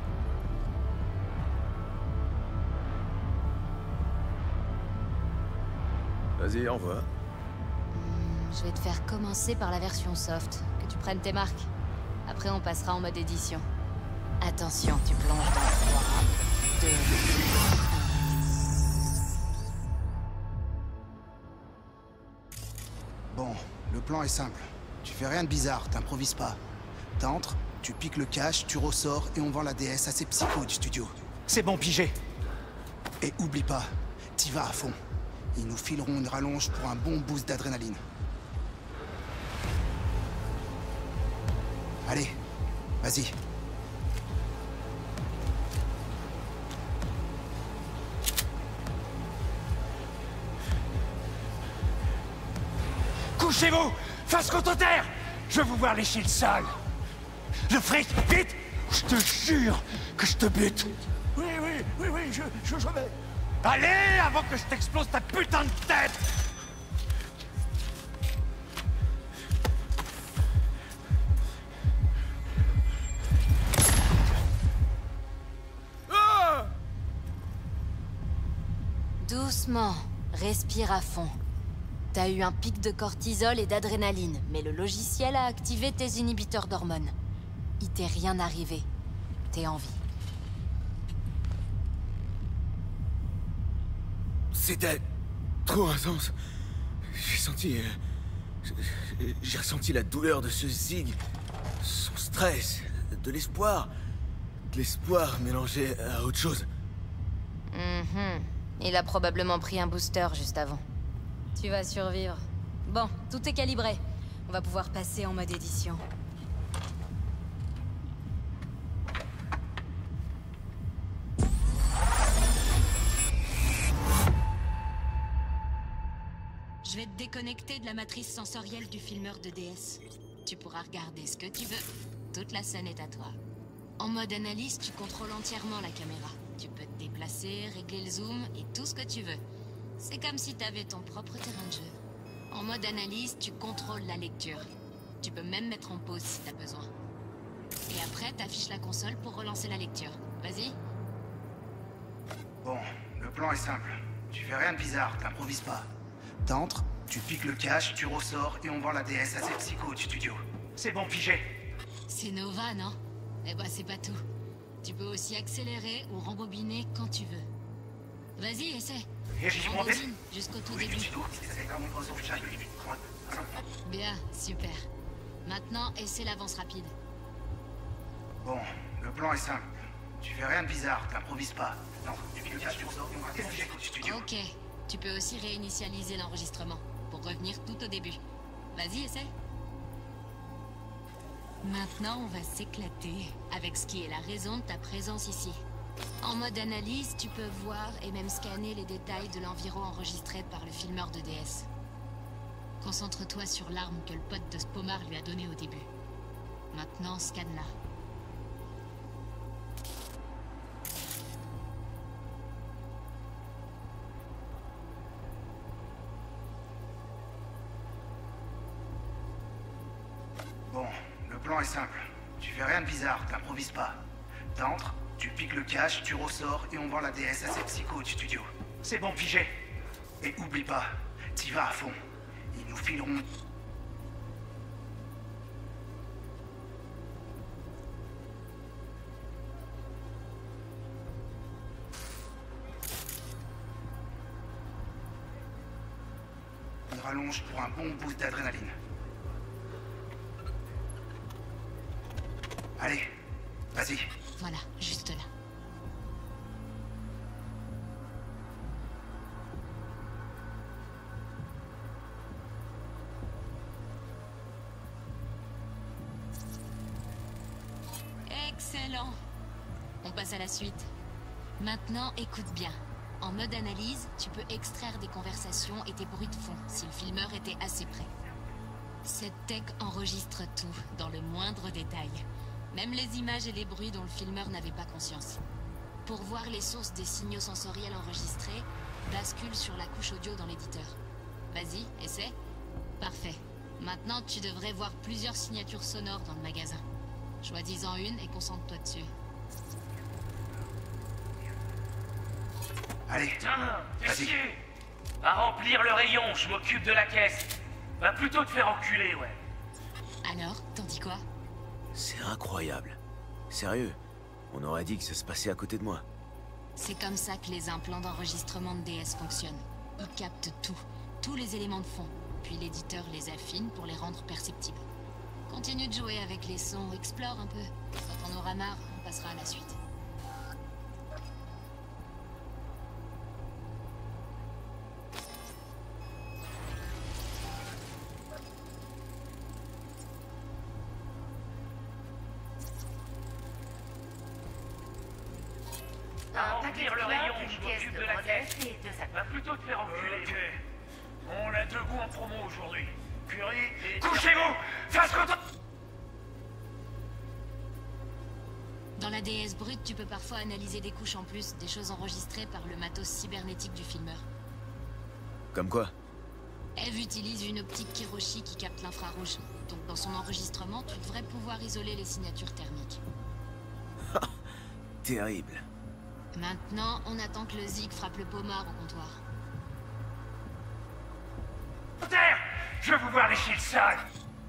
Speaker 4: Vas-y, envoie.
Speaker 5: Je vais te faire commencer par la version soft, que tu prennes tes marques. Après, on passera en mode édition. Attention, tu plonges dans 3, 2, 1.
Speaker 12: Bon, le plan est simple. Tu fais rien de bizarre, t'improvises pas. T'entres, tu piques le cash, tu ressors et on vend la DS à ces psychos du studio. C'est bon, pigé. Et oublie pas, t'y vas à fond. Ils nous fileront une rallonge pour un bon boost d'adrénaline. Allez, vas-y.
Speaker 1: Couchez-vous! Face contre terre! Je veux vous voir lécher le sol! Le fric, vite! Je te jure que je te bute! Oui, je vais... Allez, avant que je t'explose ta putain de tête!
Speaker 9: Doucement, respire à fond. T'as eu un pic de cortisol et d'adrénaline, mais le logiciel a activé tes inhibiteurs d'hormones. Il t'est rien arrivé. T'es en vie.
Speaker 4: C'était trop intense. J'ai ressenti la douleur de ce zig, son stress, de l'espoir. De l'espoir mélangé à autre chose.
Speaker 9: Il a probablement pris un booster juste avant. Tu vas survivre. Bon, tout est calibré. On va pouvoir passer en mode édition. Je vais te déconnecter de la matrice sensorielle du filmeur de DS. Tu pourras regarder ce que tu veux. Toute la scène est à toi. En mode analyse, tu contrôles entièrement la caméra. Tu peux te déplacer, régler le zoom et tout ce que tu veux. C'est comme si tu avais ton propre terrain de jeu. En mode analyse, tu contrôles la lecture. Tu peux même mettre en pause si t'as besoin. Et après, t'affiches la console pour relancer la lecture. Vas-y.
Speaker 12: Bon, le plan est simple. Tu fais rien de bizarre, t'improvises pas. T'entres, tu piques le cache, tu ressors et on vend la DS à ces psychos du studio. C'est bon, pigé.
Speaker 9: C'est Nova, non? Eh ben, c'est pas tout. Tu peux aussi accélérer ou rembobiner quand tu veux. Vas-y, essaie. Rembobine jusqu'au tout début. Bien, super. Maintenant, essaie l'avance rapide.
Speaker 12: Bon, le plan est simple. Tu fais rien de bizarre, t'improvises pas. Non, tu piques le cache, tu ressors et on vend la DS du studio.
Speaker 9: Ok. Tu peux aussi réinitialiser l'enregistrement pour revenir tout au début. Vas-y, essaie. Maintenant, on va s'éclater avec ce qui est la raison de ta présence ici. En mode analyse, tu peux voir et même scanner les détails de l'environ enregistré par le filmeur de DS. Concentre-toi sur l'arme que le pote de Spomar lui a donnée au début. Maintenant, scanne-la.
Speaker 12: Bon, le plan est simple. Tu fais rien de bizarre, t'improvises pas. T'entres, tu piques le cache, tu ressors et on vend la DS à ces psychos du studio. C'est bon, pigé. Et oublie pas, t'y vas à fond. Ils nous fileront... une rallonge pour un bon boost d'adrénaline. Allez, vas-y.
Speaker 9: Voilà, juste là. Excellent. On passe à la suite. Maintenant, écoute bien. En mode analyse, tu peux extraire des conversations et tes bruits de fond, si le filmeur était assez près. Cette tech enregistre tout, dans le moindre détail. Même les images et les bruits dont le filmeur n'avait pas conscience. Pour voir les sources des signaux sensoriels enregistrés, bascule sur la couche audio dans l'éditeur. Vas-y, essaie. Parfait. Maintenant, tu devrais voir plusieurs signatures sonores dans le magasin. Choisis-en une et concentre-toi dessus.
Speaker 12: Allez,
Speaker 1: tiens,
Speaker 12: vas-y.
Speaker 1: À remplir le rayon, je m'occupe de la caisse. Va plutôt te faire enculer, ouais.
Speaker 9: Alors, t'en dis quoi?
Speaker 4: C'est incroyable. Sérieux, on aurait dit que ça se passait à côté de moi.
Speaker 9: C'est comme ça que les implants d'enregistrement de DS fonctionnent. Ils captent tout, tous les éléments de fond, puis l'éditeur les affine pour les rendre perceptibles. Continue de jouer avec les sons, explore un peu. Quand on aura marre, on passera à la suite.
Speaker 1: remplir le rayon, je m'occupe de la caisse. Va plutôt te faire enculer. Ok. On a 2 goûts en promo aujourd'hui. Curry et... Couchez-vous! Face contre...
Speaker 9: Dans la DS brute, tu peux parfois analyser des couches en plus, des choses enregistrées par le matos cybernétique du filmeur.
Speaker 4: Comme quoi?
Speaker 9: Eve utilise une optique Kiroshi qui capte l'infrarouge. Donc dans son enregistrement, tu devrais pouvoir isoler les signatures thermiques.
Speaker 4: Terrible.
Speaker 9: Maintenant, on attend que le Zig frappe le pommard au comptoir.
Speaker 1: Terre! Je veux vous voir lécher le sol!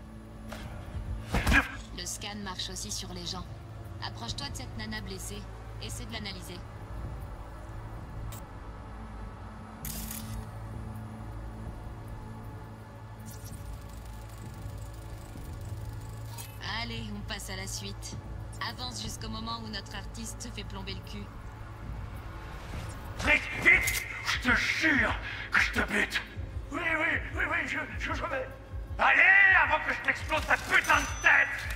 Speaker 9: Le scan marche aussi sur les gens. Approche-toi de cette nana blessée. Essaie de l'analyser. Allez, on passe à la suite. Avance jusqu'au moment où notre artiste se fait plomber le cul.
Speaker 1: Vite, vite! Je te jure que je te bute! Oui, je vais... Allez, avant que je t'explose ta putain de tête!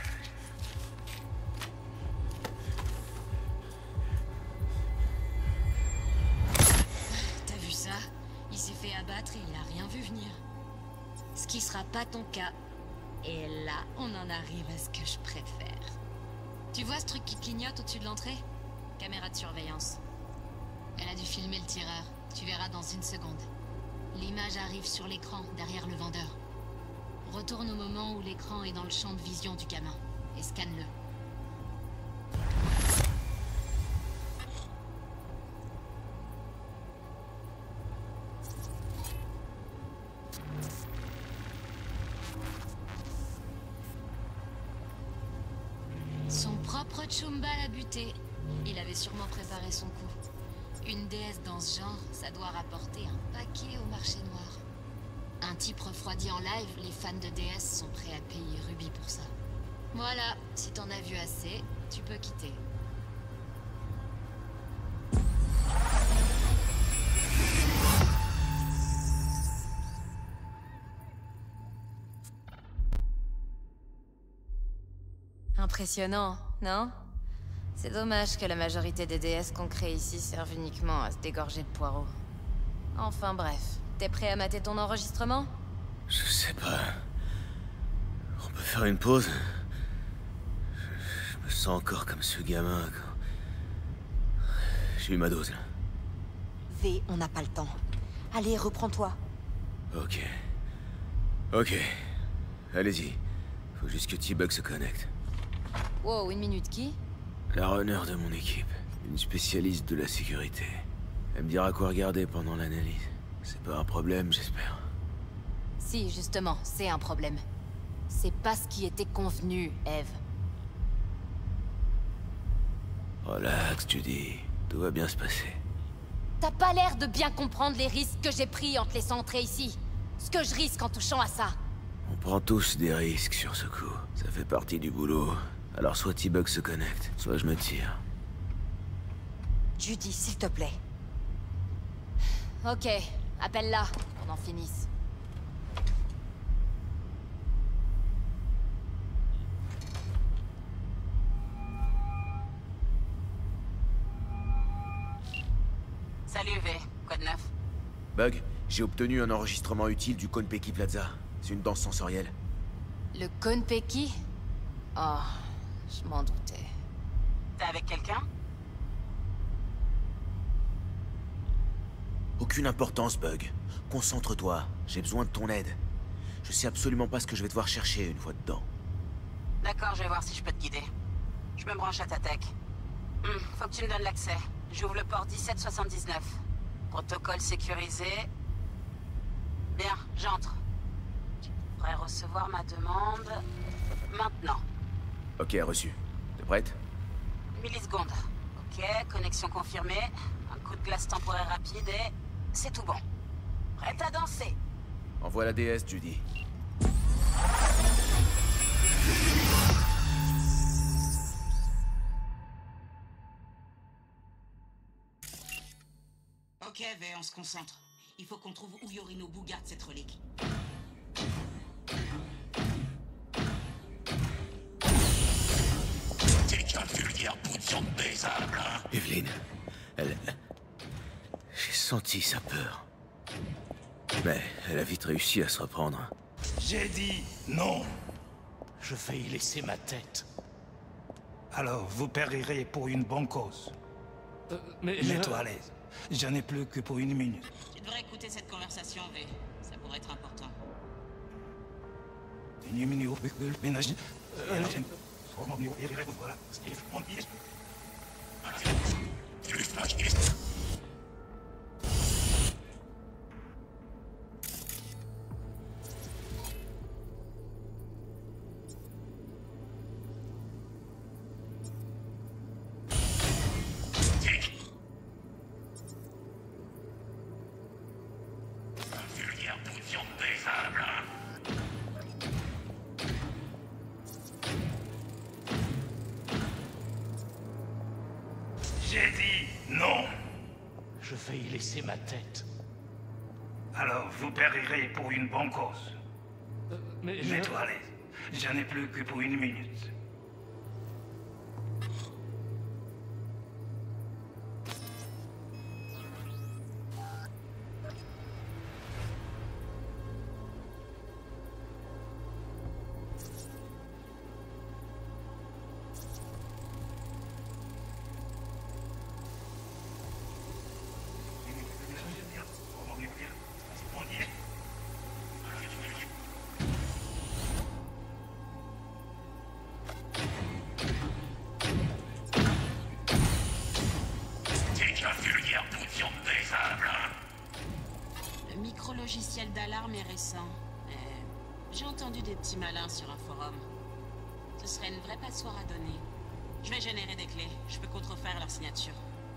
Speaker 9: T'as vu ça? Il s'est fait abattre et il a rien vu venir. Ce qui sera pas ton cas. Et là, on en arrive à ce que je préfère. Tu vois ce truc qui clignote au-dessus de l'entrée? Caméra de surveillance. Elle a dû filmer le tireur. Tu verras dans une seconde. L'image arrive sur l'écran, derrière le vendeur. Retourne au moment où l'écran est dans le champ de vision du gamin. Et scanne-le. Son propre Chumba l'a buté. Il avait sûrement préparé son coup. Une déesse dans ce genre, ça doit rapporter un paquet au marché noir. Un type refroidi en live, les fans de déesse sont prêts à payer Ruby pour ça. Voilà, si t'en as vu assez, tu peux quitter. Impressionnant, non? C'est dommage que la majorité des déesses qu'on crée ici servent uniquement à se dégorger de poireaux. Enfin bref, t'es prêt à mater ton enregistrement?
Speaker 4: Je sais pas... On peut faire une pause? Je me sens encore comme ce gamin quand... J'ai eu ma dose là.
Speaker 22: V, on n'a pas le temps. Allez, reprends-toi.
Speaker 4: Ok. Ok. Allez-y. Faut juste que T-Bug se connecte.
Speaker 9: Wow, une minute, qui?
Speaker 4: La runner de mon équipe. Une spécialiste de la sécurité. Elle me dira quoi regarder pendant l'analyse. C'est pas un problème, j'espère.
Speaker 9: Si, justement, c'est un problème. C'est pas ce qui était convenu, Eve.
Speaker 4: Relax, Judy. Tout va bien se passer.
Speaker 9: T'as pas l'air de bien comprendre les risques que j'ai pris en te laissant entrer ici. Ce que je risque en touchant à ça.
Speaker 4: On prend tous des risques sur ce coup. Ça fait partie du boulot. Alors soit T-Bug se connecte, soit je me tire.
Speaker 22: Judy, s'il te plaît.
Speaker 9: Ok, appelle-la, qu'on en finisse.
Speaker 13: Salut V, quoi de neuf?
Speaker 4: Bug, j'ai obtenu un enregistrement utile du Konpeki Plaza. C'est une danse sensorielle.
Speaker 9: Le Konpeki? Oh, je m'en doutais.
Speaker 13: T'es avec quelqu'un?
Speaker 4: Aucune importance, Bug. Concentre-toi, j'ai besoin de ton aide. Je sais absolument pas ce que je vais devoir chercher une fois dedans.
Speaker 13: D'accord, je vais voir si je peux te guider. Je me branche à ta tech. Faut que tu me donnes l'accès. J'ouvre le port 1779. Protocole sécurisé. Bien, j'entre. Tu pourrais recevoir ma demande... maintenant.
Speaker 4: Ok, reçu. T'es prête?
Speaker 13: Millisecondes. Ok, connexion confirmée. Un coup de glace temporaire rapide et... c'est tout bon. Prête à danser.
Speaker 4: Envoie la déesse, Judy.
Speaker 13: Ok, V, on se concentre. Il faut qu'on trouve où Yorinobu garde cette relique.
Speaker 3: T'es qu'un vulgaire bout de viande baisable, hein?
Speaker 4: Evelyn, J'ai senti sa peur. Mais elle a vite réussi à se reprendre.
Speaker 12: J'ai dit non. Je vais y laisser ma tête. Alors, vous périrez pour une bonne cause. Mets-toi à l'aise. J'en ai plus que pour 1 minute.
Speaker 13: Tu devrais écouter cette conversation, V. Ça pourrait être important.
Speaker 12: 1 minute, ménage. Voilà. J'ai dit non. Je vais y laisser ma tête. Alors, vous périrez pour une bonne cause. Mets-toi à l'aise. J'en ai plus que pour 1 minute.
Speaker 13: Le micro-logiciel d'alarme est récent, mais j'ai entendu des petits malins sur un forum. Ce serait une vraie passoire à donner. Je vais générer des clés. Je peux contrefaire leur signature.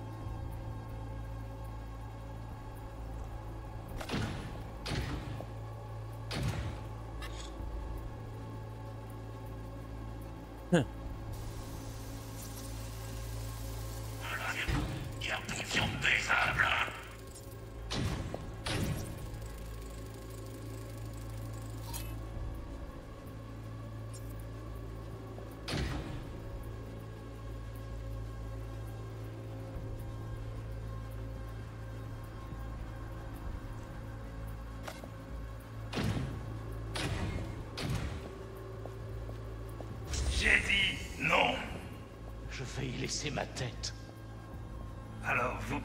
Speaker 13: J'ai dit non. Je vais y laisser ma tête. Alors, vous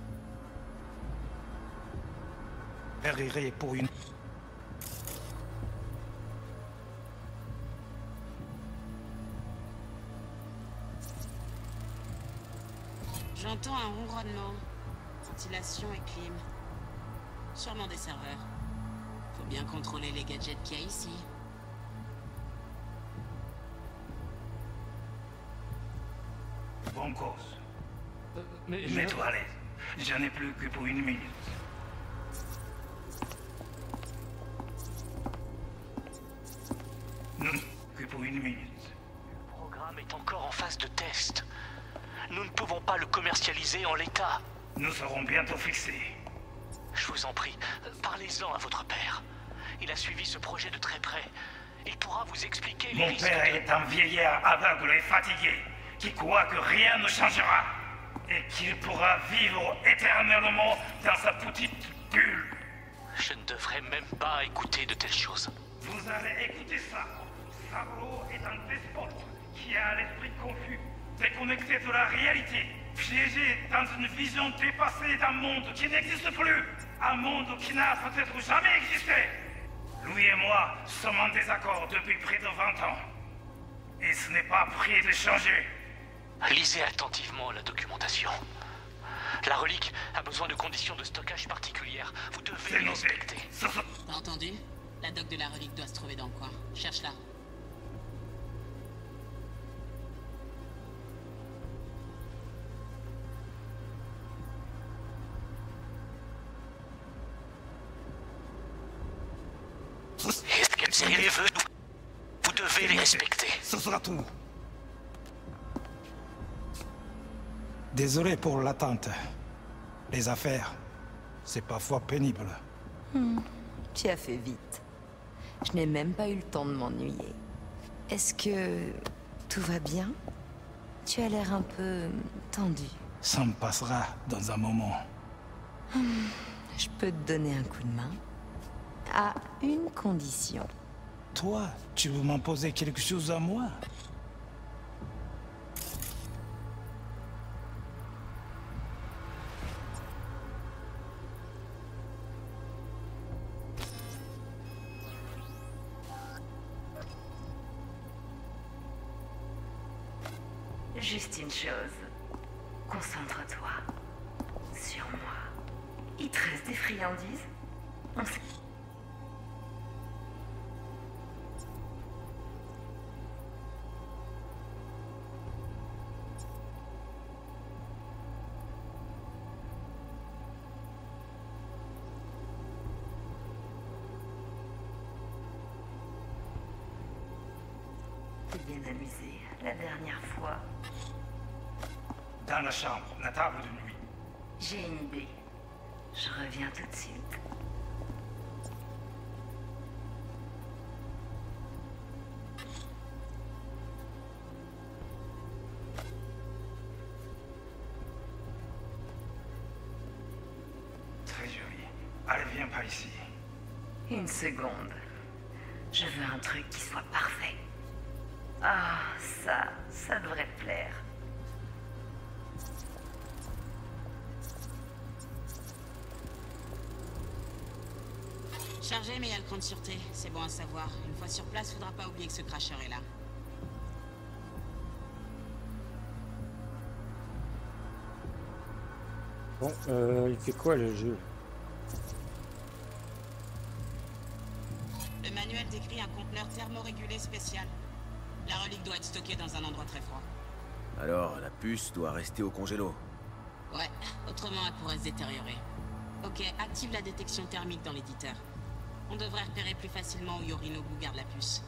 Speaker 13: périrez pour une... J'entends un ronronnement. Ventilation et clim. Sûrement des serveurs. Faut bien contrôler les gadgets qu'il y a ici.
Speaker 12: Bonne cause. Mets-toi à l'aise. J'en ai plus que pour 1 minute. Non, que pour 1 minute.
Speaker 1: Le programme est encore en phase de test. Nous ne pouvons pas le commercialiser en l'état.
Speaker 12: Nous serons bientôt fixés.
Speaker 1: Je vous en prie, parlez-en à votre père. Il a suivi ce projet de très près. Il pourra vous expliquer les risques.
Speaker 12: Mon père est un vieillard aveugle et fatigué, qui croit que rien ne changera, et qu'il pourra vivre éternellement dans sa petite bulle.
Speaker 1: Je ne devrais même pas écouter de telles choses.
Speaker 12: Vous allez écouter ça. Saburo est un despote qui a l'esprit confus, déconnecté de la réalité, piégé dans une vision dépassée d'un monde qui n'existe plus, un monde qui n'a peut-être jamais existé. Lui et moi sommes en désaccord depuis près de 20 ans. Et ce n'est pas prêt de changer.
Speaker 1: Lisez attentivement la documentation. La relique a besoin de conditions de stockage particulières. Vous devez les respecter.
Speaker 13: T'as entendu? La doc de la relique doit se trouver dans le coin. Cherche-la.
Speaker 1: C'est les vœux. Vous devez les respecter.
Speaker 12: Ce sera tout. Désolé pour l'attente. Les affaires, c'est parfois pénible.
Speaker 22: Tu as fait vite. Je n'ai même pas eu le temps de m'ennuyer. Est-ce que tout va bien? Tu as l'air un peu tendu.
Speaker 12: Ça me passera dans un moment.
Speaker 22: Je peux te donner un coup de main. À une condition.
Speaker 12: Toi, tu veux m'imposer quelque chose à moi?
Speaker 16: Juste une chose. Concentre-toi. Sur moi. Il te reste des friandises? On sait... T'es bien amusé la dernière fois.
Speaker 12: Dans la chambre, la table de nuit.
Speaker 16: J'ai une idée. Je reviens tout de suite.
Speaker 12: Très joli. Allez, viens par ici.
Speaker 16: Une seconde. Je veux un truc qui soit parfait. Ah, ça devrait te plaire.
Speaker 13: Chargé, mais il y a le cran de sûreté. C'est bon à savoir. Une fois sur place, faudra pas oublier que ce cracheur est là.
Speaker 2: Bon, il fait quoi le jeu?
Speaker 13: Le manuel décrit un conteneur thermorégulé spécial. La relique doit être stockée dans un endroit très froid.
Speaker 4: Alors, la puce doit rester au congélo.
Speaker 13: Ouais, autrement elle pourrait se détériorer. Ok, active la détection thermique dans l'éditeur. On devrait repérer plus facilement où Yorinobu garde la puce.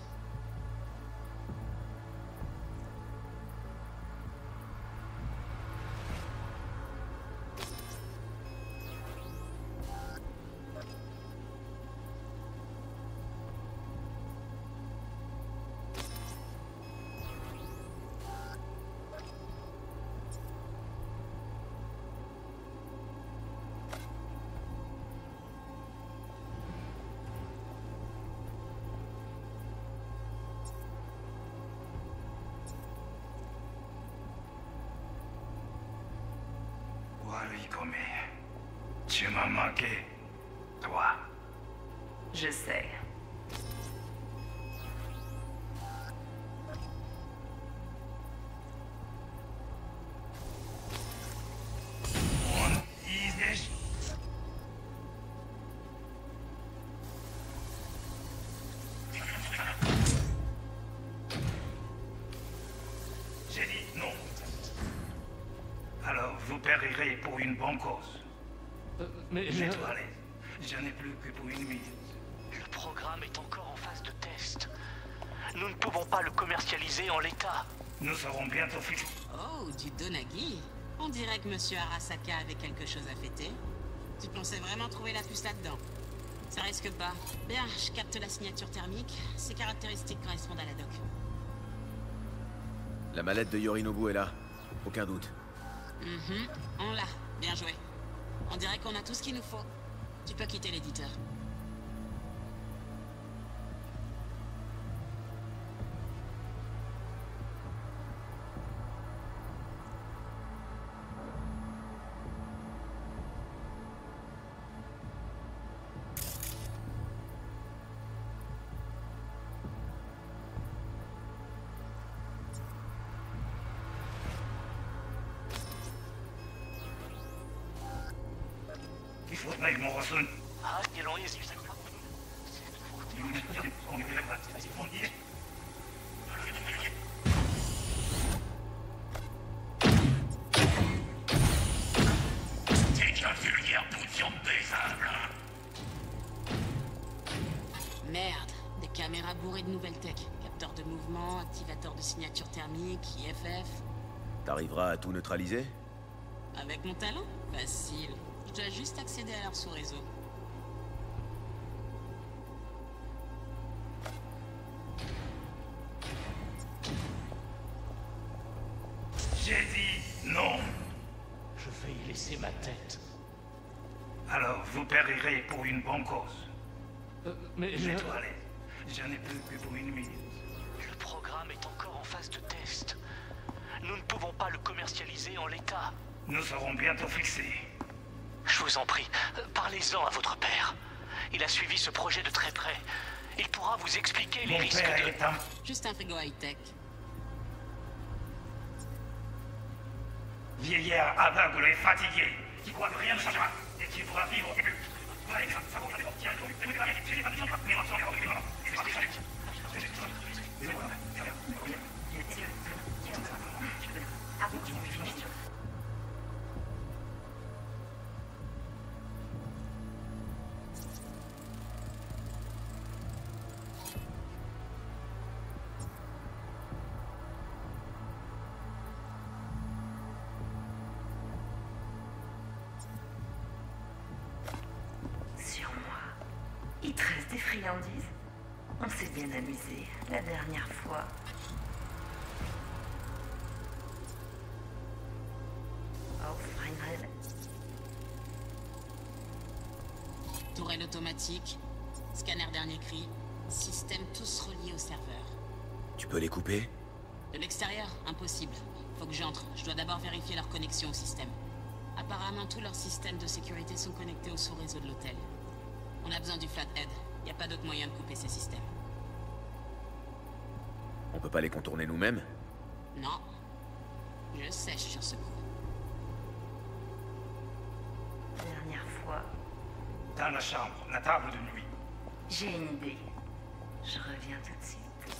Speaker 12: Warikome, tu m'as manqué, toi.
Speaker 16: Je sais.
Speaker 12: J'ai dit non. Alors, vous périrez pour une bonne cause.
Speaker 1: Mais
Speaker 12: Mets-toi à l'aise. J'en ai plus que pour une minute.
Speaker 1: Le programme est encore en phase de test. Nous ne pouvons pas le commercialiser en l'état.
Speaker 12: Nous serons bientôt fixés.
Speaker 13: Oh, du Donagi. On dirait que Monsieur Arasaka avait quelque chose à fêter. Tu pensais vraiment trouver la puce là-dedans? Ça risque pas. Bien, je capte la signature thermique. Ces caractéristiques correspondent à la doc.
Speaker 4: La mallette de Yorinobu est là. Aucun doute.
Speaker 13: On l'a. Bien joué. On dirait qu'on a tout ce qu'il nous faut. Tu peux quitter l'éditeur.
Speaker 12: Il faut que mon ressonne.
Speaker 1: Ah, il en est,
Speaker 12: T'es qu'un vulgaire bout de viande baisable.
Speaker 13: Merde. Des caméras bourrées de nouvelles tech. Capteur de mouvement, activateur de signature thermique, IFF.
Speaker 4: T'arriveras à tout neutraliser?
Speaker 13: Avec mon talent? Facile. Je dois juste accéder à leur sous-réseau.
Speaker 12: J'ai dit non.
Speaker 8: ma tête.
Speaker 12: Alors, vous périrez pour une bonne cause.
Speaker 8: Mais
Speaker 12: Mets-toi à l'aise. J'en ai plus que pour une minute.
Speaker 8: le programme est encore en phase de test. Nous ne pouvons pas le commercialiser en l'état.
Speaker 12: Nous serons bientôt fixés.
Speaker 8: Je vous en prie, parlez-en à votre père. Il a suivi ce projet de très près. Il pourra vous expliquer les
Speaker 12: Mon
Speaker 8: risques
Speaker 12: père
Speaker 8: de...
Speaker 12: est un...
Speaker 13: Juste un frigo high-tech.
Speaker 12: vieillard aveugle et fatigué, qui croit que rien ne changera, et qui pourra vivre et plus.
Speaker 16: Sur moi, il te reste des friandises? On s'est bien amusé la dernière fois. Oh, Feinrel.
Speaker 13: Tourelle automatique, scanner dernier cri, système tous reliés au serveur.
Speaker 4: Tu peux les couper?
Speaker 13: De l'extérieur, impossible. Faut que j'entre. Je dois d'abord vérifier leur connexion au système. Apparemment, tous leurs systèmes de sécurité sont connectés au sous-réseau de l'hôtel. On a besoin du Flathead. Y a pas d'autre moyen de couper ces systèmes.
Speaker 4: On peut pas les contourner nous-mêmes?
Speaker 13: Non. Je sèche sur ce coup.
Speaker 16: Dernière fois.
Speaker 12: Dans la chambre, la table de nuit.
Speaker 16: J'ai une idée. Je reviens tout de suite.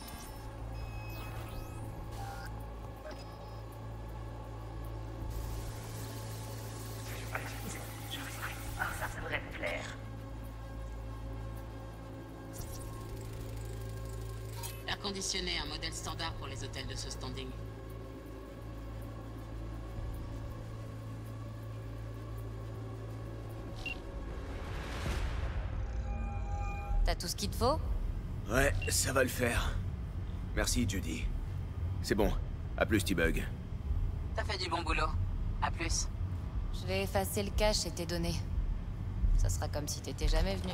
Speaker 16: Oh, ça devrait me plaire.
Speaker 13: Air conditionné, un modèle standard pour les hôtels de ce standing.
Speaker 9: T'as tout ce qu'il te faut?
Speaker 4: Ouais, ça va le faire. Merci, Judy. C'est bon. À plus, T-Bug.
Speaker 13: T'as fait du bon boulot. À plus.
Speaker 9: Je vais effacer le cache et tes données. Ça sera comme si t'étais jamais venu.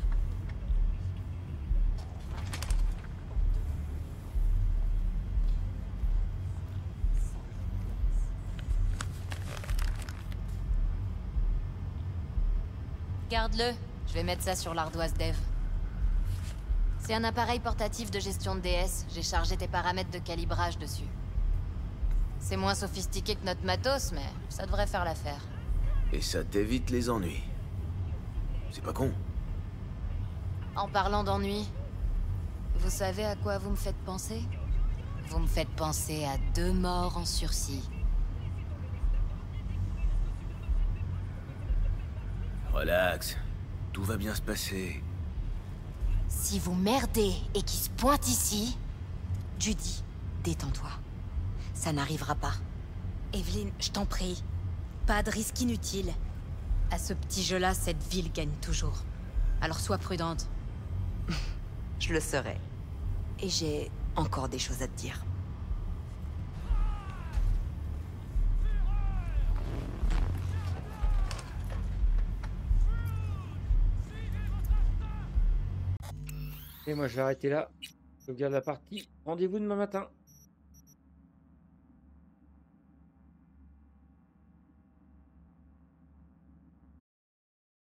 Speaker 9: Garde-le. Je vais mettre ça sur l'ardoise dev. C'est un appareil portatif de gestion de DS. J'ai chargé tes paramètres de calibrage dessus. C'est moins sophistiqué que notre matos, mais ça devrait faire l'affaire.
Speaker 4: Et ça t'évite les ennuis. C'est pas con.
Speaker 9: En parlant d'ennui, vous savez à quoi vous me faites penser? Vous me faites penser à 2 morts en sursis.
Speaker 4: Relax. Tout va bien se passer.
Speaker 9: Si vous merdez et qu'il se pointe ici, Judy, détends-toi. Ça n'arrivera pas. Evelyn, je t'en prie. Pas de risque inutile. À ce petit jeu-là, cette ville gagne toujours. Alors sois prudente.
Speaker 22: Je le serai. Et j'ai encore des choses à te dire.
Speaker 2: Et moi je vais arrêter là. Je regarde la partie. Rendez-vous demain matin.